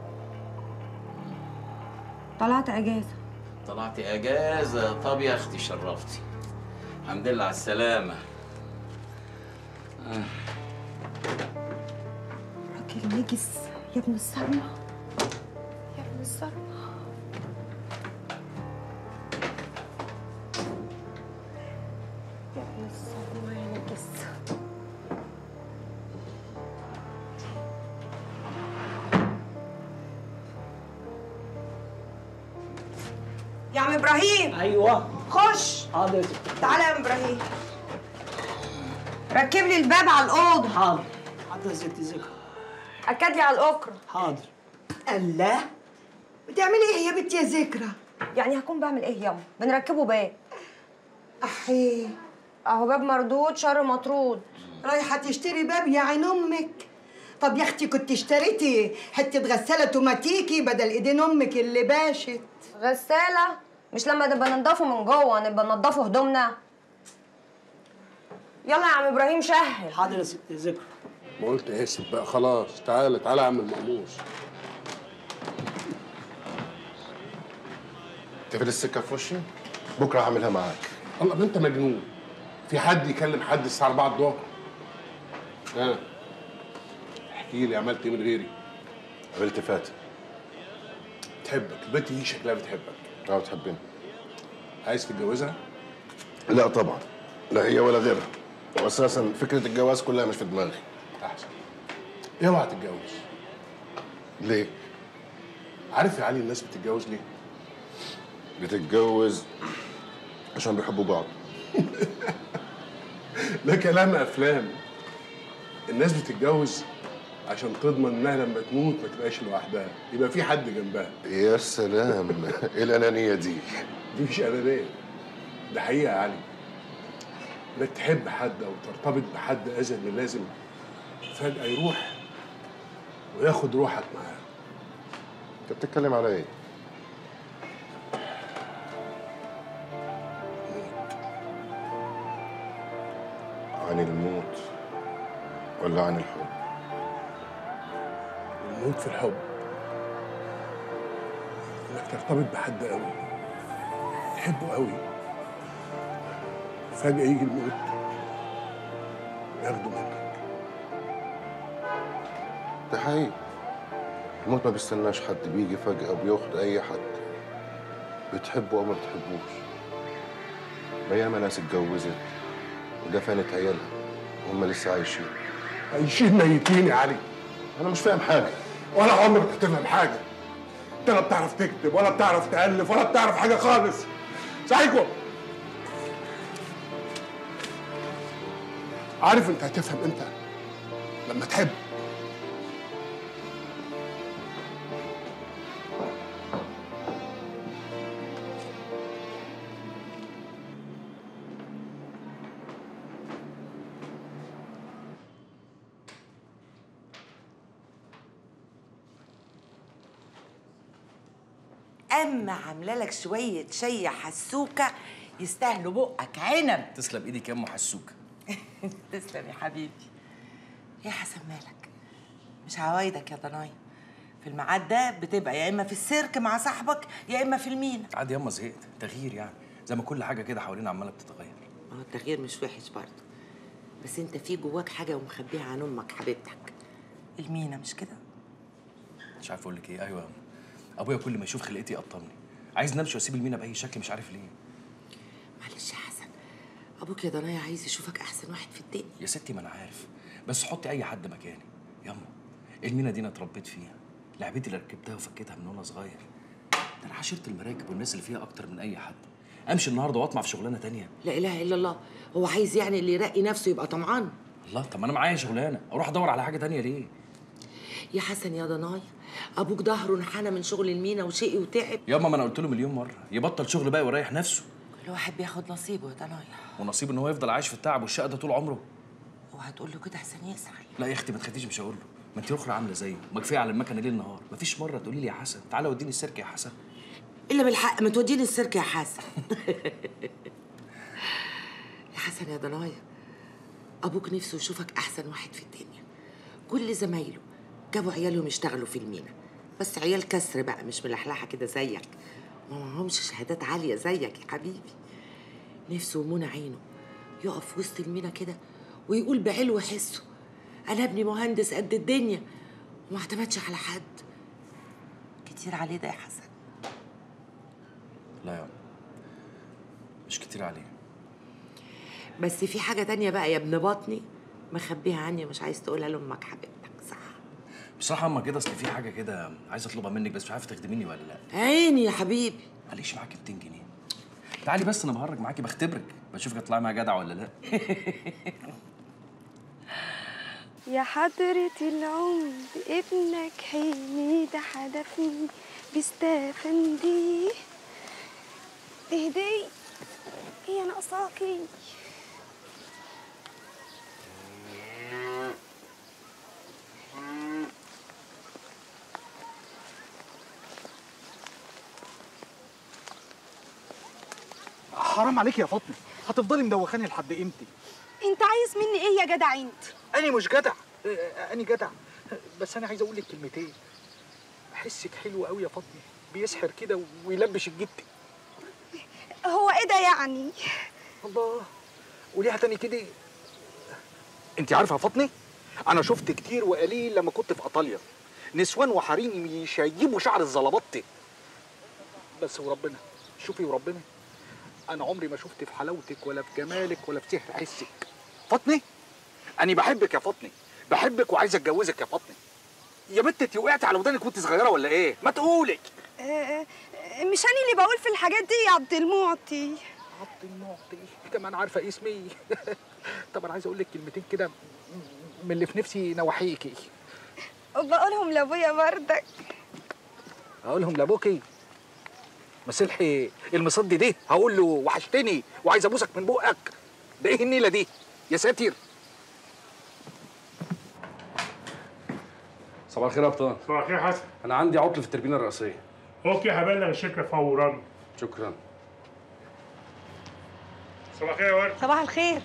طلعت اجازة. طلعت اجازه؟ طب يا اختي شرفتي. الحمد لله على السلامه. آه. راجل نجس يا ابن الصرمة، يا ابن الصرمة. يا ابن الصرمة يا نجس. يا عم ابراهيم. ايوه خش. حاضر يا ست. تعالى يا ابراهيم، ركب لي الباب على الاوضه. حاضر حاضر يا ست ذكرى. اكد لي على الاكرة. حاضر. الله، بتعملي ايه يا بنت يا ذكرى؟ يعني هكون بعمل ايه ياما؟ بنركبه باب. احي اهو باب مردود شر مطرود. رايحه تشتري باب يا عين امك؟ طب يا اختي كنت اشتريتي حته غساله توماتيكي بدل ايدين امك اللي باشت. غساله؟ مش لما نبقى ننضفه من جوه نبقى ننضفه هدومنا؟ يلا يا عم ابراهيم شهل. حاضر يا ست ذكرى. ما قلت اسف بقى خلاص. تعالى تعالى يا عم المأمور. تقفل السكه في وشي؟ بكره هعملها معاك. الله، ما انت مجنون. في حد يكلم حد الساعه أربعة الظهر؟ ها احكي لي عملت ايه من غيري؟ قابلت فاتن. تحبك، البنت دي شكلها بتحبك. اه بتحبني. عايز تتجوزها؟ لا طبعا، لا هي ولا غيرها، واساسا فكره الجواز كلها مش في دماغي. احسن. اوعى تتجوز. ليه؟ عارف يا علي الناس بتتجوز ليه؟ بتتجوز عشان بيحبوا بعض. ده كلام افلام. الناس بتتجوز عشان تضمن انها لما تموت ما تبقاش لوحدها، يبقى في حد جنبها. يا سلام، ايه الانانيه دي؟ دي مش انانيه، ده حقيقه يا علي. انك تحب حد او ترتبط بحد ازيد من اللازم، فجاه يروح وياخد روحك معاه. انت بتتكلم على ايه؟ عن الموت ولا عن الحب؟ الموت في الحب. انك ترتبط بحد قوي، تحبه قوي، فجأة يجي الموت وياخده منك. ده حقيقي، الموت ما بيستناش حد، بيجي فجأة وبياخد أي حد بتحبه أو ما بتحبوش. ياما ناس اتجوزت ودفنت عيالها وهم لسه عايشين. عايشين ميتين يا علي. أنا مش فاهم حاجة. ولا عمرك هتفهم حاجة. أنت لا بتعرف تكتب ولا بتعرف تألف ولا بتعرف حاجة خالص. سايكو. عارف أنت هتفهم إمتى؟ لما تحب. اما عامله لك شويه شاي حسوكه يستاهلوا بقك عنب. تسلم ايدك يا ام حسوكه. تسلم يا حبيبي. يا حسن مالك؟ مش عوايدك يا ضنايا. في الميعاد ده بتبقى يا اما في السيرك مع صاحبك يا اما في المينا. عادي ياما، زهقت. تغيير يعني، زي ما كل حاجه كده حوالينا عماله بتتغير. ما هو التغيير مش وحش برضه، بس انت في جواك حاجه ومخبيها عن امك حبيبتك. المينا مش كده؟ مش عارف اقول لك ايه. ايوه يا أم. ابويا كل ما يشوف خلقتي يقطمني، عايز نمشي واسيب المينا باي شكل، مش عارف ليه. معلش يا حسن، ابوك يا ضنايا عايز يشوفك احسن واحد في الدنيا. يا ستي ما انا عارف، بس حطي اي حد مكاني. ياما المينا دي انا اتربيت فيها، لعبتي اللي ركبتها وفكيتها من وانا صغير. ده انا عاشرت المراكب والناس اللي فيها اكتر من اي حد. امشي النهارده واطمع في شغلانه تانية؟ لا اله الا الله. هو عايز يعني اللي يرقي نفسه يبقى طمعان؟ الله، طب ما انا معايا شغلانه، اروح ادور على حاجه تانية ليه؟ يا حسن يا ضنايا، ابوك ظهره انحنى من شغل المينا وشقي وتعب. ياما ما انا قلت له مليون مره يبطل شغل بقى ويريح نفسه. كل واحد بياخد نصيبه يا ضنايا. ونصيب ان هو يفضل عايش في التعب والشقه ده طول عمره. وهتقول له كده احسن يسعى. لا يا اختي ما تخافيش، مش هقول له. ما انت اخرى عامله زيه، ما كفايه على المكنه ليل نهار. مفيش مره تقولي لي يا حسن تعالى وديني السيرك يا حسن. الا بالحق ما توديني السيرك يا حسن. يا حسن يا ضنايا، ابوك نفسه يشوفك احسن واحد في الدنيا. كل زمايله جابوا عيالهم يشتغلوا في المينا، بس عيال كسر بقى، مش ملحلحه كده زيك، ما معهمش شهادات عاليه زيك يا حبيبي. نفسه ومنى عينه يقف وسط المينا كده ويقول بعلو حسه انا ابني مهندس قد الدنيا وما اعتمدش على حد. كتير عليه ده يا حسن. لا يا مش كتير عليه. بس في حاجه تانية بقى يا ابن بطني مخبيها عني ومش عايز تقولها لامك حبيبتك، صح؟ بصراحه اما كده اصل في حاجه كده عايز اطلبها منك، بس مش عارف تخدميني ولا لا. عيني يا حبيبي. معلش معاكي ميتين جنيه. تعالي بس انا بهرج معاكي، بختبرك بشوفك هتطلعي معايا جدع ولا لا. يا حضرة العمر ابنك حميد حدفني بستافندي تهدي هي ناقصاكي. حرام عليك يا فاطمه، هتفضلي مدوخاني لحد امتى؟ انت عايز مني ايه يا جدع انت؟ أنا مش جدع، أنا جدع، بس أنا عايز أقول لك كلمتين. حسك حلو قوي يا فاطمة، بيسحر كده ويلبش الجد. هو إيه ده يعني؟ الله، قوليها تاني كده. أنت عارفة يا فاطمة؟ انا شفت كتير وقليل لما كنت في ايطاليا نسوان وحريم يشيبوا شعر الزلبطه. بس وربنا، شوفي وربنا، انا عمري ما شفت في حلاوتك ولا في جمالك ولا في سحر حسك. فاطمه، انا بحبك يا فاطمه، بحبك وعايز اتجوزك يا فاطمه. يا بنت انت وقعتي على ودانك وانت صغيره ولا ايه؟ ما تقولي. آه، مش انا اللي بقول في الحاجات دي يا عبد المعطي. عبد المعطي كمان عارفه اسمي؟ طب انا عايز اقول لك كلمتين كده من اللي في نفسي نواحيكي. وبقولهم لابويا بردك. اقولهم لابوكي؟ مسلحي المصدي دي هقول له وحشتني وعايز ابوسك من بقك؟ ده ايه النيله دي يا ساتر؟ صباح الخير يا ابطال. صباح الخير يا حسن. انا عندي عطل في التربينه الرئيسيه. اوكي، هبلغ الشركه فورا. شكرا. صباح الخير يا ورد. صباح الخير.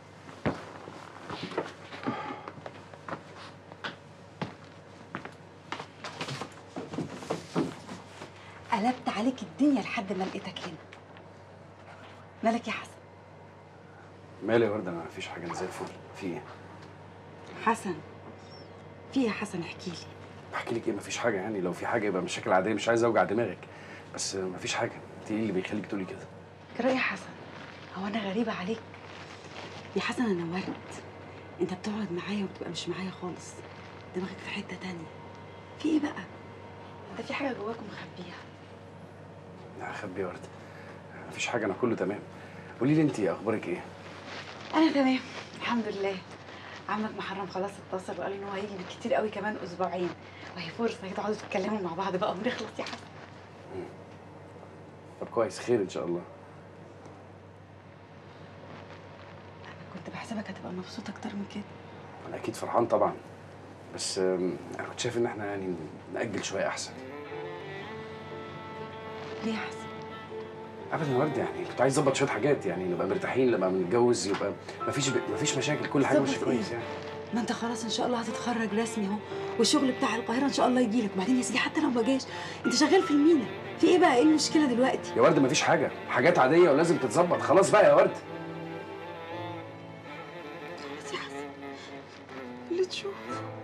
قلبت عليك الدنيا لحد ما لقيتك هنا. مالك يا حسن؟ مالي يا ورده؟ انا مفيش حاجه، انا زي الفل. في ايه؟ حسن، في ايه يا حسن؟ احكي لي. احكي لك ايه؟ مفيش حاجه يعني، لو في حاجه يبقى مشاكل عاديه، مش عايز اوجع دماغك، بس مفيش حاجه. انت ايه اللي بيخليك تقولي كده؟ كده يا حسن، هو انا غريبه عليك؟ يا حسن انا ورد، انت بتقعد معايا وبتبقى مش معايا خالص، دماغك في حته تانية. في ايه بقى؟ انت في حاجه جواك مخبيها. لا اخبي يا ورده، مفيش حاجه، انا كله تمام. قولي لي انت اخبارك ايه؟ انا تمام الحمد لله. عمك محرم خلاص اتصل وقال ان هو هيجي بالكتير قوي كمان اسبوعين، وهي فرصه كده تقعدوا تتكلموا مع بعض بقى ونخلص يا حسن. طب كويس، خير ان شاء الله. كنت بحسبك هتبقى مبسوط اكتر من كده. انا اكيد فرحان طبعا، بس انا كنت شايف ان احنا يعني نأجل شويه احسن. ليه يا حسن؟ ابدا يا ورده، يعني كنت عايز اظبط شويه حاجات، يعني نبقى مرتاحين لما بنتجوز، يبقى مفيش ب... مفيش مشاكل، كل حاجه ماشيه كويس يعني. ما انت خلاص ان شاء الله هتتخرج رسمي اهو، والشغل بتاع القاهره ان شاء الله يجي لك. وبعدين يا سيدي حتى لو ما جاش انت شغال في المينا، في ايه بقى؟ ايه المشكله دلوقتي؟ يا ورده مفيش حاجه، حاجات عاديه ولازم تتظبط. خلاص بقى يا ورده. خلاص يا حسن، اللي تشوفه.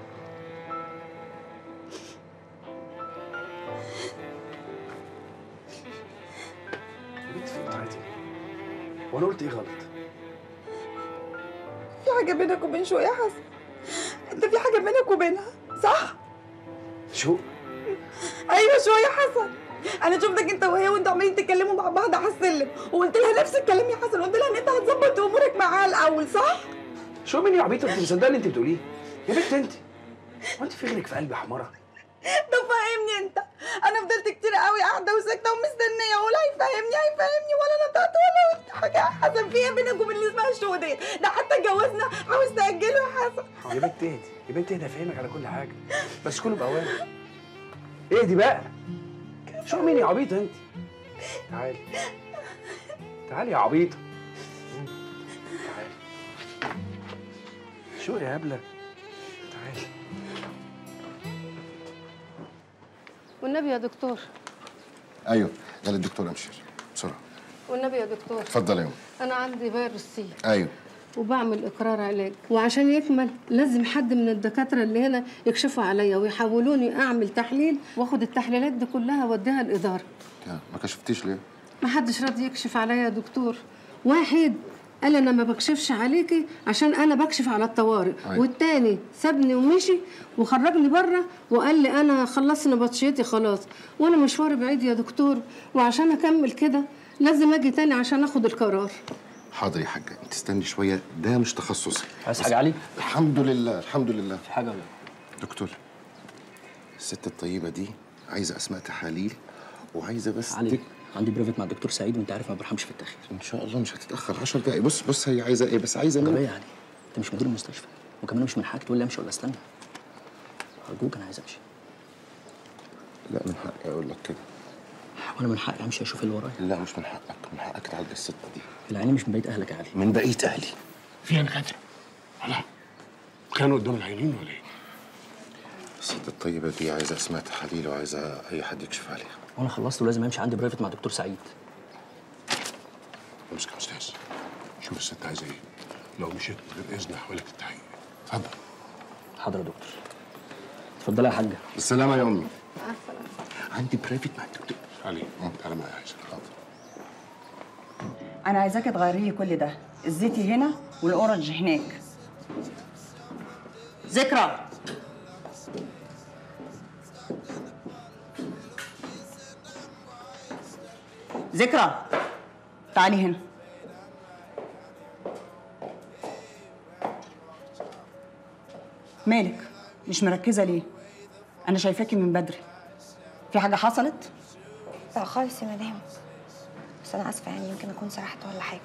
وانا قلت ايه غلط؟ في حاجه بينك وبين شو يا حسن؟ انت في حاجه بينك وبينها صح؟ شو؟ ايوه شو يا حسن؟ انا شفتك انت وهي وانتوا عمالين تتكلموا مع بعض على السلم، وقلت لها نفس الكلام يا حسن، قلت لها ان انت هتظبط امورك معاها الاول صح؟ شو مين يا عبيطه؟ انت مصدقه اللي انت بتقوليه؟ يا بنت انت، هو انت في غيرك في قلبي حماره؟ طب فهمني انت، انا فضلت كتير قوي قاعده وساكته ومستنيه اقول هيفهمني هيفهمني ولا نطقت ولا قلت حاجه يا حسن. في ايه بينك وبين اللي اسمها الشو دي؟ ده حتى اتجوزنا عاوز تاجله يا حسن. يا بنت اهدي، يا بنت اهدي، افهمك على كل حاجه، بس كله باوامر. اهدي بقى. شو مين يا عبيطه انت؟ تعالي تعالي يا عبيطه، تعالي. شو يا هبله؟ تعالي. والنبي يا دكتور. ايوه قال الدكتور امشير بسرعه. والنبي يا دكتور. اتفضل يا يوم. انا عندي فيروس سي. ايوه. وبعمل اقرار علاج، وعشان يكمل لازم حد من الدكاتره اللي هنا يكشفوا عليا ويحولوني اعمل تحليل، واخد التحليلات دي كلها اوديها الاداره. ما كشفتيش ليه؟ ما حدش راضي يكشف عليا يا دكتور. واحد قال انا ما بكشفش عليكي عشان انا بكشف على الطوارئ. أيوة. والتاني سابني ومشي وخرجني بره وقال لي انا خلصت نبطشيتي خلاص، وانا مشواري بعيد يا دكتور، وعشان اكمل كده لازم اجي تاني عشان اخد القرار. حاضر يا حاجه، انت استني شويه، ده مش تخصصي. عايز حاجه علي؟ الحمد لله الحمد لله. في حاجه ولا؟ دكتور، الست الطيبه دي عايزه اسماء تحاليل وعايزه بس علي تك... عندي بريفت مع الدكتور سعيد، وانت عارف ما برحمش في التاخير. ان شاء الله مش هتتاخر عشر دقايق. بص بص هي عايزه ايه، بس عايزه منك يا علي، انت مش مدير المستشفى، وكمان مش من حقك تقول لي امشي ولا استنى. ارجوك انا عايز امشي. لا من حقي اقول لك كده. وانا من حقي امشي اشوف اللي ورايا. لا مش من حقك، من حقك تعالج الست دي. العيني مش من بقيه اهلك يا علي. من بقيه اهلي. فيها دكاتره؟ لا كانوا قدام العينين ولا ايه؟ الست الطيبه دي عايزه اسماء تحاليل وعايزه اي حد يكشف عليها. وانا خلصت ولازم امشي، عندي برايفت مع دكتور سعيد. امسك يا استاذ، شوف الست عايزه ايه، لو مشيت من غير اذن هحولك التحقيق. اتفضل. حاضر يا دكتور. اتفضلي يا حاجه. بالسلامه يا امي. مع السلامه. عندي برايفت مع الدكتور علي. تعالى معايا يا عايشه. حاضر. انا عايزاكي تغيري لي كل ده، الزيتي هنا والاورنج هناك. ذكرى، ذكرى تعالي هنا. مالك مش مركزه ليه؟ انا شايفاكي من بدري. في حاجه حصلت؟ لا خالص يا مدام، بس انا اسفه يعني يمكن اكون سرحت ولا حاجه.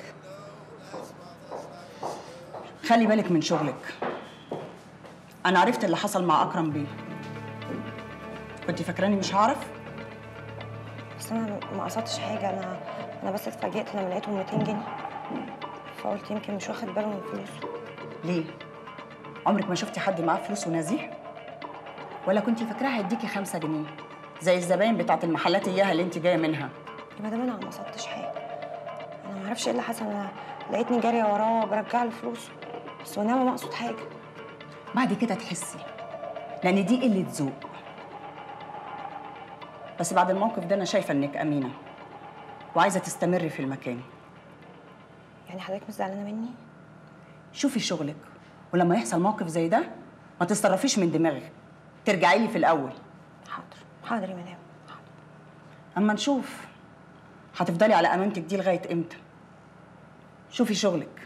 خلي بالك من شغلك. انا عرفت اللي حصل مع اكرم بيه. كنت فاكراني مش هعرف؟ بس انا ما قصدتش حاجه، انا انا بس اتفاجئت لما لقيتهم مئتين جنيه، فقلت يمكن مش واخد باله من فلوسه. ليه؟ عمرك ما شفتي حد معاه فلوس ونزيه؟ ولا كنتي فاكراه هيديكي خمسة جنيه زي الزباين بتاعت المحلات اياها اللي انت جايه منها؟ يا مدام انا ما قصدتش حاجه، انا ما اعرفش ايه اللي حصل، انا لقيتني جاريه وراه برجع له فلوسه، بس وانا ما اقصد حاجه. بعد كده تحسي، لان دي قله ذوق. بس بعد الموقف ده انا شايفه انك امينه وعايزه تستمري في المكان. يعني حضرتك مش زعلانه مني؟ شوفي شغلك، ولما يحصل موقف زي ده ما تتصرفيش من دماغك، ترجعي لي في الاول. حاضر حاضر يا مدام. اما نشوف هتفضلي على امانتك دي لغايه امتى. شوفي شغلك.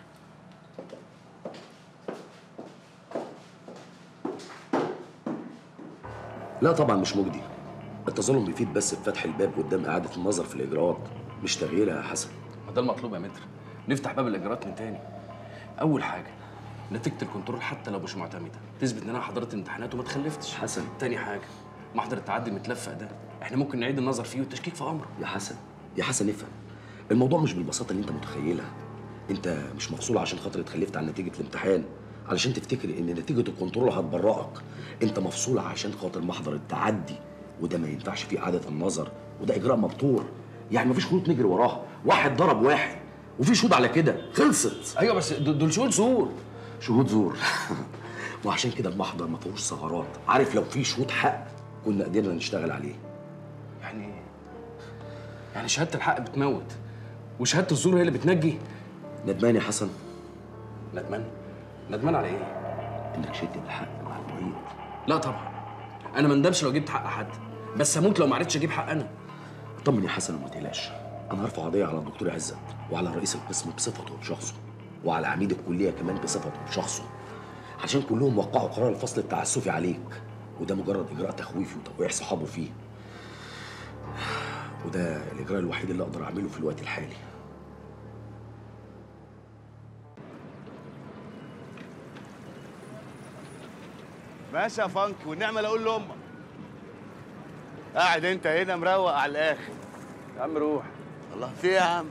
لا طبعا مش مجدي. التظلم بيفيد بس بفتح الباب قدام اعاده النظر في الاجراءات، مش تغييرها يا حسن. ما ده المطلوب يا متر، نفتح باب الاجراءات من تاني. اول حاجه نتيجه الكنترول حتى لو مش معتمده تثبت ان انا حضرت امتحانات وما اتخلفتش. حسن، تاني حاجه محضر التعدي المتلفق ده احنا ممكن نعيد النظر فيه والتشكيك في امره. يا حسن يا حسن افهم، الموضوع مش بالبساطه اللي انت متخيلها. انت مش مفصول عشان خاطر اتخلفت عن نتيجه الامتحان علشان تفتكر ان نتيجه الكنترول هتبرئك. انت مفصول عشان خاطر محضر التعدي، وده ما ينفعش فيه اعاده النظر، وده اجراء مبتور. يعني مفيش خطوط نجري وراها، واحد ضرب واحد وفي شهود على كده، خلصت. ايوه بس دول شهود زور. شهود زور وعشان كده المحضر ما فيهوش ثغرات. عارف لو في شهود حق كنا قدرنا نشتغل عليه. يعني يعني شهاده الحق بتموت وشهاده الزور هي اللي بتنجي. ندمان يا حسن؟ ندمان؟ ندمان على ايه؟ انك شدت بالحق مع المعيد. لا طبعا انا ما ندمش لو جبت حق حد، بس هموت لو ما عرفتش اجيب حق انا. طمن يا حسن وما تقلقش، انا هرفع قضيه على الدكتور عزت وعلى رئيس القسم بصفته بشخصه، وعلى عميد الكليه كمان بصفته بشخصه، عشان كلهم وقعوا قرار الفصل التعسفي عليك، وده مجرد اجراء تخويفي وتوقيع صحابه فيه. وده الاجراء الوحيد اللي اقدر اعمله في الوقت الحالي. ماشي يا فانك، والنعمه لا اقول لامك. قاعد انت هنا مروق على الاخر. يا عم روح. الله في ايه يا عم؟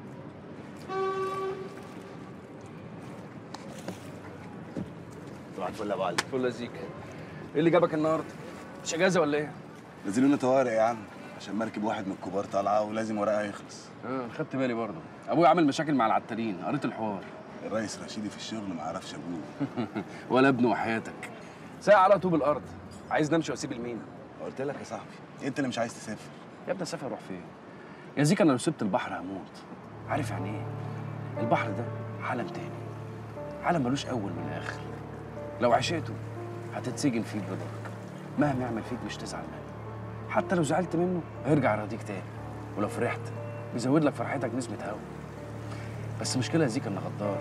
صباح الفل يا ابو علي. فل يا زيك. ايه اللي جابك النهارده؟ مش اجازه ولا ايه؟ نزلونا طوارئ يا عم عشان مركب واحد من الكبار طالعه ولازم ورقها يخلص. اه خدت بالي برضه، ابويا عامل مشاكل مع العتالين، قريت الحوار. الريس رشيدي في الشغل ما عرفش ابوه. ولا ابنه وحياتك. ساعة على طوب الارض، عايز نمشي واسيب المينا. قلت لك يا صاحبي انت اللي مش عايز تسافر. يا ابني اسافر اروح فين؟ يا زيك انا لو سبت البحر هموت. عارف يعني ايه؟ البحر ده عالم تاني، عالم ملوش اول من الاخر. لو عشقته هتتسجن فيه برضاك، مهما يعمل فيك مش تزعل منه، حتى لو زعلت منه هيرجع يراضيك تاني، ولو فرحت بيزود لك فرحتك نسبة هوا. بس المشكلة يا زيك انه غدار،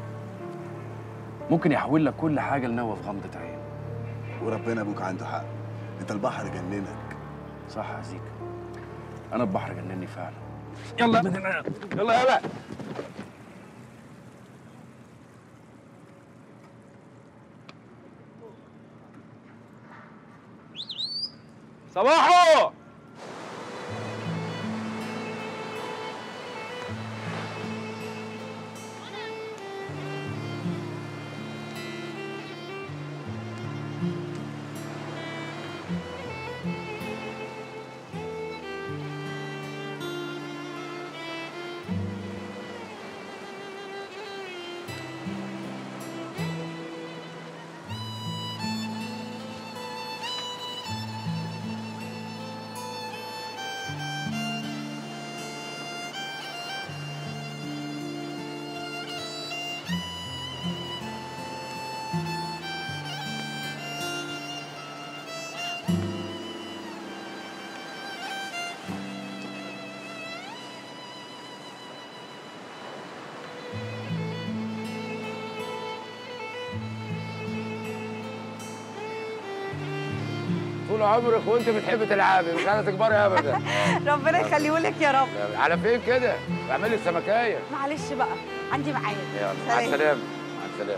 ممكن يحول لك كل حاجة لنوى في غمضة عين. وربنا ابوك عنده حق، انت البحر جننك. صح يا زيك، انا البحر جنني فعلا. يلا يا ابني يلا يلا. صباحو. طول عمرك وانت بتحبي تلعبي، مش عايزه تكبري ابدا. ربنا يخليهولك يا رب. على فين كده؟ اعملي السمكايه. معلش بقى عندي ميعاد. يلا مع السلامه. مع السلامه.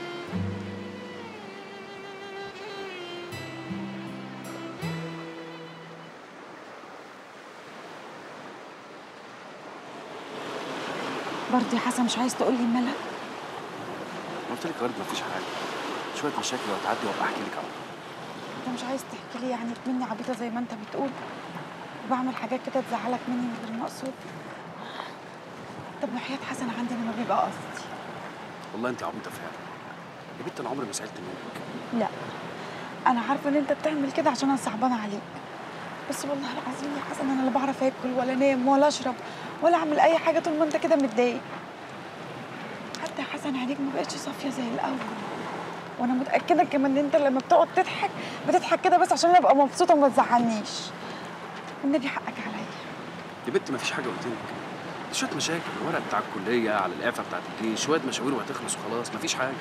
برضه يا حسن مش عايز تقول لي مالك؟ قلت لك يا ورد مفيش حاجه، شويه مشاكل وهتعدي وابقى احكي لك عنها. انت مش عايز تحكي لي يعني مني عبيطه زي ما انت بتقول وبعمل حاجات كده تزعلك مني من غير مقصود؟ طب وحياة حسن عندي انا ما بيبقى قصدي. والله انت عبيطه فعلا يا بنت، انا عمري ما زعلت منك. لا انا عارفه ان انت بتعمل كده عشان انا صعبانه عليك، بس والله العظيم يا حسن انا لا بعرف اكل ولا انام ولا اشرب ولا اعمل اي حاجه طول ما انت كده متضايق. حتى يا حسن عينيك ما بقتش صافيه زي الاول، وانا متاكده كمان ان انت لما بتقعد تضحك بتضحك كده بس عشان انا ابقى مبسوطه وما تزعلنيش. والنبي حقك عليا يا بنت مفيش حاجه قلت لك، دي شويه مشاكل، الورق بتاع الكليه على الاعفاء بتاعت الجيش، شويه مشاوير وهتخلص وخلاص، مفيش حاجه.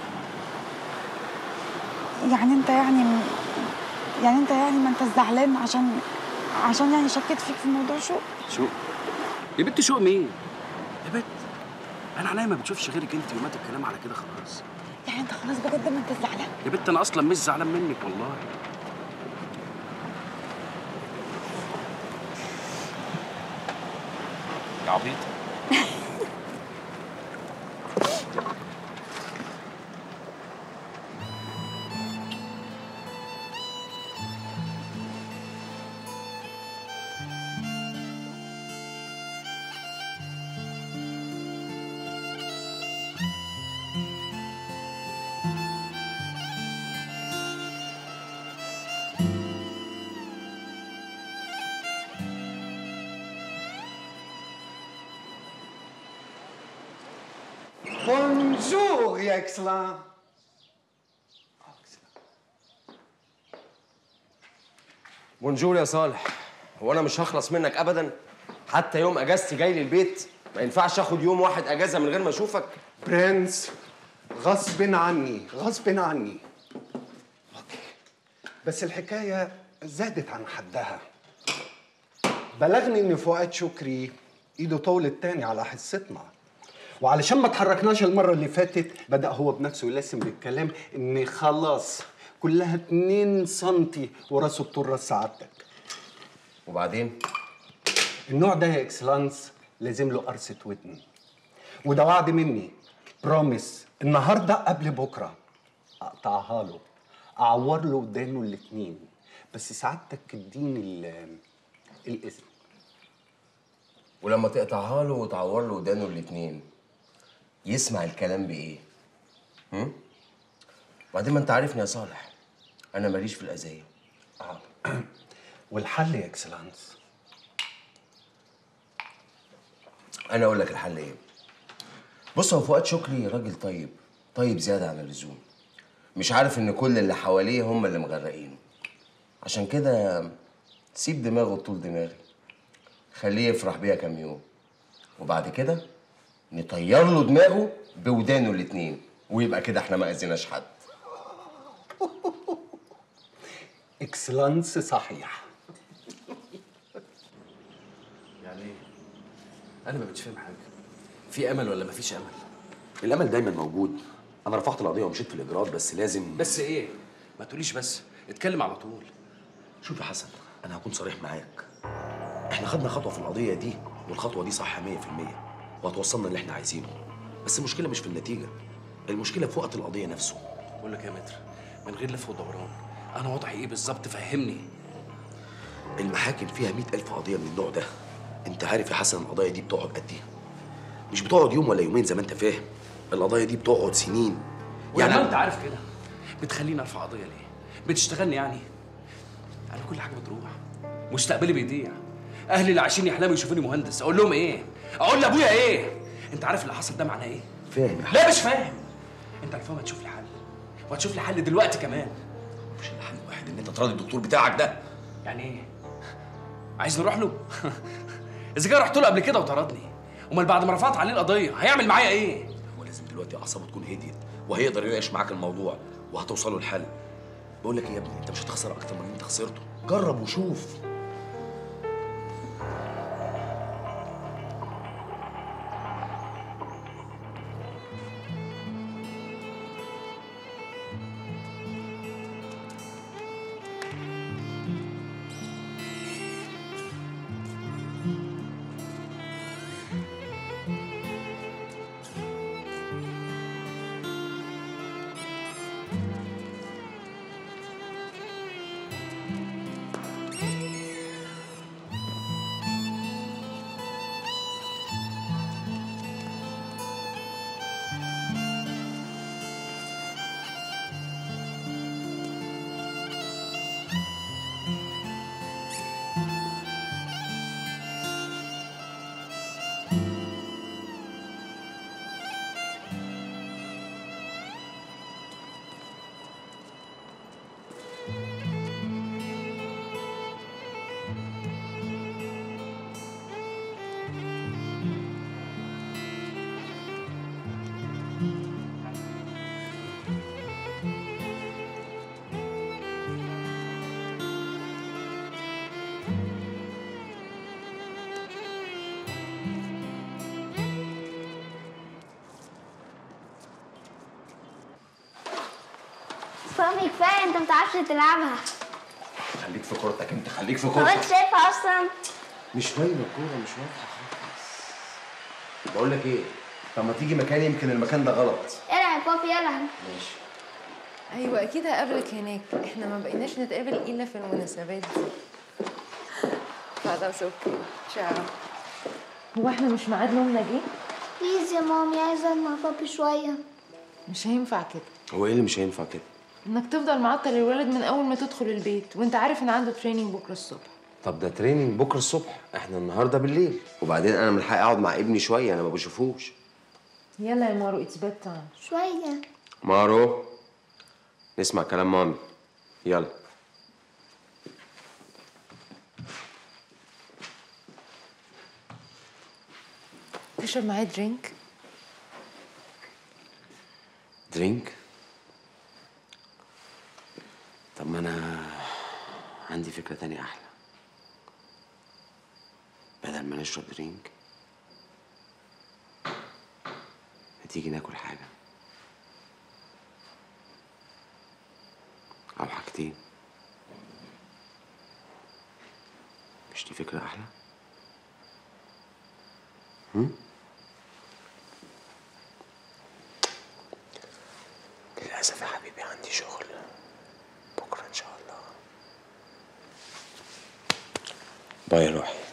يعني انت يعني يعني انت يعني ما انت زعلان عشان عشان يعني شكيت فيك في موضوع شوق؟ شوق يا بنت، شوق مين يا بنت؟ انا عينيا ما بتشوفش غيرك انت، ومات الكلام على كده خلاص. يعني انت خلاص بجد ما انت زعلان؟ يا بنت انا اصلا مش زعلان منك والله. يا عبيطه. بونجور يا اكسلان. بونجور يا صالح. هو انا مش هخلص منك ابدا؟ حتى يوم اجازتي جاي لي البيت ما ينفعش اخد يوم واحد اجازه من غير ما اشوفك؟ برنس غصب عني غصب عني. اوكي بس الحكايه زادت عن حدها. بلغني ان فؤاد شكري ايده طولت تاني على حصتنا، وعلشان ما اتحركناش المره اللي فاتت بدا هو بنفسه يلسم بالكلام ان خلاص كلها اتنين سنتي وراسه بطول راس سعادتك. وبعدين؟ النوع ده يا اكسلانس لازم له قرصه ودن، وده وعد مني بروميس النهارده قبل بكره اقطعها له، اعور له ودانه الاتنين، بس سعادتك تديني الاذن. ولما تقطعها له وتعور له ودانه الاتنين يسمع الكلام بايه؟ هم؟ وبعدين ما انت عارفني يا صالح، انا ماليش في الاذيه. اه والحل يا اكسلانس؟ انا اقول لك الحل ايه. بص، هو فؤاد شكري راجل طيب، طيب زياده عن اللزوم. مش عارف ان كل اللي حواليه هم اللي مغرقينه، عشان كده سيب دماغه طول دماغي، خليه يفرح بيها كام يوم، وبعد كده نطير له دماغه بودانه الاتنين، ويبقى كده احنا ما اذيناش حد. اكسلانس صحيح. يعني ايه؟ انا ما بقتش فاهم حاجه. في امل ولا مفيش امل؟ الامل دايما موجود. انا رفعت القضيه ومشيت في الاجراءات، بس لازم. بس ايه؟ ما تقوليش بس، اتكلم على طول. شوف يا حسن، انا هكون صريح معاك. احنا خدنا خطوه في القضيه دي، والخطوه دي صح مية في المية وهتوصلنا اللي احنا عايزينه. بس المشكله مش في النتيجه، المشكله في وقت القضيه نفسه. بقول لك يا متر، من غير لف ودوران، انا وضعي ايه بالظبط؟ فهمني. المحاكم فيها مئة ألف قضيه من النوع ده. انت عارف يا حسن القضايا دي بتقعد قد ايه؟ مش بتقعد يوم ولا يومين زي ما انت فاهم، القضايا دي بتقعد سنين. يعني انت عارف كده بتخليني ارفع قضيه ليه؟ بتشتغلني يعني؟ انا كل حاجه بتروح، مستقبلي بيضيع، اهلي اللي عايشين يحلموا يشوفوني مهندس، اقول لهم ايه؟ اقول لابويا ايه؟ انت عارف اللي حصل ده معناه ايه؟ فاهم يا حسن. لا مش فاهم. انت عارفهم هتشوف لي حل، وهتشوف لي حل دلوقتي كمان. مش الا حل واحد، ان انت تراضي الدكتور بتاعك ده. يعني ايه؟ عايز نروح له؟ اذا كان رحت له قبل كده وطردني، امال بعد ما رفعت عليه القضيه هيعمل معايا ايه؟ هو لازم دلوقتي اعصابه تكون هديت، وهيقدر يناقش معاك الموضوع وهتوصلوا لحل. بقول لك ايه يا ابني، انت مش هتخسر اكتر من اللي انت خسرته. جرب وشوف. فهمي كفايه، انت ما بتعرفش تلعبها. خليك في كورتك انت، خليك في هو كورتك. انت شايفها اصلا؟ مش باينه الكوره، مش واضحه خالص. بقول لك ايه، طب ما تيجي مكاني، يمكن المكان ده غلط. يلا يا بابي يلا. ماشي. ايوه اكيد هقابلك هناك، احنا ما بقيناش نتقابل الا في المناسبات دي. خلاص اوكي، تشاو. هو احنا مش ميعاد نومنا جه؟ بليز يا مامي، عايزه اقعد مع بابي شويه. مش هينفع كده، هو ايه اللي مش هينفع كده؟ انك تفضل معطل الولد من اول ما تدخل البيت وانت عارف ان عنده تريننج بكره الصبح. طب ده تريننج بكره الصبح، احنا النهارده بالليل، وبعدين انا من حقي اقعد مع ابني شويه، انا ما بشوفوش. يلا يا مارو، اتس بيد تايم. شويه. مارو نسمع كلام مامي، يلا. تشرب معايا درينك؟ درينك؟ طب ما انا عندي فكره تانية احلى. بدل ما نشرب درينك، ما تيجي ناكل حاجه او حاجتين. مش دي فكره احلى؟ هم؟ للأسف يا حبيبي عندي شغل بكرة إن شاء الله. باي يا روحي.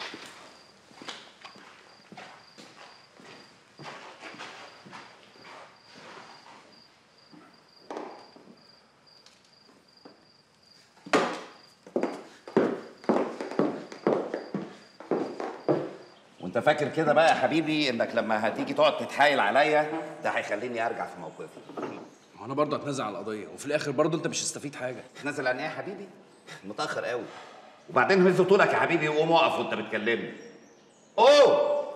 وانت فاكر كده بقى يا حبيبي انك لما هتيجي تقعد تتحايل عليا ده هيخليني ارجع في موقفي؟ ما انا برضه هتنازل على القضيه، وفي الاخر برضه انت مش هتستفيد حاجه. تنزل عن ايه يا حبيبي؟ متاخر قوي. وبعدين هز طولك يا حبيبي وقوم اقف وانت بتكلمني. اوه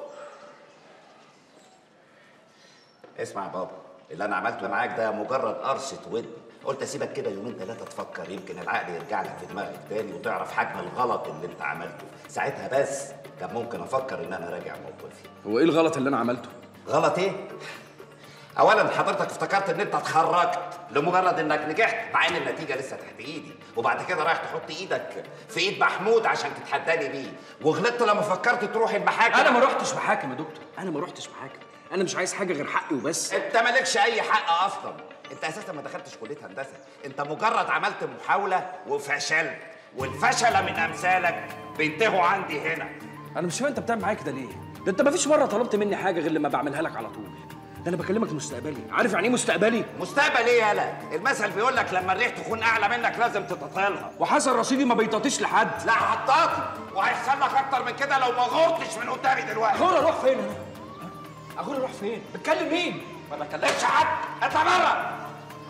اسمع يا بابا، اللي انا عملته معاك ده مجرد قرصه ودن. قلت اسيبك كده يومين ثلاثه تفكر، يمكن العقل يرجع لك في دماغك تاني وتعرف حجم الغلط اللي انت عملته. ساعتها بس كان ممكن افكر ان انا راجع موقفي. هو ايه الغلط اللي انا عملته؟ غلط ايه؟ اولا حضرتك افتكرت ان انت اتخرجت لمجرد انك نجحت، مع ان النتيجه لسه تحت ايدي، وبعد كده رايح تحط ايدك في ايد محمود عشان تتحداني بيه، وغلطت لما فكرت تروح المحاكم. انا ما رحتش محاكم يا دكتور، انا ما رحتش محاكم، انا مش عايز حاجه غير حقي وبس. انت مالكش اي حق اصلا، انت اساسا ما دخلتش كليه هندسه، انت مجرد عملت محاوله وفشلت، والفشله من امثالك بينتهوا عندي هنا. انا مش فاهم انت بتعمل معايا كده ليه؟ ده انت ما فيش مره طلبت مني حاجه غير لما بعملها لك على طول. ده انا بكلمك مستقبلي، عارف يعني ايه مستقبلي؟ مستقبل ايه يالا؟ المثل بيقول لك لما الريح تكون اعلى منك لازم تتطالها. وحسن رصيدي ما بيطاطيش لحد. لا هتطاطي، وهيحصل لك اكتر من كده لو ما غورتش من قدامي دلوقتي. غور اروح فين انا؟ اغور اروح فين؟ بتكلم مين؟ ما بكلمش حد، اطلع بره.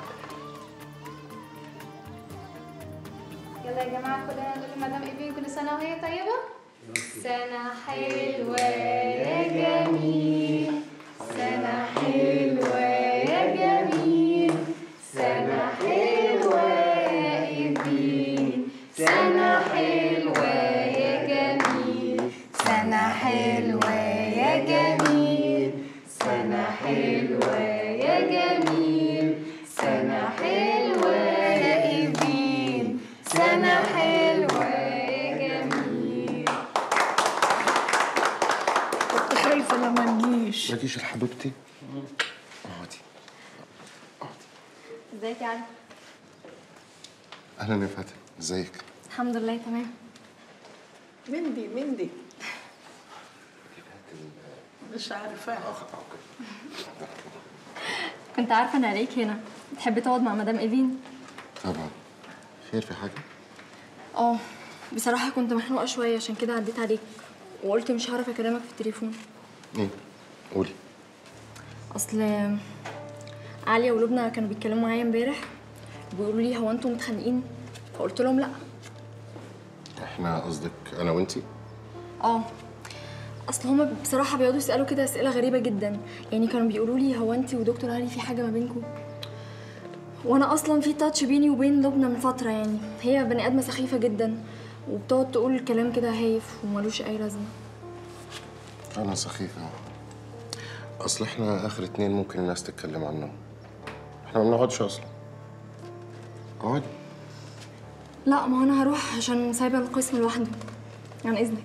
يلا يا جماعه كلنا نقول لمدام ايفين كل سنه وهي طيبه. سنه حلوه يا جميل، سنه حلوه يا جميل، سنه حلوه يا ايفين، سنه شفتيش يا حبيبتي؟ اقعدي. ازيك يا علي؟ اهلا يا فاتن، ازيك؟ الحمد لله تمام. مندي مندي مش عارفه. كنت عارفه ان عليك هنا. تحب تقعد مع مدام ايفين؟ طبعا. خير في حاجه؟ اه بصراحه كنت مخنوقه شويه عشان كده عديت عليك وقلت مش هعرف اكلمك في التليفون. ايه؟ قولي. اصل عليا ولبنى كانوا بيتكلموا معايا امبارح بيقولوا لي هو انتوا متخانقين؟ فقلت لهم لا. احنا قصدك انا وانتي؟ اه اصل هما بصراحه بيقعدوا يسالوا كده اسئله غريبه جدا. يعني كانوا بيقولوا لي هو انت ودكتور علي في حاجه ما بينكم؟ وانا اصلا في تاتش بيني وبين لبنى من فتره. يعني هي بني ادمه سخيفه جدا وبتقعد تقول كلام كده هايف وملوش اي لازمه. انا سخيفه. اصل احنا اخر اتنين ممكن الناس تتكلم عنهم. احنا ما بنقعدش اصلا. اقعدي. لا ما انا هروح عشان سايبه القسم لوحده. عن اذنك.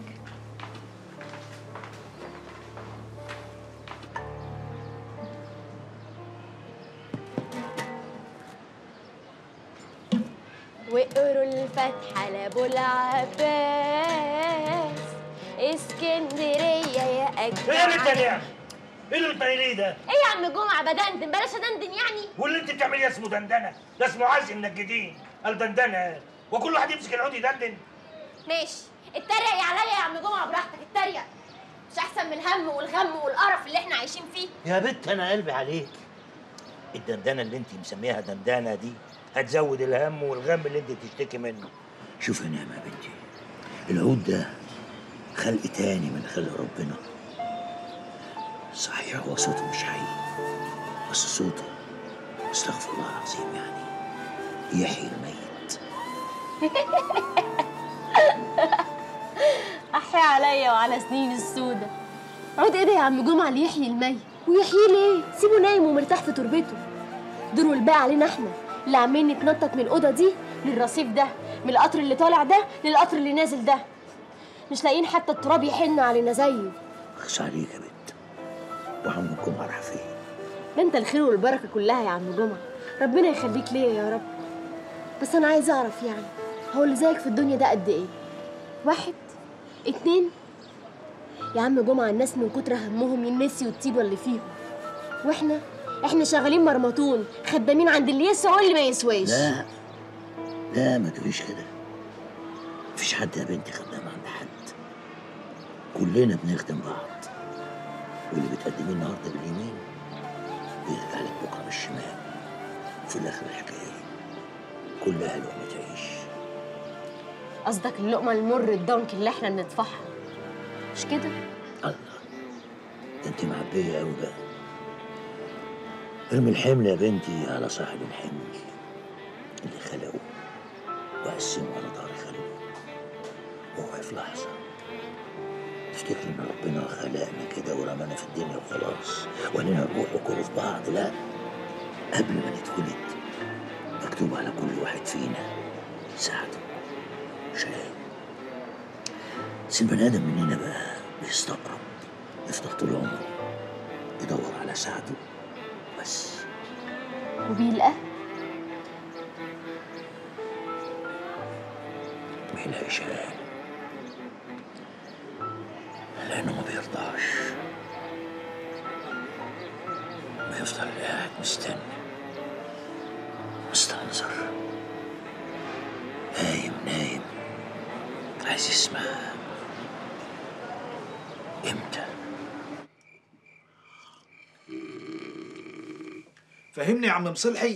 واقروا الفاتحة لأبو العباس اسكندرية يا أجدع. ايه يا بنت يا ايه اللي بتعمليه ده؟ ايه يا عم جمعة بدندن بلاش ادندن يعني؟ واللي انت بتعمليه اسمه دندنه، ده اسمه عزم منجدين، الدندنه وكل واحد يمسك العود يدندن. ماشي اتريق يا عليا يا عم جمعة براحتك اتريق. مش أحسن من الهم والغم والقرف اللي احنا عايشين فيه؟ يا بنت أنا قلبي عليك. الدندنه اللي انت مسميها دندنه دي هتزود الهم والغم اللي انت بتشتكي منه. شوف يا نعمة يا بنتي، العود ده خلق تاني من خلق ربنا. صحيح هو صوته مش حي، بس صوته استغفر الله العظيم يعني يحيي الميت. أحيا عليا وعلى سنين السودة. عود ايه ده يا عم جمعة اللي يحيي الميت؟ ويحييه ليه؟ سيبه نايم ومرتاح في تربته. دور والباقي علينا احنا اللي عمالين نتنطط من الأوضة دي للرصيف ده، من القطر اللي طالع ده للقطر اللي نازل ده. مش لاقيين حتى التراب يحن علينا زيه. خص عليك يا بنت. وعم جمعة راح فين؟ ده انت الخير والبركة كلها يا عم جمعة. ربنا يخليك ليا يا رب. بس أنا عايزة أعرف يعني هو اللي زيك في الدنيا ده قد إيه؟ واحد؟ اتنين؟ يا عم جمعة الناس من كتر همهم ينسيوا الطيبة اللي فيهم. واحنا احنا شغالين مرمطون خدامين عند اللي يسوى واللي ما يسواش. لا لا ما تقوليش كده. مفيش حد يا بنتي خدام عند حد. كلنا بنخدم بعض. واللي بتقدميه النهارده باليمين بيرجع لك بكره بالشمال. وفي الاخر الحكايه كلها لقمه تعيش. قصدك اللقمة المر الدنك اللي احنا بندفعها مش كده؟ الله ده انت معبيه قوي بقى. ارمي الحمل يا بنتي على صاحب الحمل اللي خلقه وقسمه على ظهر خلقه. وهو في لحظه تفتكر ان ربنا خلقنا كده ورمانا في الدنيا وخلاص واننا نروح وكل في بعض؟ لا، قبل ما نتولد مكتوب على كل واحد فينا ساعته شقاء. بس البني ادم مننا بقى بيستقرب، يفضل طول عمره يدور على ساعته بس. وبيلقى؟ بيلاقي شقاء لأنه ما بيرضاش، بيفضل قاعد مستني مستنظر نايم نايم عايز يسمع امتى. فهمني يا عم مصلحي.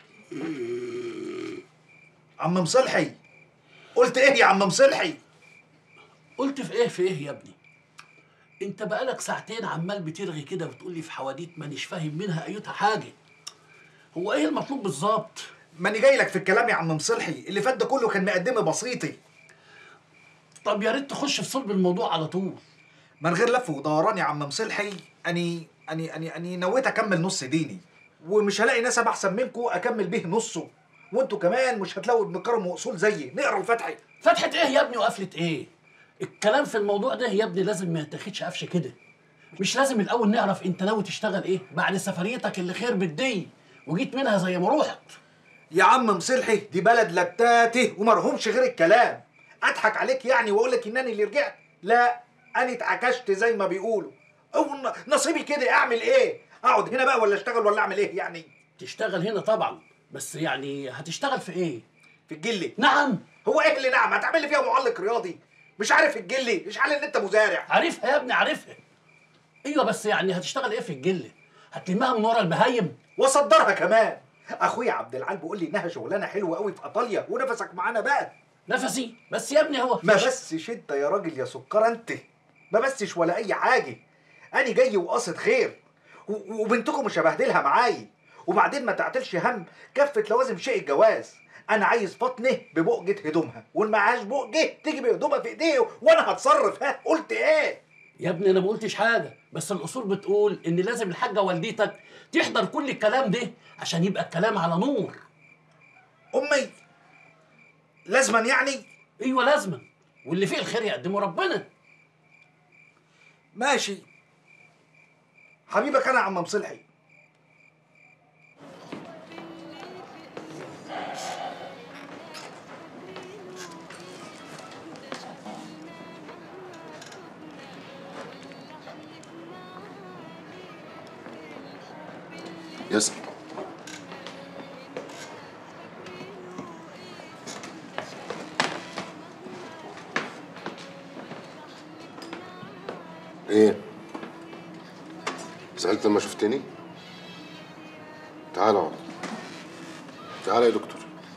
عم مصلحي قلت ايه يا عم مصلحي؟ قلت في ايه في ايه يا ابني؟ انت بقالك ساعتين عمال بترغي كده وتقول لي في حواديت مانيش فاهم منها ايتها حاجه. هو ايه المطلوب بالظبط؟ ماني جاي لك في الكلام يا عم مصلحي، اللي فات ده كله كان مقدمه بسيطي. طب يا ريت تخش في صلب الموضوع على طول. من غير لف ودوران يا عم مصلحي. اني اني اني اني نويت اكمل نص ديني، ومش هلاقي نسب احسن منكم اكمل به نصه، وانتوا كمان مش هتلاقوا ابن كرم واصول زيي. نقرا الفتحه. فتحه ايه يا ابني وقفله ايه؟ الكلام في الموضوع ده يا ابني لازم ما يتاخدش قفشه كده. مش لازم الاول نعرف انت ناوي تشتغل ايه بعد سفريتك اللي خير بالدي وجيت منها زي ما روحت؟ يا عم مصلحي دي بلد لتاته ومرهمش غير الكلام. اضحك عليك يعني واقول لك انني اللي رجعت؟ لا، انا اتعكشت زي ما بيقولوا. او نصيبي كده، اعمل ايه؟ اقعد هنا بقى ولا اشتغل ولا اعمل ايه يعني؟ تشتغل هنا طبعا، بس يعني هتشتغل في ايه؟ في الجلي. نعم. هو ايه اللي نعم؟ هتعمل لي فيها معلق رياضي؟ مش عارف الجلي؟ مش عارف ان انت مزارع؟ عارفها يا ابني عارفها. ايوه بس يعني هتشتغل ايه في الجلي؟ هتلمها من ورا البهايم واصدرها كمان. اخويا عبد العال بيقول لي انها شغلانه حلوه قوي في ايطاليا ونفسك معانا بقى. نفسي؟ بس يا ابني هو ما بسش انت يا راجل يا سكر انت. ما بسش ولا اي حاجه. انا جاي وقاصد خير وبنتكم مش هبهدلها معايا. وبعدين ما تعتلش هم كفه لوازم شيء الجواز. انا عايز فاطمه ببقجه هدومها واللي معهاش بقجه تيجي بهدومها في ايديه وانا هتصرف. ها قلت ايه؟ يا ابني انا ما قلتش حاجه، بس الاصول بتقول ان لازم الحاجه والدتك تحضر كل الكلام ده عشان يبقى الكلام على نور. امي لازما يعني؟ ايوه لازما، واللي فيه الخير يقدمه ربنا. ماشي حبيبك انا يا عم مصلحي. ياسر ايه؟ زعلت لما شفتني؟ تعال اقعد. تعال يا دكتور.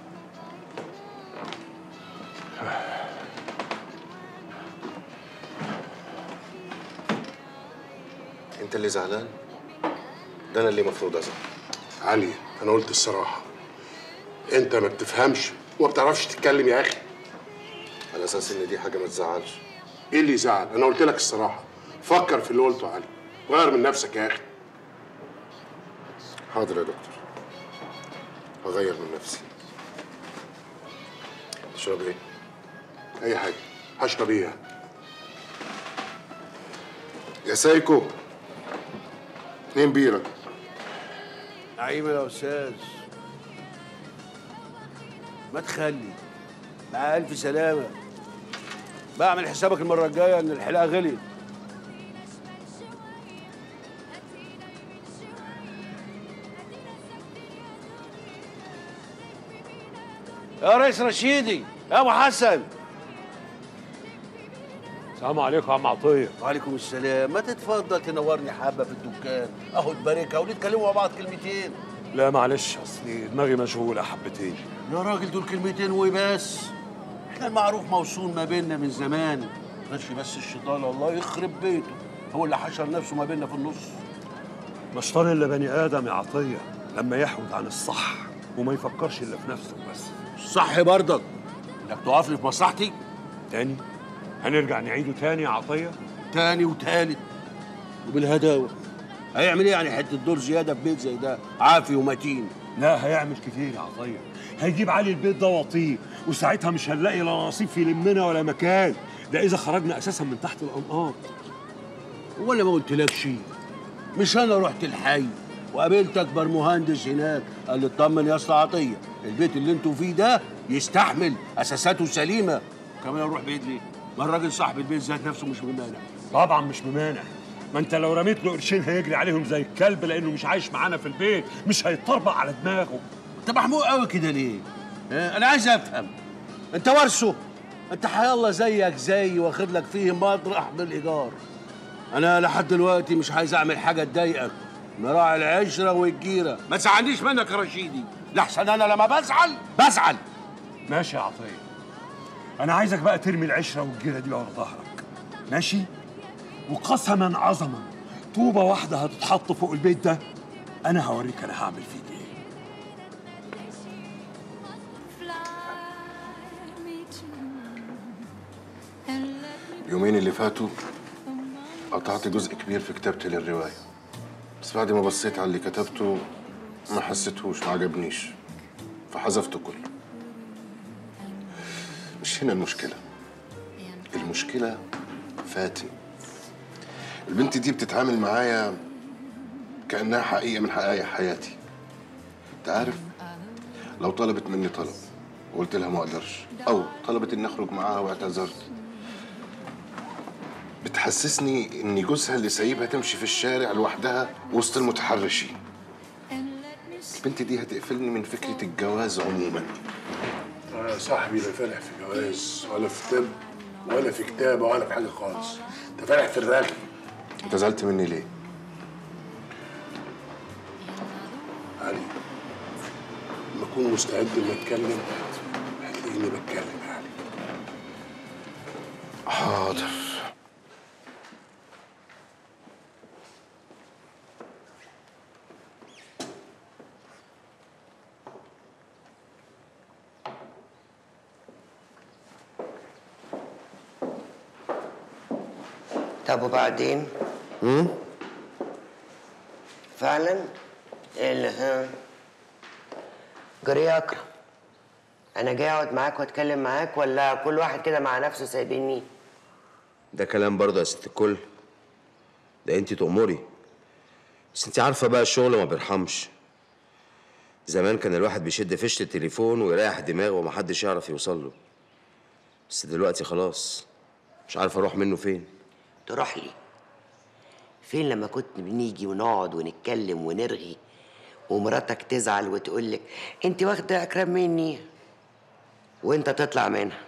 انت اللي زعلان؟ ده انا اللي المفروض ازعل. علي انا قلت الصراحه، انت ما بتفهمش وما بتعرفش تتكلم يا اخي. على اساس ان دي حاجه ما تزعلش. ايه اللي يزعل؟ انا قلت لك الصراحه، فكر في اللي قلته يا علي، غير من نفسك يا اخي. حاضر يا دكتور، هغير من نفسي. تشرب ايه؟ اي حاجه. هشرب ايه؟ يا سايكو اتنين بيره. نعيمة يا أستاذ. ما تخلي مع ألف سلامة. بعمل حسابك المرة الجاية إن الحلاقة غليت. يا ريس رشيدي، يا أبو حسن. السلام عليكم يا عم عطيه. وعليكم السلام. ما تتفضل تنورني حبه في الدكان، اهو تباركها ونتكلموا مع بعض كلمتين. لا معلش، اصلي دماغي مشغوله حبتين. يا راجل دول كلمتين وبس. احنا المعروف موصول ما بيننا من زمان. غيرش بس الشيطان الله يخرب بيته هو اللي حشر نفسه ما بيننا في النص. مش طار الا بني ادم يا عطيه لما يحود عن الصح وما يفكرش الا في نفسه بس. الصح برضك انك تقف لي في مصلحتي. تاني؟ هنرجع نعيده تاني يا عطيه؟ تاني وتالت وبالهداوه. هيعمل ايه يعني حته دور زياده في بيت زي ده عافي ومتين؟ لا هيعمل كتير يا عطيه. هيجيب علي البيت ده وطيه، وساعتها مش هنلاقي لا نصيب في يلمنا ولا مكان. ده اذا خرجنا اساسا من تحت الانقاض. ولا ما قلتلكش؟ مش انا رحت الحي وقابلت اكبر مهندس هناك قال لي اطمن يا اسطى عطيه، البيت اللي انتوا فيه ده يستحمل، اساساته سليمه. كمان اروح بعيد ليه؟ ما الراجل صاحب البيت ذات نفسه مش بمانع. طبعا مش بمانع. ما انت لو رميت له قرشين هيجري عليهم زي الكلب لانه مش عايش معانا في البيت، مش هيتطربق على دماغه. انت محموق قوي كده ليه؟ اه؟ انا عايز افهم. انت ورثه؟ انت حيالله زيك زي واخد لك فيه مطرح بالايجار. انا لحد دلوقتي مش عايز اعمل حاجه تضايقك. نراعي العشره والجيره، ما تزعلنيش منك يا رشيدي، لحسن انا لما بزعل بزعل. ماشي يا عطيه. انا عايزك بقى ترمي العشره والجيره دي ورا ظهرك، ماشي؟ وقسما عظما طوبه واحده هتتحط فوق البيت ده انا هوريك انا هعمل فيك ايه. اليومين اللي فاتوا قطعت جزء كبير في كتابتي للروايه، بس بعد ما بصيت على اللي كتبته ما حسيتهوش، ما عجبنيش، فحذفته كله. مش هنا المشكله، المشكله فاتن. البنت دي بتتعامل معايا كأنها حقيقة من حقائق حياتي. انت عارف، لو طلبت مني طلب وقلت لها ما اقدرش، او طلبت اني اخرج معاها واعتذرت، بتحسسني اني جوزها اللي سايبها تمشي في الشارع لوحدها وسط المتحرشين. البنت دي هتقفلني من فكرة الجواز عموما. يا صاحبي لا فالح في جواز ولا في طب ولا في كتابة ولا في حاجة خالص، انت فالح في الرغي. انت زعلت مني ليه؟ علي، لما اكون مستعد اني اتكلم هتلاقيني بتكلم يا علي. حاضر. طب وبعدين؟ امم فعلا؟ ايه اللي ها؟ جري يا اكرم، انا جاي اقعد معاك واتكلم معاك ولا كل واحد كده مع نفسه سايبيني؟ ده كلام برضه يا ست الكل. ده انت تأمري، بس انت عارفه بقى الشغل ما بيرحمش. زمان كان الواحد بيشد فيشه التليفون ويريح دماغه ومحدش يعرف يوصل له، بس دلوقتي خلاص مش عارف اروح منه فين. تروح لي فين لما كنت بنيجي ونقعد ونتكلم ونرغي ومراتك تزعل وتقول لك انت واخده اكرم مني وانت تطلع منها؟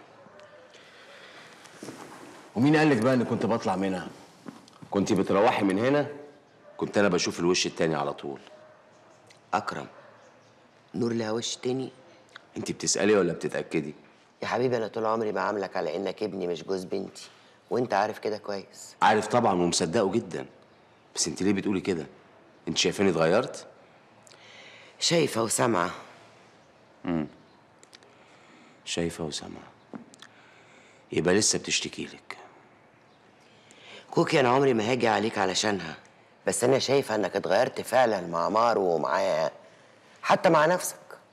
ومين قال لك بقى اني كنت بطلع منها؟ كنت بتروحي من هنا كنت انا بشوف الوش التاني على طول. اكرم، نور لها وش تاني؟ انت بتسألي ولا بتتأكدي؟ يا حبيبي انا طول عمري بعاملك على انك ابني مش جوز بنتي، وانت عارف كده كويس. عارف طبعا ومصدقه جدا، بس انت ليه بتقولي كده؟ انت شايفاني اتغيرت؟ شايفه وسامعه. امم شايفه وسامعه، يبقى لسه بتشتكي لك. كوكي انا عمري ما هاجي عليك علشانها، بس انا شايفه انك اتغيرت فعلا مع مارو ومعاها، حتى مع نفسك.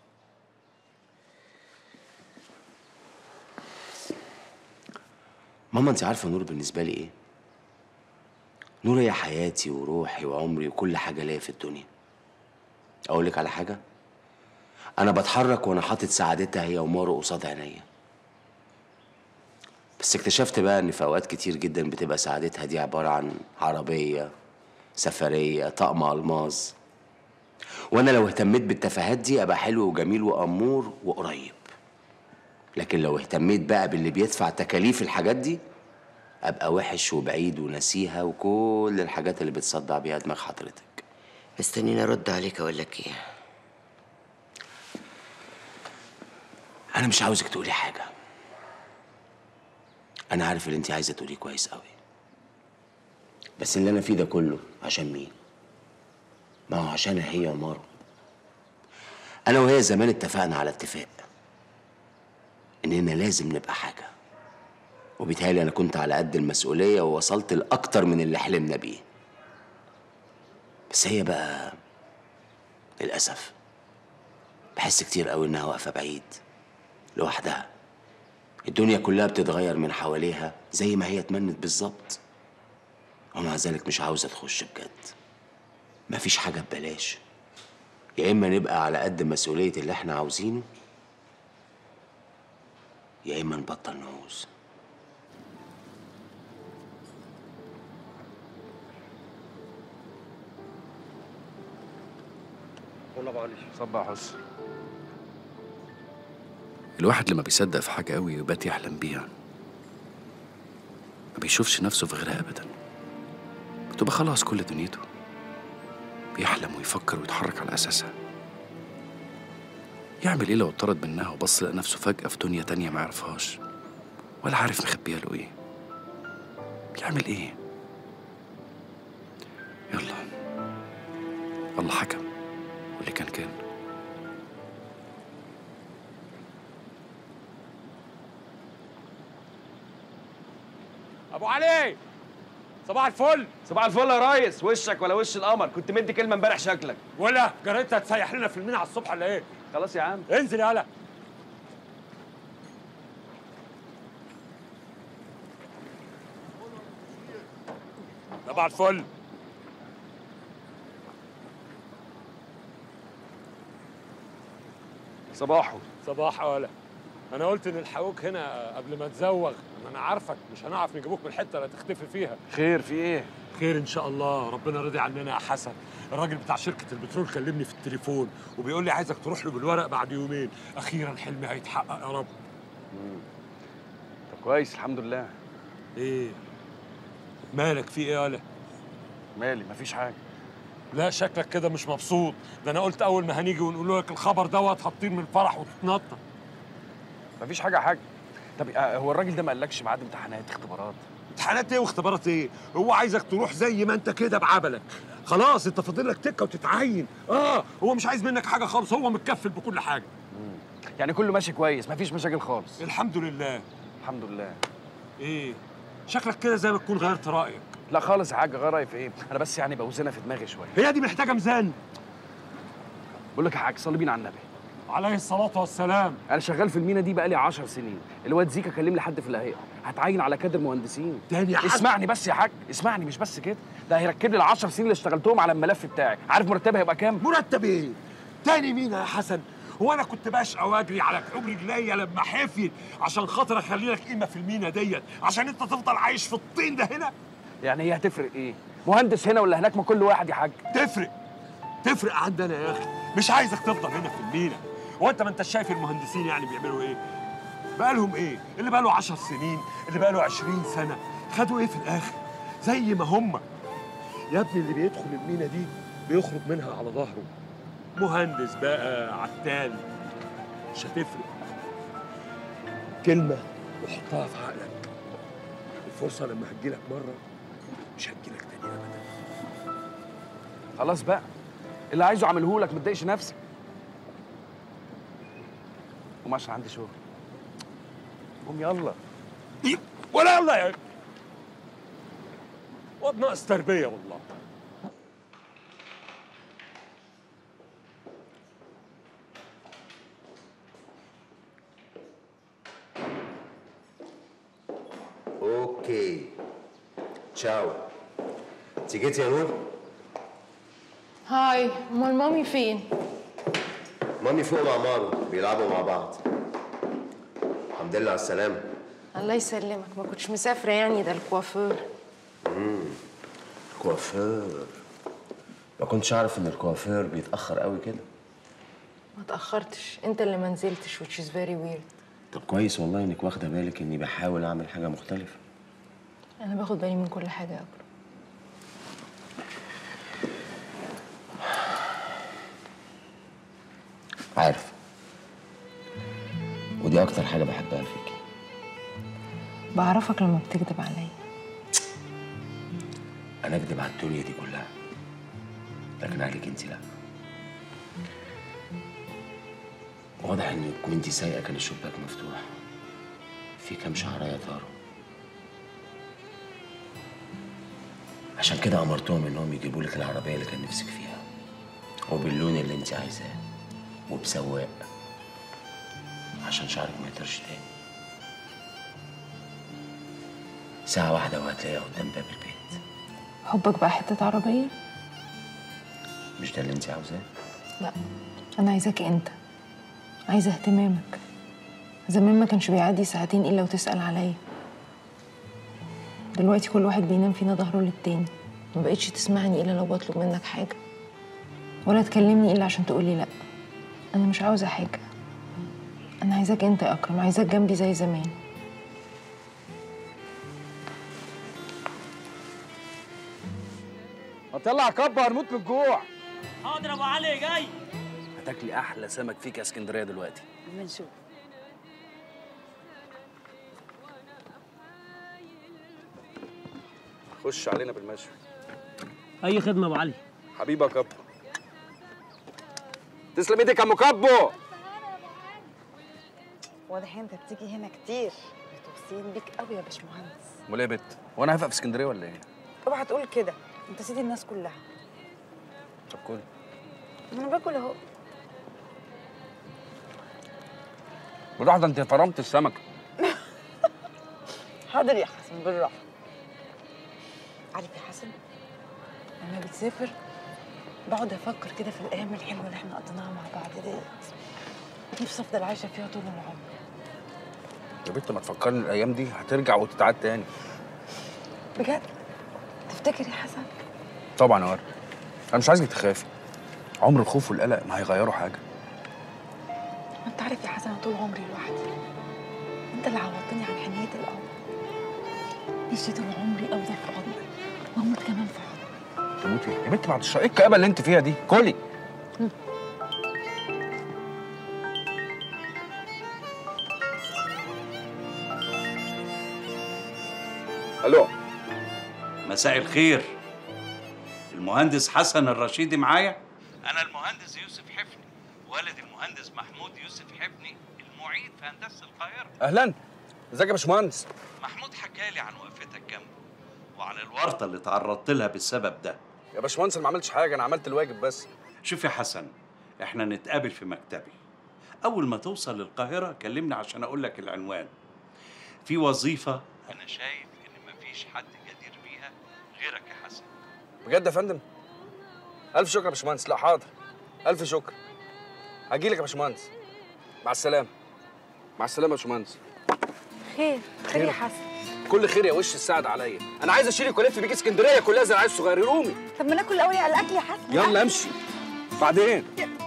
ماما انت عارفه نور بالنسبه لي ايه؟ نور هي حياتي وروحي وعمري وكل حاجه ليا في الدنيا. اقول لك على حاجه، انا بتحرك وانا حاطط سعادتها هي ومارو قصاد عينيا، بس اكتشفت بقى ان في اوقات كتير جدا بتبقى سعادتها دي عباره عن عربيه، سفريه، طقم الماظ، وانا لو اهتميت بالتفاهات دي ابقى حلو وجميل وامور وقريب، لكن لو اهتميت بقى باللي بيدفع تكاليف الحاجات دي ابقى وحش وبعيد ونسيها وكل الحاجات اللي بتصدع بيها دماغ حضرتك. مستنيني ارد عليك اقول لك ايه؟ انا مش عاوزك تقولي حاجه، انا عارف اللي انت عايزه تقوليه كويس قوي، بس اللي انا فيه ده كله عشان مين؟ ما هو عشان هي ومارو. انا وهي زمان اتفقنا على اتفاق اننا لازم نبقى حاجه، وبيتهيألي انا كنت على قد المسؤوليه ووصلت لاكتر من اللي حلمنا بيه، بس هي بقى للاسف بحس كتير قوي انها واقفه بعيد لوحدها. الدنيا كلها بتتغير من حواليها زي ما هي اتمنت بالظبط، ومع ذلك مش عاوزه تخش بجد. مفيش حاجه ببلاش، يا اما نبقى على قد مسؤوليه اللي احنا عاوزينه يا اما نبطل نعوز. والله علي صباح حسن. الواحد لما بيصدق في حاجة قوي ويبات يحلم بيها ما بيشوفش نفسه في غيرها أبدا، بتبقى خلاص كل دنيته بيحلم ويفكر ويتحرك على أساسها. يعمل إيه لو اتطرد منها وبص لقى نفسه فجأة في دنيا تانية ما يعرفهاش ولا عارف مخبيها له إيه؟ يعمل إيه؟ يلا الله حكم واللي كان كان. ابو علي صباح الفل. صباح الفل يا ريس، وشك ولا وش القمر، كنت مدي كلمه امبارح شكلك. ولا جريتها تسيح لنا في المينا على الصبح ولا ايه؟ خلاص يا عم انزل يالا. ده صباح الفل. صباحو. صباح ولا. انا قلت نلحقوك هنا قبل ما تزوغ، انا عارفك مش هنعرف نجيبوك من الحته اللي هتختفي فيها. خير في ايه؟ خير ان شاء الله، ربنا راضي عننا يا حسن. الراجل بتاع شركه البترول كلمني في التليفون وبيقول لي عايزك تروح له بالورق بعد يومين، اخيرا حلمي هيتحقق يا رب. مم. طب كويس الحمد لله. ايه مالك في ايه يالا؟ مالي مفيش حاجه. لا شكلك كده مش مبسوط، ده انا قلت اول ما هنيجي ونقول لك الخبر دوت هتطير من الفرح وتتنطط. مفيش حاجه حاجه. طب آه، هو الراجل ده ما قالكش ميعاد امتحانات اختبارات؟ امتحانات ايه واختبارات ايه؟ هو عايزك تروح زي ما انت كده بعبلك. خلاص انت فاضل لك تكه وتتعين. اه هو مش عايز منك حاجه خالص، هو متكفل بكل حاجه. مم. يعني كله ماشي كويس مفيش مشاكل خالص؟ الحمد لله. الحمد لله. ايه شكلك كده زي ما تكون غيرت رايك. لا خالص يا حاج، غير رايي في ايه؟ انا بس يعني بوزنها في دماغي شويه. هي دي محتاجه ميزان. بقول لك يا حاج صلي بينا على النبي عليه الصلاه والسلام. انا شغال في المينا دي بقالي عشر سنين. الواد زيكا كلم لي حد في الهيئه هتعين على كادر مهندسين تاني يا حاج. اسمعني بس يا حاج، اسمعني مش بس كده، ده هيركب لي العشر سنين اللي اشتغلتهم على الملف بتاعي. عارف مرتبي هيبقى كام؟ مرتب ايه؟ تاني مين يا حسن؟ هو انا كنت بشقى واجري على كعوب رجليا لما حفيت عشان خاطر اخلي لك قيمه في المينا ديت عشان انت تفضل عايش في الطين ده هنا؟ يعني هي هتفرق ايه؟ مهندس هنا ولا هناك؟ ما كل واحد يا حاج. تفرق تفرق عندنا يا اخي، مش عايزك تفضل هنا في المينا. هو انت ما انت شايف المهندسين يعني بيعملوا ايه؟ بقالهم ايه؟ اللي بقاله عشر سنين، اللي بقاله عشرين سنه، خدوا ايه في الاخر؟ زي ما هم. يا ابني اللي بيدخل المينا دي بيخرج منها على ظهره. مهندس بقى عتال مش هتفرق. كلمه وحطها في عقلك، الفرصه لما هتجيلك مره مش هتجيلك تاني ابدا. خلاص بقى اللي عايزه اعمله لك، ما تضايقش نفسك. قوم عشان عندي شغل. قوم يلا. ولا يلا يا واد ناقص تربيه والله. اوكي تشاو. انت جيتي يا نور؟ هاي، امال مامي فين؟ مامي فوق مع مارو بيلعبوا مع بعض. الحمد لله على السلامة. الله يسلمك، ما كنتش مسافرة يعني؟ ده الكوافير. امم كوافير. ما كنتش اعرف ان الكوافير بيتأخر قوي كده. ما تأخرتش، انت اللي ما نزلتش which is very weird. طب كويس والله انك واخدة بالك اني بحاول اعمل حاجة مختلفة. انا باخد بالي من كل حاجة يا أكرم. عارف، ودي اكتر حاجة بحبها فيكي. بعرفك لما بتكذب عليا. انا اكدب على الدنيا دي كلها، لكن عليك انت لا. واضح انك وانت سايقه كان الشباك مفتوح، في كام شعرايه طاروا. عشان كده امرتهم انهم يجيبوا لك العربيه اللي كان نفسك فيها، وباللون اللي انت عايزاه، وبسواق، عشان شعرك ما يطيرش تاني. ساعة واحدة وهتلاقيها قدام باب البيت. حبك بقى حتة عربية؟ مش ده اللي انت عاوزاه؟ لا، أنا عايزاك أنت، عايزة اهتمامك. زمان ما كانش بيعدي ساعتين إلا وتسأل عليا. دلوقتي كل واحد بينام فينا ظهره للتاني، ما بقتش تسمعني إلا لو بطلب منك حاجة، ولا تكلمني إلا عشان تقولي لأ. أنا مش عاوزة حاجة، أنا عايزاك أنت يا أكرم، عايزاك جنبي زي زمان. يلا يا كبه هنموت من الجوع. حاضر يا ابو علي جاي. هتاكلي احلى سمك فيك يا اسكندريه دلوقتي. اما نشوف. خش علينا بالمشوي. اي خدمه يا ابو علي. حبيبي يا كبه. تسلم ايدك يا ام كبه. واضح انت بتيجي هنا كتير، متوصيين بيك قوي يا باشمهندس. امال ايه يا بت؟ وانا هفق في اسكندريه ولا ايه؟ اوعى تقول كده، انت سيد الناس كلها. طب كل. ما انا باكل اهو. بالراحه، ده انت فرمت السمكه. حاضر يا حسن بالراحه. عارف يا حسن، لما بتسافر بقعد افكر كده في الايام الحلوه اللي احنا قضيناها مع بعض ديت، نفسي افضل عايشه فيها طول العمر. يا بنت ما تفكرني الايام دي هترجع وتتعاد تاني. بجد؟ تفتكر يا حسن؟ طبعا يا ورد، انا مش عايزك تخافي. عمر الخوف والقلق ما هيغيروا حاجه. ما انت عارف يا حسن انا طول عمري لوحدي، انت اللي عوضتني عن حنيه الاب. نفسي طول عمري افضل في حضنك واموت كمان في حضنك. تموتي يا بنت بعد الشر، ايه الكآبه اللي انت فيها دي؟ كلي. الو، مساء الخير. المهندس حسن الرشيدي معايا؟ أنا المهندس يوسف حفني، والد المهندس محمود يوسف حفني، المعيد في هندسة القاهرة. اهلا، ازيك يا باشمهندس؟ محمود حكالي عن وقفتك جنبه وعن الورطة اللي تعرضت لها بالسبب ده. يا باشمهندس انا ما عملتش حاجه، انا عملت الواجب بس. شوف يا حسن، احنا نتقابل في مكتبي. أول ما توصل للقاهرة كلمني عشان أقول لك العنوان. في وظيفة أنا شايف إن مفيش حد جدير بيها غيرك يا حسن. بجد يا فندم؟ ألف شكر يا باشمهندس. لا حاضر، ألف شكر. هجيلك يا باشمهندس. مع السلامة. مع السلامة يا باشمهندس. خير خير يا حسن. كل خير يا وش السعد عليا. أنا عايز أشيلك وألف بيك اسكندرية كلها زي العيال الصغير. رومي. طب ما ناكل الاول على الاكل يا حسن. يلا امشي. بعدين.